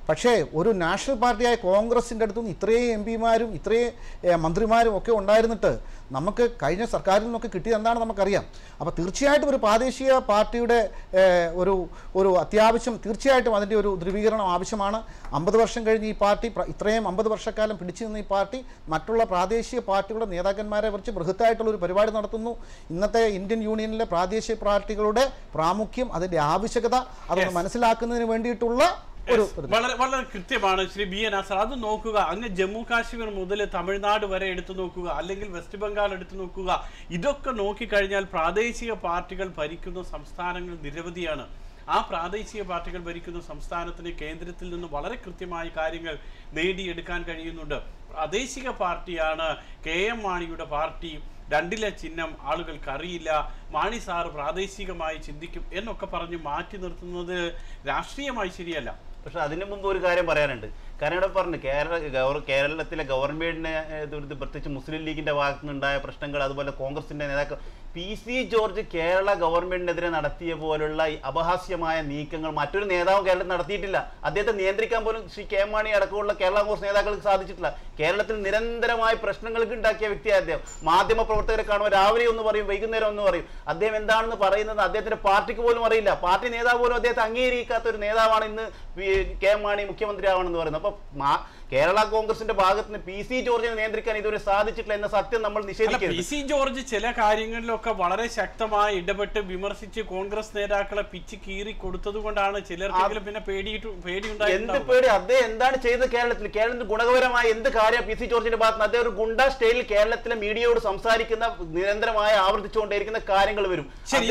പക്ഷേ ഒരു നാഷണൽ പാർട്ടിയായ കോൺഗ്രസിൻ്റെ അടുത്തുനിന്ന് ഇത്രയും എം പിമാരും ഇത്രയും മന്ത്രിമാരും ഒക്കെ ഉണ്ടായിരുന്നിട്ട് നമുക്ക് കഴിഞ്ഞ സർക്കാരിൽ നിന്നൊക്കെ കിട്ടിയത് എന്താണെന്ന് നമുക്കറിയാം. അപ്പോൾ തീർച്ചയായിട്ടും ഒരു പ്രാദേശിക പാർട്ടിയുടെ ഒരു ഒരു അത്യാവശ്യം തീർച്ചയായിട്ടും അതിൻ്റെ ഒരു ധ്രുവീകരണം ആവശ്യമാണ്. അമ്പത് വർഷം കഴിഞ്ഞ് ഈ പാർട്ടി ഇത്രയും അമ്പത് വർഷക്കാലം പിടിച്ചു നിന്ന ഈ പാർട്ടി മറ്റുള്ള പ്രാദേശിക പാർട്ടികളുടെ നേതാക്കന്മാരെ കുറിച്ച് ബൃഹത്തായിട്ടുള്ളൊരു പരിപാടി നടത്തുന്നു. ഇന്നത്തെ ഇന്ത്യൻ യൂണിയനിലെ പ്രാദേശിക പാർട്ടികളുടെ പ്രാമുഖ്യം, അതിൻ്റെ ആവശ്യകത അതൊന്ന് മനസ്സിലാക്കുന്നതിന് വേണ്ടിയിട്ടുള്ള വളരെ വളരെ കൃത്യമാണ് ശ്രീ ബി എ നാസർ. അത് നോക്കുക, അങ്ങ് ജമ്മു കാശ്മീർ മുതൽ തമിഴ്നാട് വരെ എടുത്തു നോക്കുക, അല്ലെങ്കിൽ വെസ്റ്റ് ബംഗാൾ എടുത്തു നോക്കുക. ഇതൊക്കെ നോക്കിക്കഴിഞ്ഞാൽ പ്രാദേശിക പാർട്ടികൾ ഭരിക്കുന്ന സംസ്ഥാനങ്ങൾ നിരവധിയാണ്. ആ പ്രാദേശിക പാർട്ടികൾ ഭരിക്കുന്ന സംസ്ഥാനത്തിന് കേന്ദ്രത്തിൽ നിന്ന് വളരെ കൃത്യമായ കാര്യങ്ങൾ നേടിയെടുക്കാൻ കഴിയുന്നുണ്ട്. പ്രാദേശിക പാർട്ടിയാണ് കെ എം മാണിയുടെ പാർട്ടി. രണ്ടിലെ ചിഹ്നം ആളുകൾക്ക് അറിയില്ല, മാണി സാറ് പ്രാദേശികമായി ചിന്തിക്കും എന്നൊക്കെ പറഞ്ഞ് മാറ്റി നിർത്തുന്നത് രാഷ്ട്രീയമായി ശരിയല്ല. പക്ഷെ അതിനു മുമ്പ് ഒരു കാര്യം പറയാനുണ്ട്. കാരണം ഇവിടെ പറഞ്ഞു കേരള ഗവർ കേരളത്തിലെ ഗവൺമെന്റിനെ പ്രത്യേകിച്ച് മുസ്ലിം ലീഗിന്റെ ഭാഗത്തു നിന്നുണ്ടായ പ്രശ്നങ്ങൾ, അതുപോലെ കോൺഗ്രസിന്റെ നേതാക്കൾ പി സി ജോർജ് കേരള ഗവൺമെന്റിനെതിരെ നടത്തിയ പോലുള്ള അപഹാസ്യമായ നീക്കങ്ങൾ മറ്റൊരു നേതാവും കേരളത്തിൽ നടത്തിയിട്ടില്ല. അദ്ദേഹത്തെ നിയന്ത്രിക്കാൻ പോലും ശ്രീ കെ എം മാണി അടക്കമുള്ള കേരള കോൺഗ്രസ് നേതാക്കൾക്ക് സാധിച്ചിട്ടില്ല. കേരളത്തിൽ നിരന്തരമായ പ്രശ്നങ്ങൾക്ക് ഉണ്ടാക്കിയ വ്യക്തിയാണ് അദ്ദേഹം. മാധ്യമ പ്രവർത്തകരെ കാണുമ്പോൾ രാവിലെ ഒന്ന് പറയും, വൈകുന്നേരം ഒന്ന് പറയും. അദ്ദേഹം എന്താണെന്ന് പറയുന്നത് അദ്ദേഹത്തിന്റെ പാർട്ടിക്ക് പോലും അറിയില്ല. പാർട്ടി നേതാവ് പോലും അദ്ദേഹത്തെ അംഗീകരിക്കാത്ത ഒരു നേതാവാണ് ഇന്ന് കെ എം മാണി മുഖ്യമന്ത്രിയാവണമെന്ന് പറയുന്നത്. അപ്പൊ കേരള കോൺഗ്രസിന്റെ ഭാഗത്ത് നിന്ന് പി സി ജോർജിനെ നിയന്ത്രിക്കാൻ ഇതുവരെ സാധിച്ചിട്ടില്ല എന്ന സത്യം നമ്മൾ നിഷേധിക്കരുത്. പി സി ജോർജ് ചില കാര്യങ്ങളിലൊക്കെ വളരെ ശക്തമായി ഇടപെട്ട് വിമർശിച്ച് കോൺഗ്രസ് നേതാക്കളെ പിച്ച് കീറി കൊടുത്തത് കൊണ്ടാണ് ചിലർക്കെങ്കിലും പിന്നെ പേടിയിട്ട് പേടിയുണ്ടായി. എന്ത് പേടി? അദ്ദേഹം എന്താണ് ചെയ്തത് കേരളത്തിൽ? കേരളത്തിൽ ഗുണകരമായ എന്ത് കാര്യം പി സി ജോർജിന്റെ ഭാഗത്ത്? അദ്ദേഹം ഒരു ഗുണ്ട സ്റ്റൈലിൽ കേരളത്തിലെ മീഡിയയോട് സംസാരിക്കുന്ന നിരന്തരമായി ആവർത്തിച്ചുകൊണ്ടിരിക്കുന്ന കാര്യങ്ങൾ വരും.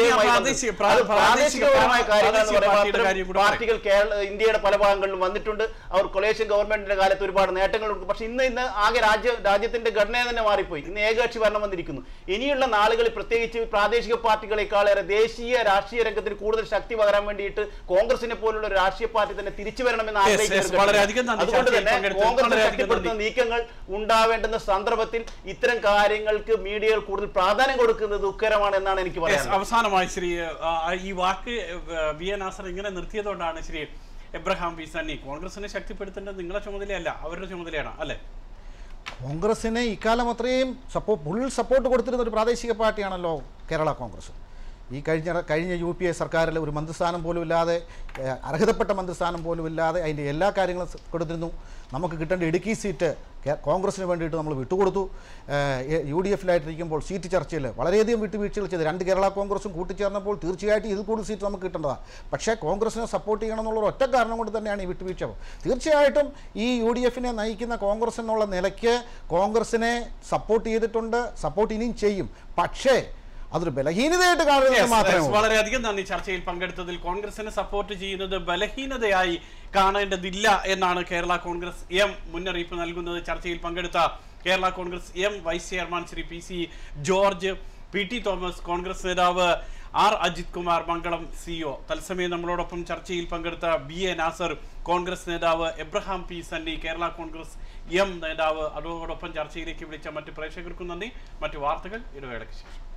പ്രാദേശികപരമായ കാര്യങ്ങൾ പാർട്ടികൾ കേരള ഇന്ത്യയുടെ പല ഭാഗങ്ങളിലും വന്നിട്ടുണ്ട്. അവർ കൊളേഷ്യൻ ഗവൺമെന്റിന്റെ കാലത്ത് ഒരുപാട് നേട്ടങ്ങളുണ്ട്. പക്ഷെ ഇന്ന് ഇന്ന് ആകെ രാജ്യ രാജ്യത്തിന്റെ ഘടന തന്നെ മാറിപ്പോയി. ഇന്ന് ഏകകക്ഷി ഭരണം വന്നിരിക്കുന്നു. ഇനിയുള്ള നാളുകളിൽ പ്രത്യേകിച്ച് പ്രാദേശിക പാർട്ടികളെക്കാളേറെ ദേശീയ രാഷ്ട്രീയ രംഗത്തിന് കൂടുതൽ ശക്തി പകരാൻ വേണ്ടിയിട്ട് കോൺഗ്രസിനെ പോലുള്ള ഒരു രാഷ്ട്രീയ പാർട്ടി തന്നെ തിരിച്ചു വരണമെന്ന് ആഗ്രഹിക്കുന്നു. അതുകൊണ്ട് തന്നെ കോൺഗ്രസ് ശക്തിപ്പെടുത്തുന്ന നീക്കങ്ങൾ ഉണ്ടാവേണ്ടുന്ന സന്ദർഭത്തിൽ ഇത്തരം കാര്യങ്ങൾക്ക് മീഡിയകൾ കൂടുതൽ പ്രാധാന്യം കൊടുക്കുന്നത് ദുഃഖകരമാണ് എന്നാണ് എനിക്ക് പറയാൻ. അവസാനമായി ശ്രീ ഈ വാക്ക് വി എ നാസർ ഇങ്ങനെ നിർത്തിയതുകൊണ്ടാണ് ശ്രീ എബ്രഹാം പി സണ്ണി കോൺഗ്രസിനെ ശക്തിപ്പെടുത്തേണ്ടത് നിങ്ങളുടെ ചുമതലയല്ല, അവരുടെ ചുമതലയാണ് അല്ലേ? കോൺഗ്രസിന് ഇക്കാലം അത്രയും സപ്പോ ഫുൾ സപ്പോർട്ട് കൊടുത്തിരുന്ന ഒരു പ്രാദേശിക പാർട്ടിയാണല്ലോ കേരള കോൺഗ്രസ്. ഈ കഴിഞ്ഞ കഴിഞ്ഞ യു പി എ സർക്കാരിൽ ഒരു മന്ത്രിസ്ഥാനം പോലും ഇല്ലാതെ, അർഹതപ്പെട്ട മന്ത്രിസ്ഥാനം പോലും ഇല്ലാതെ അതിൻ്റെ എല്ലാ കാര്യങ്ങളും കൊടുത്തിരുന്നു. നമുക്ക് കിട്ടേണ്ട ഇടുക്കി സീറ്റ് കോൺഗ്രസിന് വേണ്ടിയിട്ട് നമ്മൾ വിട്ടുകൊടുത്തു. യു ഡി എഫിലായിട്ടിരിക്കുമ്പോൾ സീറ്റ് ചർച്ചയിൽ വളരെയധികം വിട്ടുവീഴ്ചകൾ ചെയ്ത് രണ്ട് കേരള കോൺഗ്രസും കൂട്ടിച്ചേർന്നപ്പോൾ തീർച്ചയായിട്ടും ഇതിൽ കൂടുതൽ സീറ്റ് നമുക്ക് കിട്ടേണ്ടതാണ്. പക്ഷേ കോൺഗ്രസിനെ സപ്പോർട്ട് ചെയ്യണം എന്നുള്ള ഒറ്റ കാരണം കൊണ്ട് തന്നെയാണ് ഈ വിട്ടുവീഴ്ച. തീർച്ചയായിട്ടും ഈ യു ഡി എഫിനെ നയിക്കുന്ന കോൺഗ്രസ് എന്നുള്ള നിലയ്ക്ക് കോൺഗ്രസിനെ സപ്പോർട്ട് ചെയ്തിട്ടുണ്ട്, സപ്പോർട്ട് ഇനിയും ചെയ്യും. പക്ഷേ അതൊരു ബലഹീനതയായിട്ട് കാണുന്നത് മാത്രമേ. വളരെയധികം നന്ദി ചർച്ചയിൽ പങ്കെടുത്തതിൽ. കോൺഗ്രസിനെ സപ്പോർട്ട് ചെയ്യുന്നത് ബലഹീനതയായി കാണേണ്ടതില്ല എന്നാണ് കേരള കോൺഗ്രസ് എം മുന്നറിയിപ്പ് നൽകുന്നത്. ചർച്ചയിൽ പങ്കെടുത്ത Kerala Congress M vice chairman Shri P C George, P T Thomas Congress നേതാവ്, ആർ അജിത് കുമാർ മംഗളം സിഇഒ. തത്സമയം നമ്മളോടൊപ്പം ചർച്ചയിൽ പങ്കെടുത്ത ബി എ നാസർ കോൺഗ്രസ് നേതാവ്, Abraham P Sunny Kerala Congress M നേതാവ്, അതോടൊപ്പം ചർച്ചയിലേക്ക് വിളിച്ച മറ്റ് പ്രേക്ഷകർക്കും നന്ദി. മറ്റു വാർത്തകൾ ഇടവേളയ്ക്ക് ശേഷം.